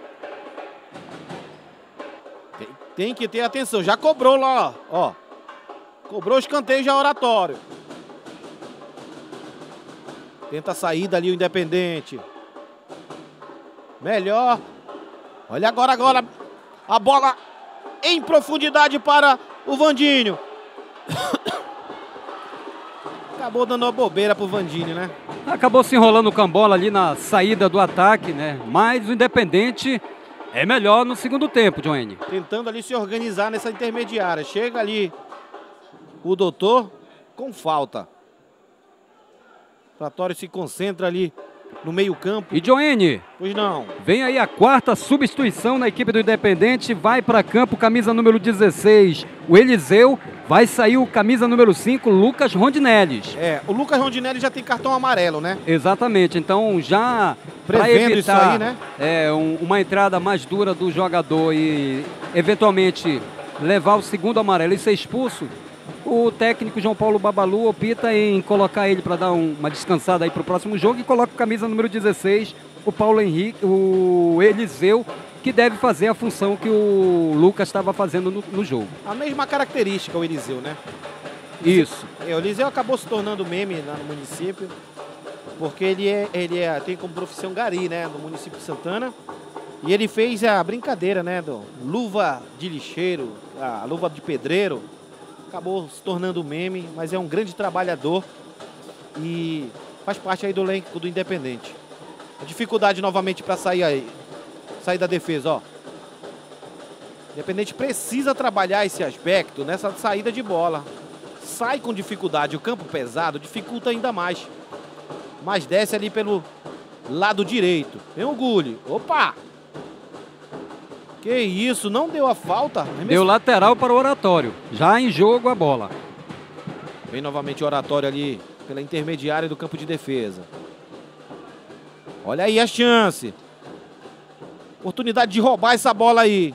Tem que ter atenção. Já cobrou lá, ó. Cobrou o escanteio já o Oratório. Tenta a saída ali o Independente. Melhor. Olha agora a bola em profundidade para o Vandinho. Acabou dando uma bobeira pro Vandinho, né? Acabou se enrolando com a bola ali na saída do ataque, né? Mas o Independente é melhor no segundo tempo, Johnny. Tentando ali se organizar nessa intermediária. Chega ali o doutor com falta. O Oratório se concentra ali no meio campo. E Johnny, pois não. Vem aí a quarta substituição na equipe do Independente. Vai para campo camisa número 16, o Eliseu. Vai sair o camisa número 5, Lucas Rondinelles. O Lucas Rondinelles já tem cartão amarelo, né? Exatamente, então já para evitar isso aí, né? Uma entrada mais dura do jogador e eventualmente levar o segundo amarelo e ser expulso, o técnico João Paulo Babalu opta em colocar ele para dar uma descansada aí para o próximo jogo e coloca o camisa número 16, o Paulo Henrique, o Eliseu, que deve fazer a função que o Lucas estava fazendo no jogo. A mesma característica o Eliseu, né? Isso. O Eliseu acabou se tornando meme lá no município, porque ele tem como profissão gari, né, no município de Santana. E ele fez a brincadeira, né, do luva de lixeiro, a luva de pedreiro. Acabou se tornando meme, mas é um grande trabalhador e faz parte aí do elenco do Independente. A dificuldade novamente para sair da defesa, ó. O Independente precisa trabalhar esse aspecto nessa saída de bola. Sai com dificuldade, o campo pesado dificulta ainda mais. Mas desce ali pelo lado direito. Tem o Gulli. Opa! Que isso, não deu a falta? Deu lateral para o Oratório. Já em jogo a bola. Vem novamente o Oratório ali pela intermediária do campo de defesa. Olha aí a chance. Oportunidade de roubar essa bola aí.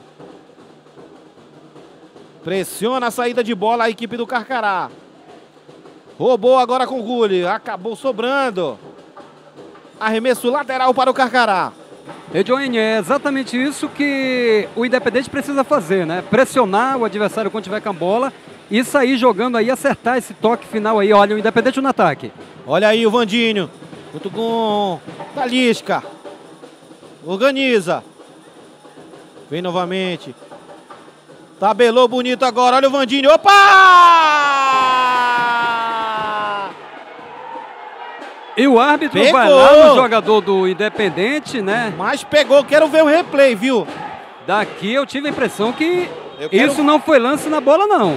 Pressiona a saída de bola a equipe do Carcará. Roubou agora com o Gulli. Acabou sobrando. Arremesso lateral para o Carcará. E Johnny, é exatamente isso que o Independente precisa fazer, né? Pressionar o adversário quando tiver com a bola e sair jogando aí, acertar esse toque final aí. Olha, o Independente no ataque. Olha aí o Vandinho, junto com Talisca. Organiza. Vem novamente. Tabelou bonito agora, olha o Vandinho. Opa! E o árbitro pegou. Vai lá no jogador do Independente, né? Mas pegou, quero ver o replay, viu? Daqui eu tive a impressão que isso não foi lance na bola, não.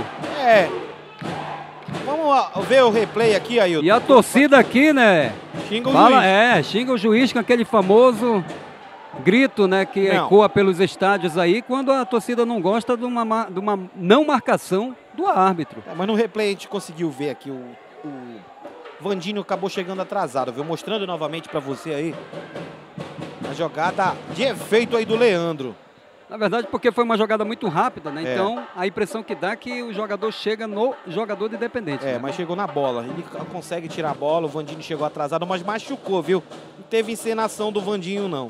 Vamos ver o replay aqui, Ailton. E a torcida aqui, né? Xinga o juiz. Xinga o juiz com aquele famoso grito, né? Que ecoa pelos estádios aí, quando a torcida não gosta de uma não marcação do árbitro. Mas no replay a gente conseguiu ver aqui o Vandinho acabou chegando atrasado, viu? Mostrando novamente para você aí a jogada de efeito aí do Leandro. Na verdade, porque foi uma jogada muito rápida, né? Então, a impressão que dá é que o jogador chega no jogador do Independente. Né? Mas chegou na bola. Ele consegue tirar a bola, o Vandinho chegou atrasado, mas machucou, viu? Não teve encenação do Vandinho, não.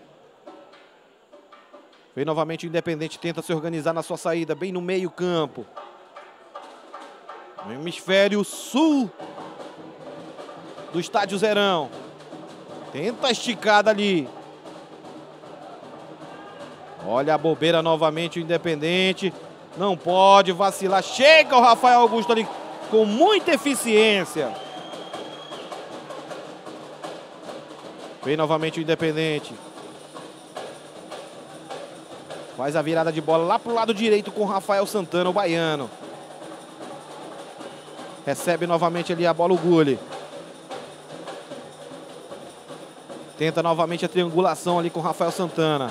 Veio novamente o Independente, tenta se organizar na sua saída, bem no meio campo. No hemisfério sul do estádio Zerão. Tenta a esticada ali. Olha a bobeira novamente o Independente. Não pode vacilar. Chega o Rafael Augusto ali com muita eficiência. Vem novamente o Independente. Faz a virada de bola lá pro lado direito com o Rafael Santana, o baiano. Recebe novamente ali a bola o Gulli. Tenta novamente a triangulação ali com o Rafael Santana.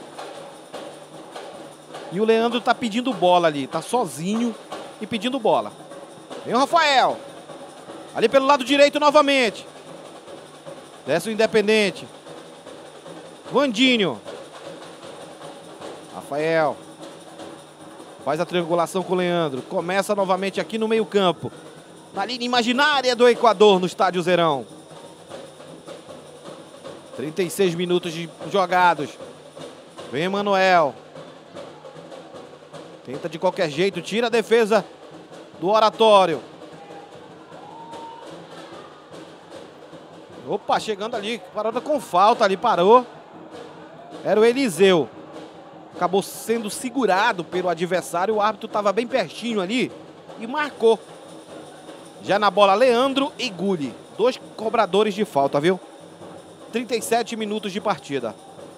E o Leandro tá pedindo bola ali. Tá sozinho e pedindo bola. Vem o Rafael. Ali pelo lado direito novamente. Desce o Independente. Vandinho. Rafael. Faz a triangulação com o Leandro. Começa novamente aqui no meio campo. Na linha imaginária do Equador, no Estádio Zerão. 36 minutos de jogados. Vem Emanuel. Tenta de qualquer jeito, tira a defesa do Oratório. Opa, chegando ali, parada com falta ali, parou. Era o Eliseu. Acabou sendo segurado pelo adversário, o árbitro estava bem pertinho ali e marcou. Já na bola, Leandro e Gulli, 2 cobradores de falta, viu? 37 minutos de partida.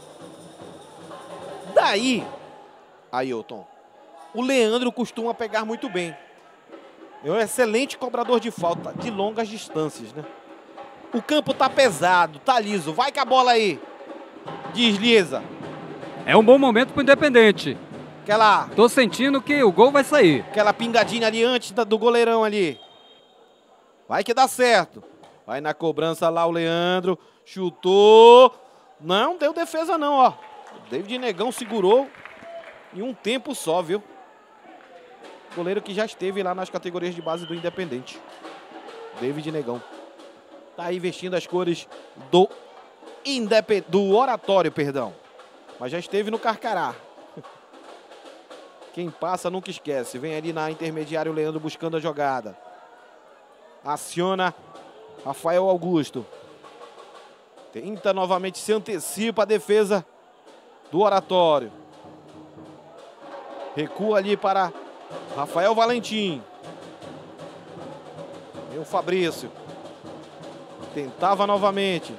Daí, Ailton, o Leandro costuma pegar muito bem. É um excelente cobrador de falta de longas distâncias, né? O campo tá pesado, tá liso. Vai com a bola aí. Desliza. É um bom momento pro Independente. Tô sentindo que o gol vai sair. Aquela pingadinha ali antes do goleirão ali. Vai que dá certo. Vai na cobrança lá o Leandro. Chutou. Não deu defesa não, ó. O David Negão segurou em um tempo só, viu? Goleiro que já esteve lá nas categorias de base do Independente. David Negão. Tá aí vestindo as cores do Oratório, perdão. Mas já esteve no Carcará. Quem passa nunca esquece. Vem ali na intermediária o Leandro buscando a jogada. Aciona Rafael Augusto. Tenta novamente, se antecipa a defesa do Oratório. Recua ali para Rafael Valentim. Vem o Fabrício. Tentava novamente.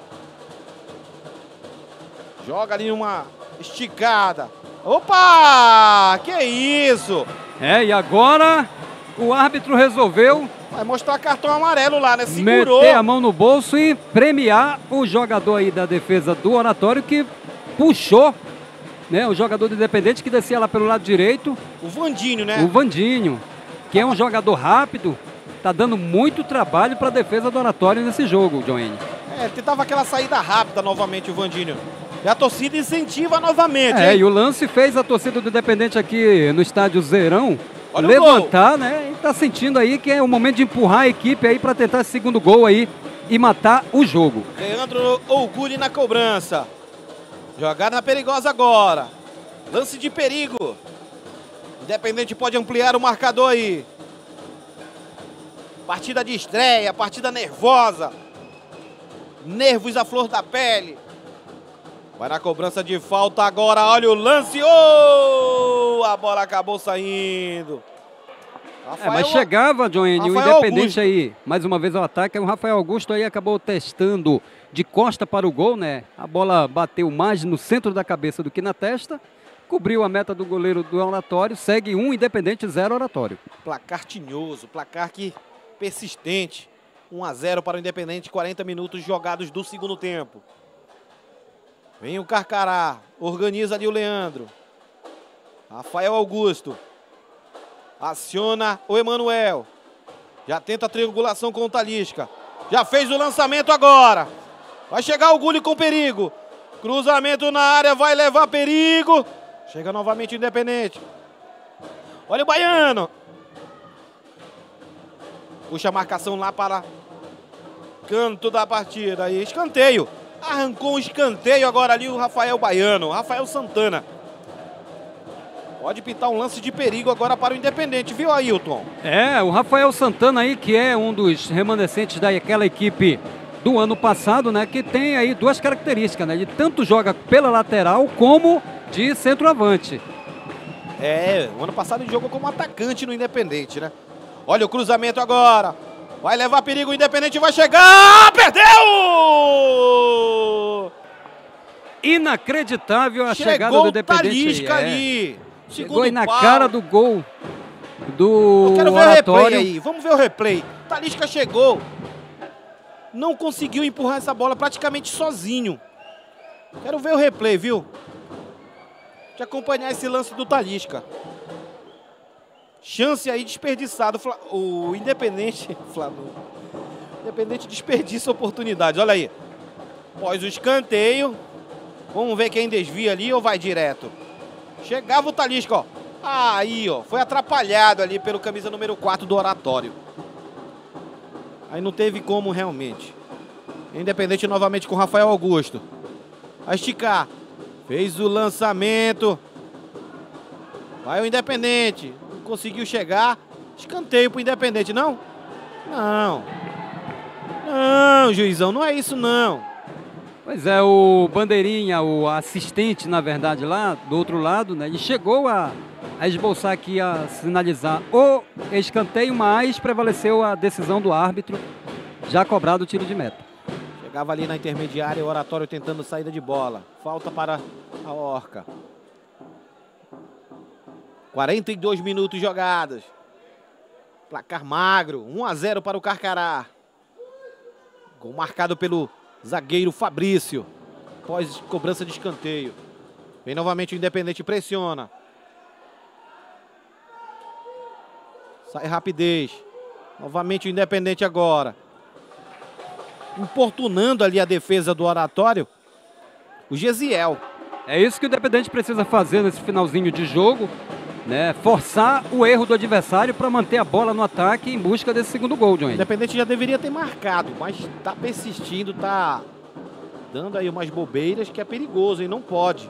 Joga ali uma esticada. Opa! Que isso? E agora o árbitro resolveu... Vai mostrar cartão amarelo lá, né? Segurou. Meter a mão no bolso e premiar o jogador aí da defesa do Oratório que puxou, né? O jogador do Independente que descia lá pelo lado direito. O Vandinho, né? O Vandinho, que é um jogador rápido. Tá dando muito trabalho para a defesa do Oratório nesse jogo, Johnny. Tentava aquela saída rápida novamente o Vandinho. E a torcida incentiva novamente. E o lance fez a torcida do Independente aqui no Estádio Zerão olha levantar, né? E tá sentindo aí que é o momento de empurrar a equipe aí para tentar esse segundo gol aí e matar o jogo. Leandro Gulli na cobrança. Jogada perigosa agora. Lance de perigo. Independente pode ampliar o marcador aí. Partida de estreia, partida nervosa. Nervos à flor da pele. Vai na cobrança de falta agora, olha o lance. A bola acabou saindo. Mas chegava, Johnny, o Independente aí. Mais uma vez ao ataque. O Rafael Augusto aí acabou testando de costa para o gol, né? A bola bateu mais no centro da cabeça do que na testa. Cobriu a meta do goleiro do Oratório. Segue 1 Independente, 0 Oratório. Placar tinhoso, placar que persistente. 1-0 para o Independente, 40 minutos jogados do segundo tempo. Vem o Carcará, organiza ali o Leandro. Rafael Augusto. Aciona o Emanuel. Já tenta a triangulação com o Talisca. Já fez o lançamento agora. Vai chegar o Gulli com perigo. Cruzamento na área, vai levar perigo. Chega novamente o Independente. Olha o Baiano. Puxa a marcação lá para canto da partida. Aí, escanteio. Arrancou um escanteio agora ali o Rafael Baiano. Rafael Santana. Pode pintar um lance de perigo agora para o Independente, viu, Ailton? O Rafael Santana aí, que é um dos remanescentes daquela equipe do ano passado, né? Que tem aí 2 características, né? Ele tanto joga pela lateral como de centroavante. O ano passado ele jogou como atacante no Independente, né? Olha o cruzamento agora. Vai levar perigo, o Independente vai chegar! Perdeu! Inacreditável a chegada do Independente. Talisca ali. Chegou aí na pau. cara do gol do Eu quero ver Oratório. o replay aí. Vamos ver o replay. Talisca chegou. Não conseguiu empurrar essa bola praticamente sozinho. Quero ver o replay, viu? De acompanhar esse lance do Talisca. Chance aí desperdiçada. O Independente... Flamengo. Independente desperdiça oportunidades. Olha aí. Após o escanteio. Vamos ver quem desvia ali ou vai direto. Chegava o Talisca, ó. Aí, ó. Foi atrapalhado ali pelo camisa número 4 do Oratório. Aí não teve como realmente. Independente novamente com o Rafael Augusto. Vai esticar. Fez o lançamento. Vai o Independente. Não conseguiu chegar. Escanteio pro Independente, não? Não. Não, juizão. Não é isso, não. Pois é, o Bandeirinha, o assistente, na verdade, lá do outro lado, né? Ele chegou a esboçar aqui, a sinalizar o escanteio, mas prevaleceu a decisão do árbitro, já cobrado o tiro de meta. Chegava ali na intermediária, o Oratório tentando saída de bola. Falta para a Orca. 42 minutos jogados. Placar magro, 1-0 para o Carcará. Gol marcado pelo zagueiro Fabrício. Após cobrança de escanteio. Vem novamente o Independente, pressiona. Sai rapidez. Novamente o Independente agora. Importunando ali a defesa do Oratório. O Gesiel. É isso que o Independente precisa fazer nesse finalzinho de jogo, né? Forçar o erro do adversário para manter a bola no ataque em busca desse segundo gol, John. O Independente já deveria ter marcado, mas tá persistindo, tá dando aí umas bobeiras que é perigoso, hein? Não pode.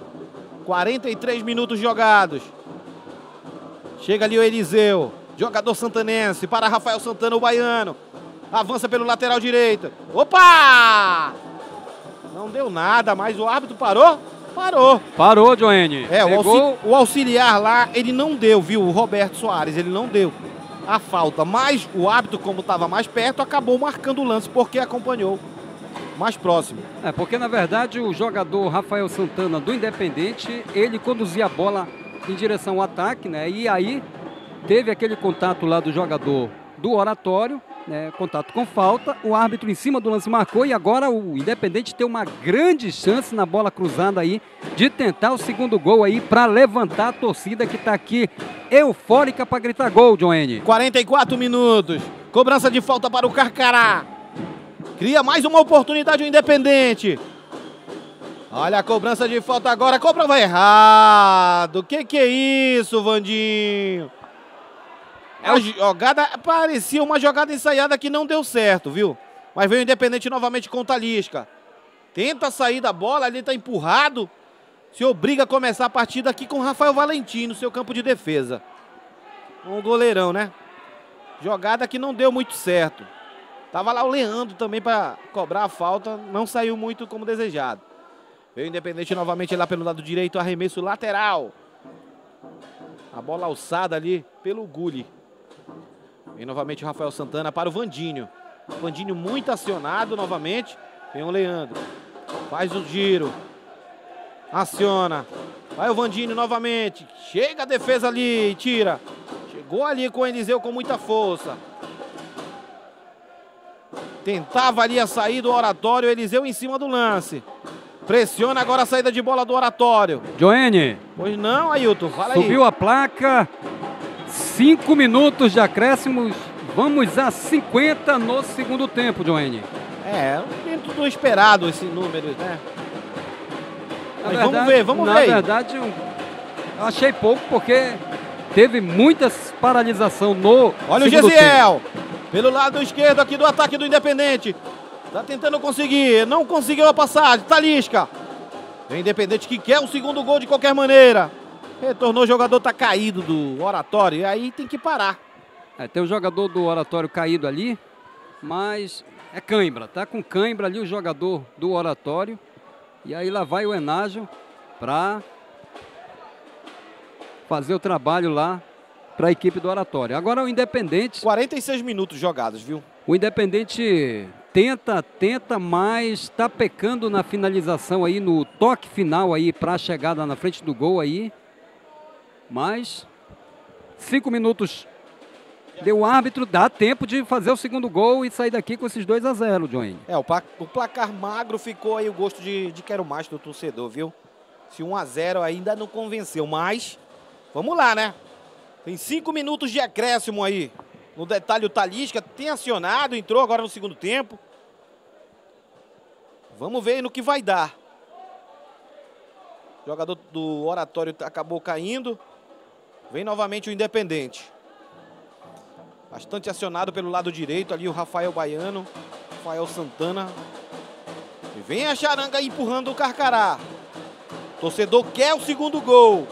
43 minutos jogados. Chega ali o Eliseu, jogador santanense, para Rafael Santana, o baiano. Avança pelo lateral direito. Opa! Não deu nada, mas o árbitro parou? Parou. Parou, Joene. É, o auxiliar lá, ele não deu, viu? O Roberto Soares, ele não deu a falta. Mas o árbitro, como estava mais perto, acabou marcando o lance, porque acompanhou mais próximo. É, porque na verdade o jogador Rafael Santana do Independente, ele conduzia a bola em direção ao ataque, né? E aí teve aquele contato lá do jogador do Oratório, né, contato com falta, o árbitro em cima do lance marcou e agora o Independente tem uma grande chance na bola cruzada aí de tentar o segundo gol aí para levantar a torcida que está aqui eufórica para gritar gol, Joene. 44 minutos, cobrança de falta para o Carcará. Cria mais uma oportunidade o Independente. Olha a cobrança de falta agora, cobrava errado. Que é isso, Vandinho? A jogada parecia uma jogada ensaiada que não deu certo, viu? Mas veio o Independente novamente com o Talisca. Tenta sair da bola, ali está empurrado. Se obriga a começar a partida aqui com o Rafael Valentim no seu campo de defesa. Um goleirão, né? Jogada que não deu muito certo. Tava lá o Leandro também para cobrar a falta. Não saiu muito como desejado. Veio o Independente novamente lá pelo lado direito, arremesso lateral. A bola alçada ali pelo Gulli. Vem novamente o Rafael Santana para o Vandinho. Vandinho muito acionado novamente. Vem o Leandro. Faz o giro. Aciona. Vai o Vandinho novamente. Chega a defesa ali e tira. Chegou ali com o Eliseu com muita força. Tentava ali a saída do Oratório. Eliseu em cima do lance. Pressiona agora a saída de bola do Oratório. Joene. Pois não, Ailton. Fala aí. Subiu a placa. 5 minutos de acréscimos, vamos a 50 no segundo tempo, Joene. É, dentro do esperado esse número, né? Mas vamos ver. Na verdade, eu achei pouco porque teve muitas paralisação no Olha o segundo Gesiel, pelo lado esquerdo aqui do ataque do Independente. Tá tentando conseguir, não conseguiu a passagem, Talisca. O Independente que quer o segundo gol de qualquer maneira. Retornou, o jogador tá caído do Oratório e aí tem que parar. É, tem o jogador do Oratório caído ali, mas é cãibra, tá com cãibra ali o jogador do Oratório. E aí lá vai o Enágio para fazer o trabalho lá para a equipe do Oratório. Agora o Independente... 46 minutos jogados, viu? O Independente tenta, mas está pecando na finalização aí, no toque final aí para a chegada na frente do gol aí. Mas 5 minutos deu o árbitro, dá tempo de fazer o segundo gol e sair daqui com esses 2-0, Johnny. O placar magro ficou aí o gosto de quero mais do torcedor, viu? Se 1-0 ainda não convenceu, mas vamos lá, né? Tem 5 minutos de acréscimo aí. No detalhe, o Talisca tem acionado, entrou agora no segundo tempo. Vamos ver no que vai dar. O jogador do Oratório acabou caindo. Vem novamente o Independente. Bastante acionado pelo lado direito ali o Rafael Baiano, Rafael Santana. E vem a charanga empurrando o Carcará. O torcedor quer o segundo gol.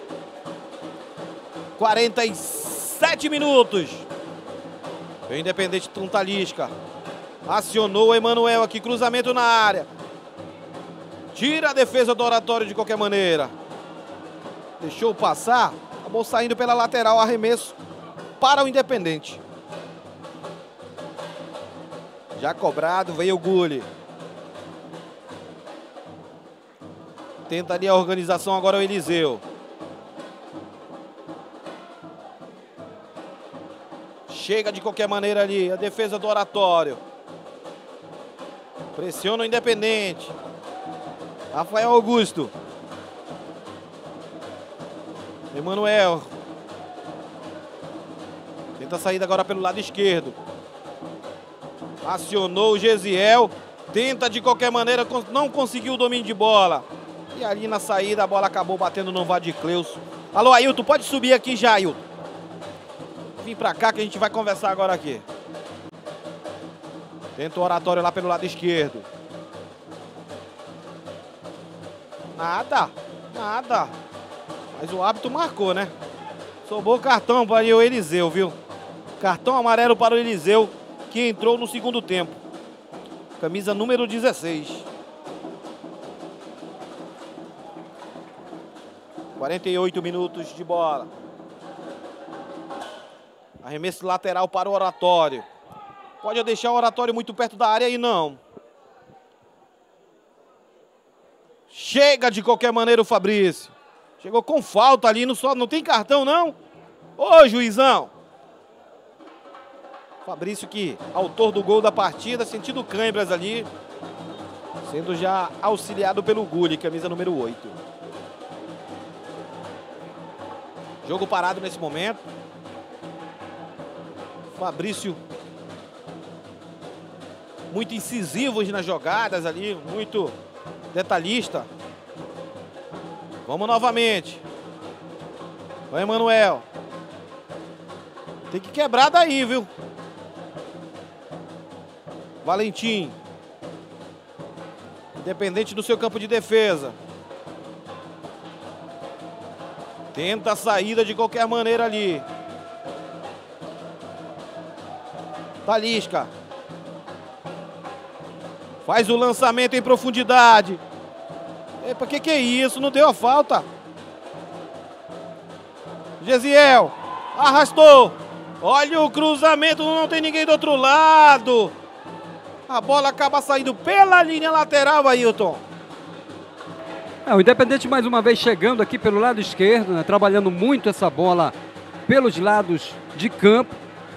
47 minutos. O Independente Talisca. Acionou o Emanuel aqui, cruzamento na área. Tira a defesa do Oratório de qualquer maneira. Deixou passar, acabou saindo pela lateral, arremesso para o Independente. Já cobrado, veio o Gulli. Tenta ali a organização, agora o Eliseu. Chega de qualquer maneira ali, a defesa do Oratório. Pressiona o Independente. Rafael Augusto. Emanuel. Tenta a saída agora pelo lado esquerdo. Acionou o Gesiel. Tenta de qualquer maneira, não conseguiu o domínio de bola. E ali na saída a bola acabou batendo no Vadicleus. Alô, Ailton, pode subir aqui já, Ailton. Vim pra cá que a gente vai conversar agora aqui. Tenta o Oratório lá pelo lado esquerdo. Nada. Mas o árbitro marcou, né? Sobrou o cartão para o Eliseu, viu? Cartão amarelo para o Eliseu, que entrou no segundo tempo. Camisa número 16. 48 minutos de bola. Arremesso lateral para o Oratório. Pode deixar o Oratório muito perto da área aí, não. Chega de qualquer maneira o Fabrício. Chegou com falta ali, não tem cartão, não? Ô, juizão. Fabrício, que autor do gol da partida, sentindo câimbras ali. Sendo já auxiliado pelo Gulli, camisa número 8. Jogo parado nesse momento. Fabrício muito incisivos nas jogadas ali, muito detalhista. Vamos novamente. Vai, Emanuel. Tem que quebrar daí, viu? Valentim. Independente do seu campo de defesa. Tenta a saída de qualquer maneira ali. Talisca. Faz o lançamento em profundidade. Epa, que é isso? Não deu a falta. Gesiel. Arrastou. Olha o cruzamento, não tem ninguém do outro lado. A bola acaba saindo pela linha lateral, Ailton. O Independente mais uma vez chegando aqui pelo lado esquerdo, né, trabalhando muito essa bola pelos lados de campo.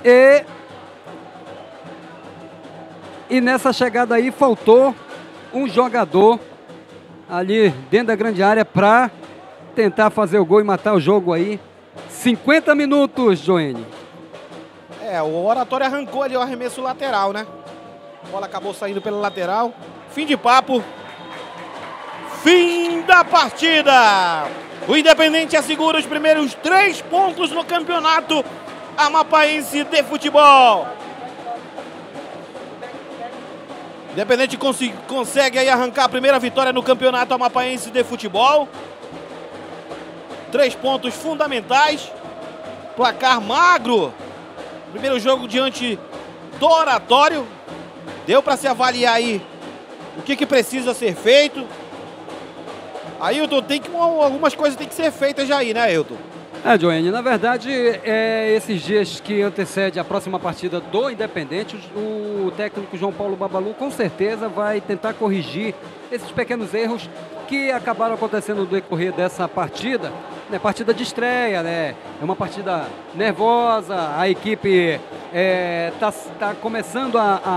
E nessa chegada aí faltou um jogador ali dentro da grande área para tentar fazer o gol e matar o jogo aí. 50 minutos, Joene. O Oratório arrancou ali o arremesso lateral, né? A bola acabou saindo pela lateral. Fim de papo. Fim da partida. O Independente assegura os primeiros 3 pontos no campeonato amapaense de futebol. Independente consegue aí arrancar a primeira vitória no campeonato amapaense de futebol. 3 pontos fundamentais. Placar magro. Primeiro jogo diante do Oratório. Deu para se avaliar aí o que precisa ser feito. Ailton, algumas coisas tem que ser feitas já aí, né, Ailton? Joane, na verdade, esses dias que antecede a próxima partida do Independente, o técnico João Paulo Babalu com certeza vai tentar corrigir esses pequenos erros que acabaram acontecendo no decorrer dessa partida, né? Partida de estreia, né? É uma partida nervosa, a equipe tá começando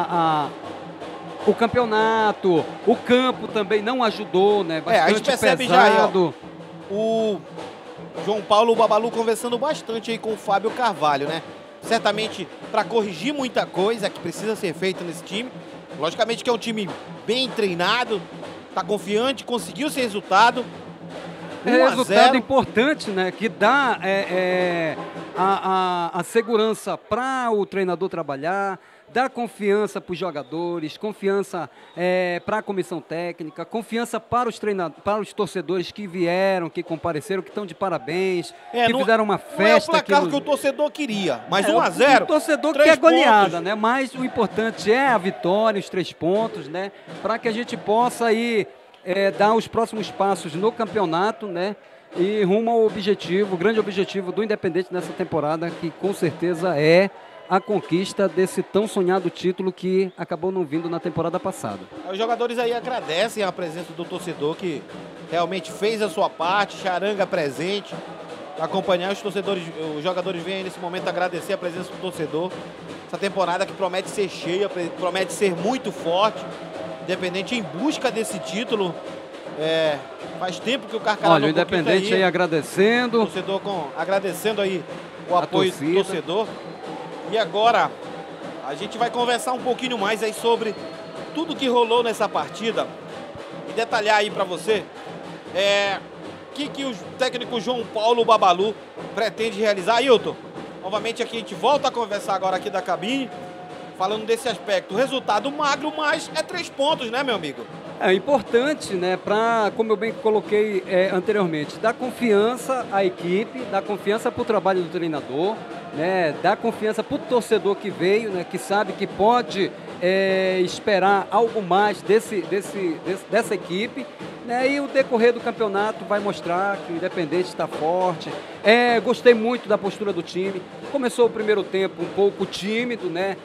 o campeonato, o campo também não ajudou, né? Bastante a gente percebe pesado. já aí, ó, o João Paulo Babalu conversando bastante aí com o Fábio Carvalho, né? Certamente para corrigir muita coisa que precisa ser feita nesse time. Logicamente que é um time bem treinado, tá confiante, conseguiu esse resultado. Resultado importante, né? Que dá a segurança para o treinador trabalhar, dá confiança para os jogadores, confiança para a comissão técnica, confiança para os torcedores que vieram, que compareceram, que estão de parabéns, que fizeram uma festa. Não é o placar que o torcedor queria, mas 1-0. O torcedor quer goleada, né? Mas o importante é a vitória, os 3 pontos, né? Para que a gente possa aí dar os próximos passos no campeonato, né? E rumo ao objetivo, o grande objetivo do Independente nessa temporada, que com certeza é a conquista desse tão sonhado título que acabou não vindo na temporada passada. Os jogadores aí agradecem a presença do torcedor que realmente fez a sua parte, charanga presente, para acompanhar os jogadores vêm aí nesse momento agradecer a presença do torcedor. Essa temporada que promete ser cheia, promete ser muito forte, Independente em busca desse título. Faz tempo que o Carcará não Independente aí agradecendo. O torcedor agradecendo aí o apoio do torcedor. E agora a gente vai conversar um pouquinho mais aí sobre tudo que rolou nessa partida e detalhar aí para você que o técnico João Paulo Babalu pretende realizar. Ailton, novamente aqui a gente volta a conversar agora aqui da cabine, falando desse aspecto. Resultado magro, mas 3 pontos, né, meu amigo? É importante, né, como eu bem coloquei anteriormente, dar confiança à equipe, dar confiança para o trabalho do treinador, né, dar confiança para o torcedor que veio, né, que sabe que pode esperar algo mais dessa equipe, né, e o decorrer do campeonato vai mostrar que o Independente está forte. Gostei muito da postura do time. Começou o primeiro tempo um pouco tímido, né,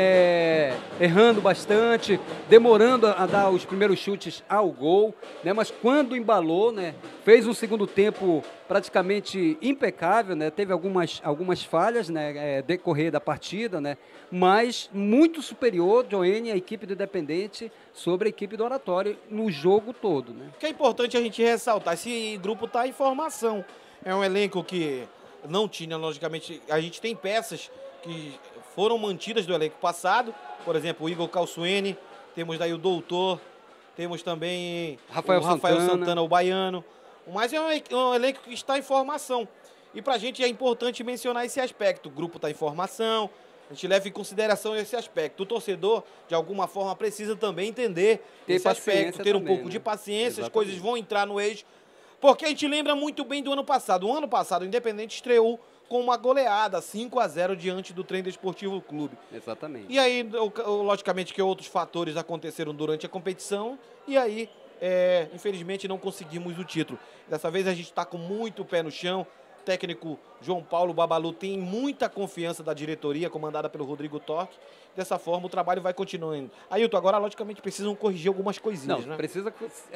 errando bastante, demorando a dar os primeiros chutes ao gol, né, mas quando embalou, né, fez um segundo tempo praticamente impecável, né, teve algumas falhas, né, decorrer da partida, né, mas muito superior, Joene, a equipe do Independente sobre a equipe do Oratório no jogo todo, né. O que é importante a gente ressaltar, esse grupo está em formação. É um elenco que não tinha, logicamente, a gente tem peças que foram mantidas do elenco passado, por exemplo, o Igor Calçuene, temos daí o Doutor, temos também o Rafael Santana, o baiano, mas é um elenco que está em formação. E para a gente é importante mencionar esse aspecto, o grupo está em formação, a gente leva em consideração esse aspecto. O torcedor, de alguma forma, precisa também entender esse aspecto, ter um pouco de paciência, as coisas vão entrar no eixo. Porque a gente lembra muito bem do ano passado. O ano passado, o Independente estreou com uma goleada, 5-0 diante do Trem Desportivo Clube. Exatamente. E aí, logicamente, que outros fatores aconteceram durante a competição. E aí, infelizmente, não conseguimos o título. Dessa vez a gente está com muito pé no chão. O técnico João Paulo Babalu tem muita confiança da diretoria, comandada pelo Rodrigo Torque. Dessa forma, o trabalho vai continuando. Ailton, agora, logicamente, precisam corrigir algumas coisinhas, né? Precisa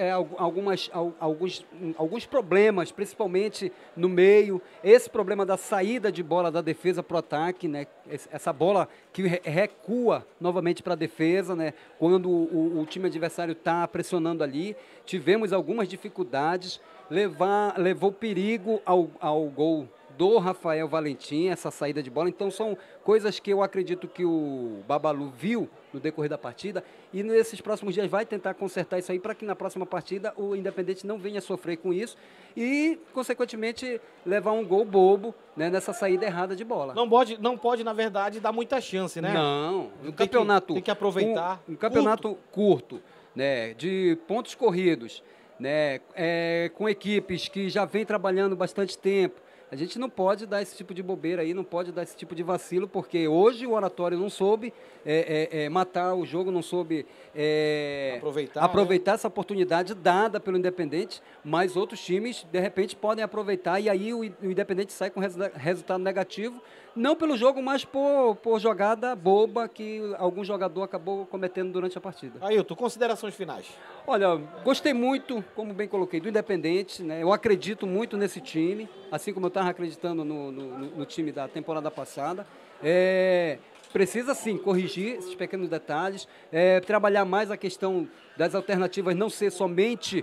alguns problemas, principalmente no meio. Esse problema da saída de bola da defesa para o ataque, né? Essa bola que recua novamente para a defesa, né? Quando o time adversário está pressionando ali. Tivemos algumas dificuldades, levou perigo ao gol do Rafael Valentim, essa saída de bola. Então são coisas que eu acredito que o Babalu viu no decorrer da partida e nesses próximos dias vai tentar consertar isso aí para que na próxima partida o Independente não venha sofrer com isso e, consequentemente, levar um gol bobo, né, nessa saída errada de bola. Não pode, na verdade, dar muita chance, né? Não. Um campeonato tem que aproveitar. Um campeonato curto, né, de pontos corridos, né, com equipes que já vem trabalhando bastante tempo. A gente não pode dar esse tipo de bobeira aí, não pode dar esse tipo de vacilo, porque hoje o Oratório não soube matar o jogo, não soube aproveitar essa oportunidade dada pelo Independente, mas outros times, de repente, podem aproveitar e aí o Independente sai com resultado negativo, não pelo jogo, mas por jogada boba que algum jogador acabou cometendo durante a partida. Ailton, considerações finais. Olha, gostei muito, como bem coloquei, do Independente, né? Eu acredito muito nesse time, assim como eu estava acreditando no time da temporada passada. Precisa, sim, corrigir esses pequenos detalhes, trabalhar mais a questão das alternativas, não ser somente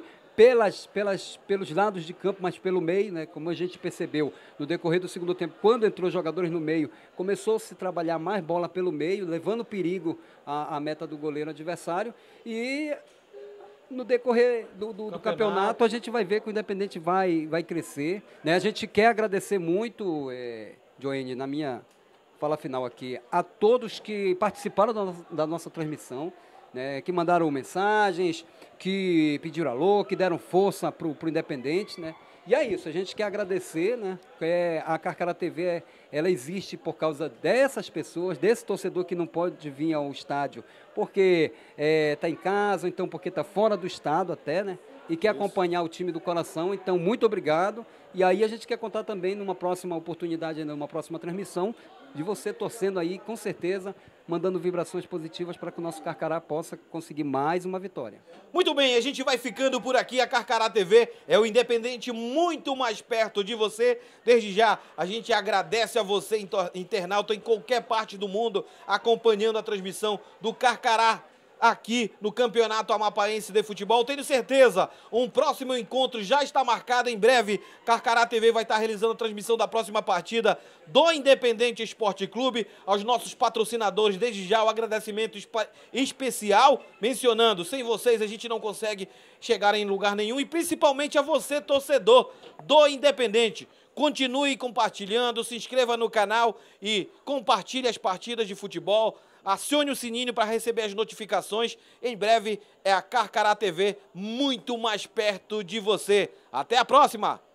pelos lados de campo, mas pelo meio, né? Como a gente percebeu no decorrer do segundo tempo, quando entrou jogadores no meio, começou a se trabalhar mais bola pelo meio, levando perigo à meta do goleiro adversário, e no decorrer do campeonato a gente vai ver que o Independente vai crescer, né? A gente quer agradecer muito, Joene, na minha fala final aqui, a todos que participaram da nossa transmissão, né, que mandaram mensagens, que pediram alô, que deram força para o Independente, né? E é isso, a gente quer agradecer, né? A Carcará TV, ela existe por causa dessas pessoas, desse torcedor que não pode vir ao estádio porque está em casa, ou então porque está fora do estado até, né? E quer acompanhar o time do coração, então muito obrigado. E aí a gente quer contar também numa próxima oportunidade, numa próxima transmissão, de você torcendo aí, com certeza, mandando vibrações positivas para que o nosso Carcará possa conseguir mais uma vitória. Muito bem, a gente vai ficando por aqui. A Carcará TV é o Independente muito mais perto de você. Desde já, a gente agradece a você, internauta, em qualquer parte do mundo, acompanhando a transmissão do Carcará aqui no Campeonato Amapaense de Futebol. Tenho certeza, um próximo encontro já está marcado em breve. Carcará TV vai estar realizando a transmissão da próxima partida do Independente Esporte Clube. Aos nossos patrocinadores, desde já o agradecimento especial, mencionando, sem vocês a gente não consegue chegar em lugar nenhum, e principalmente a você, torcedor do Independente. Continue compartilhando, se inscreva no canal e compartilhe as partidas de futebol. Acione o sininho para receber as notificações. Em breve é a Carcará TV muito mais perto de você. Até a próxima!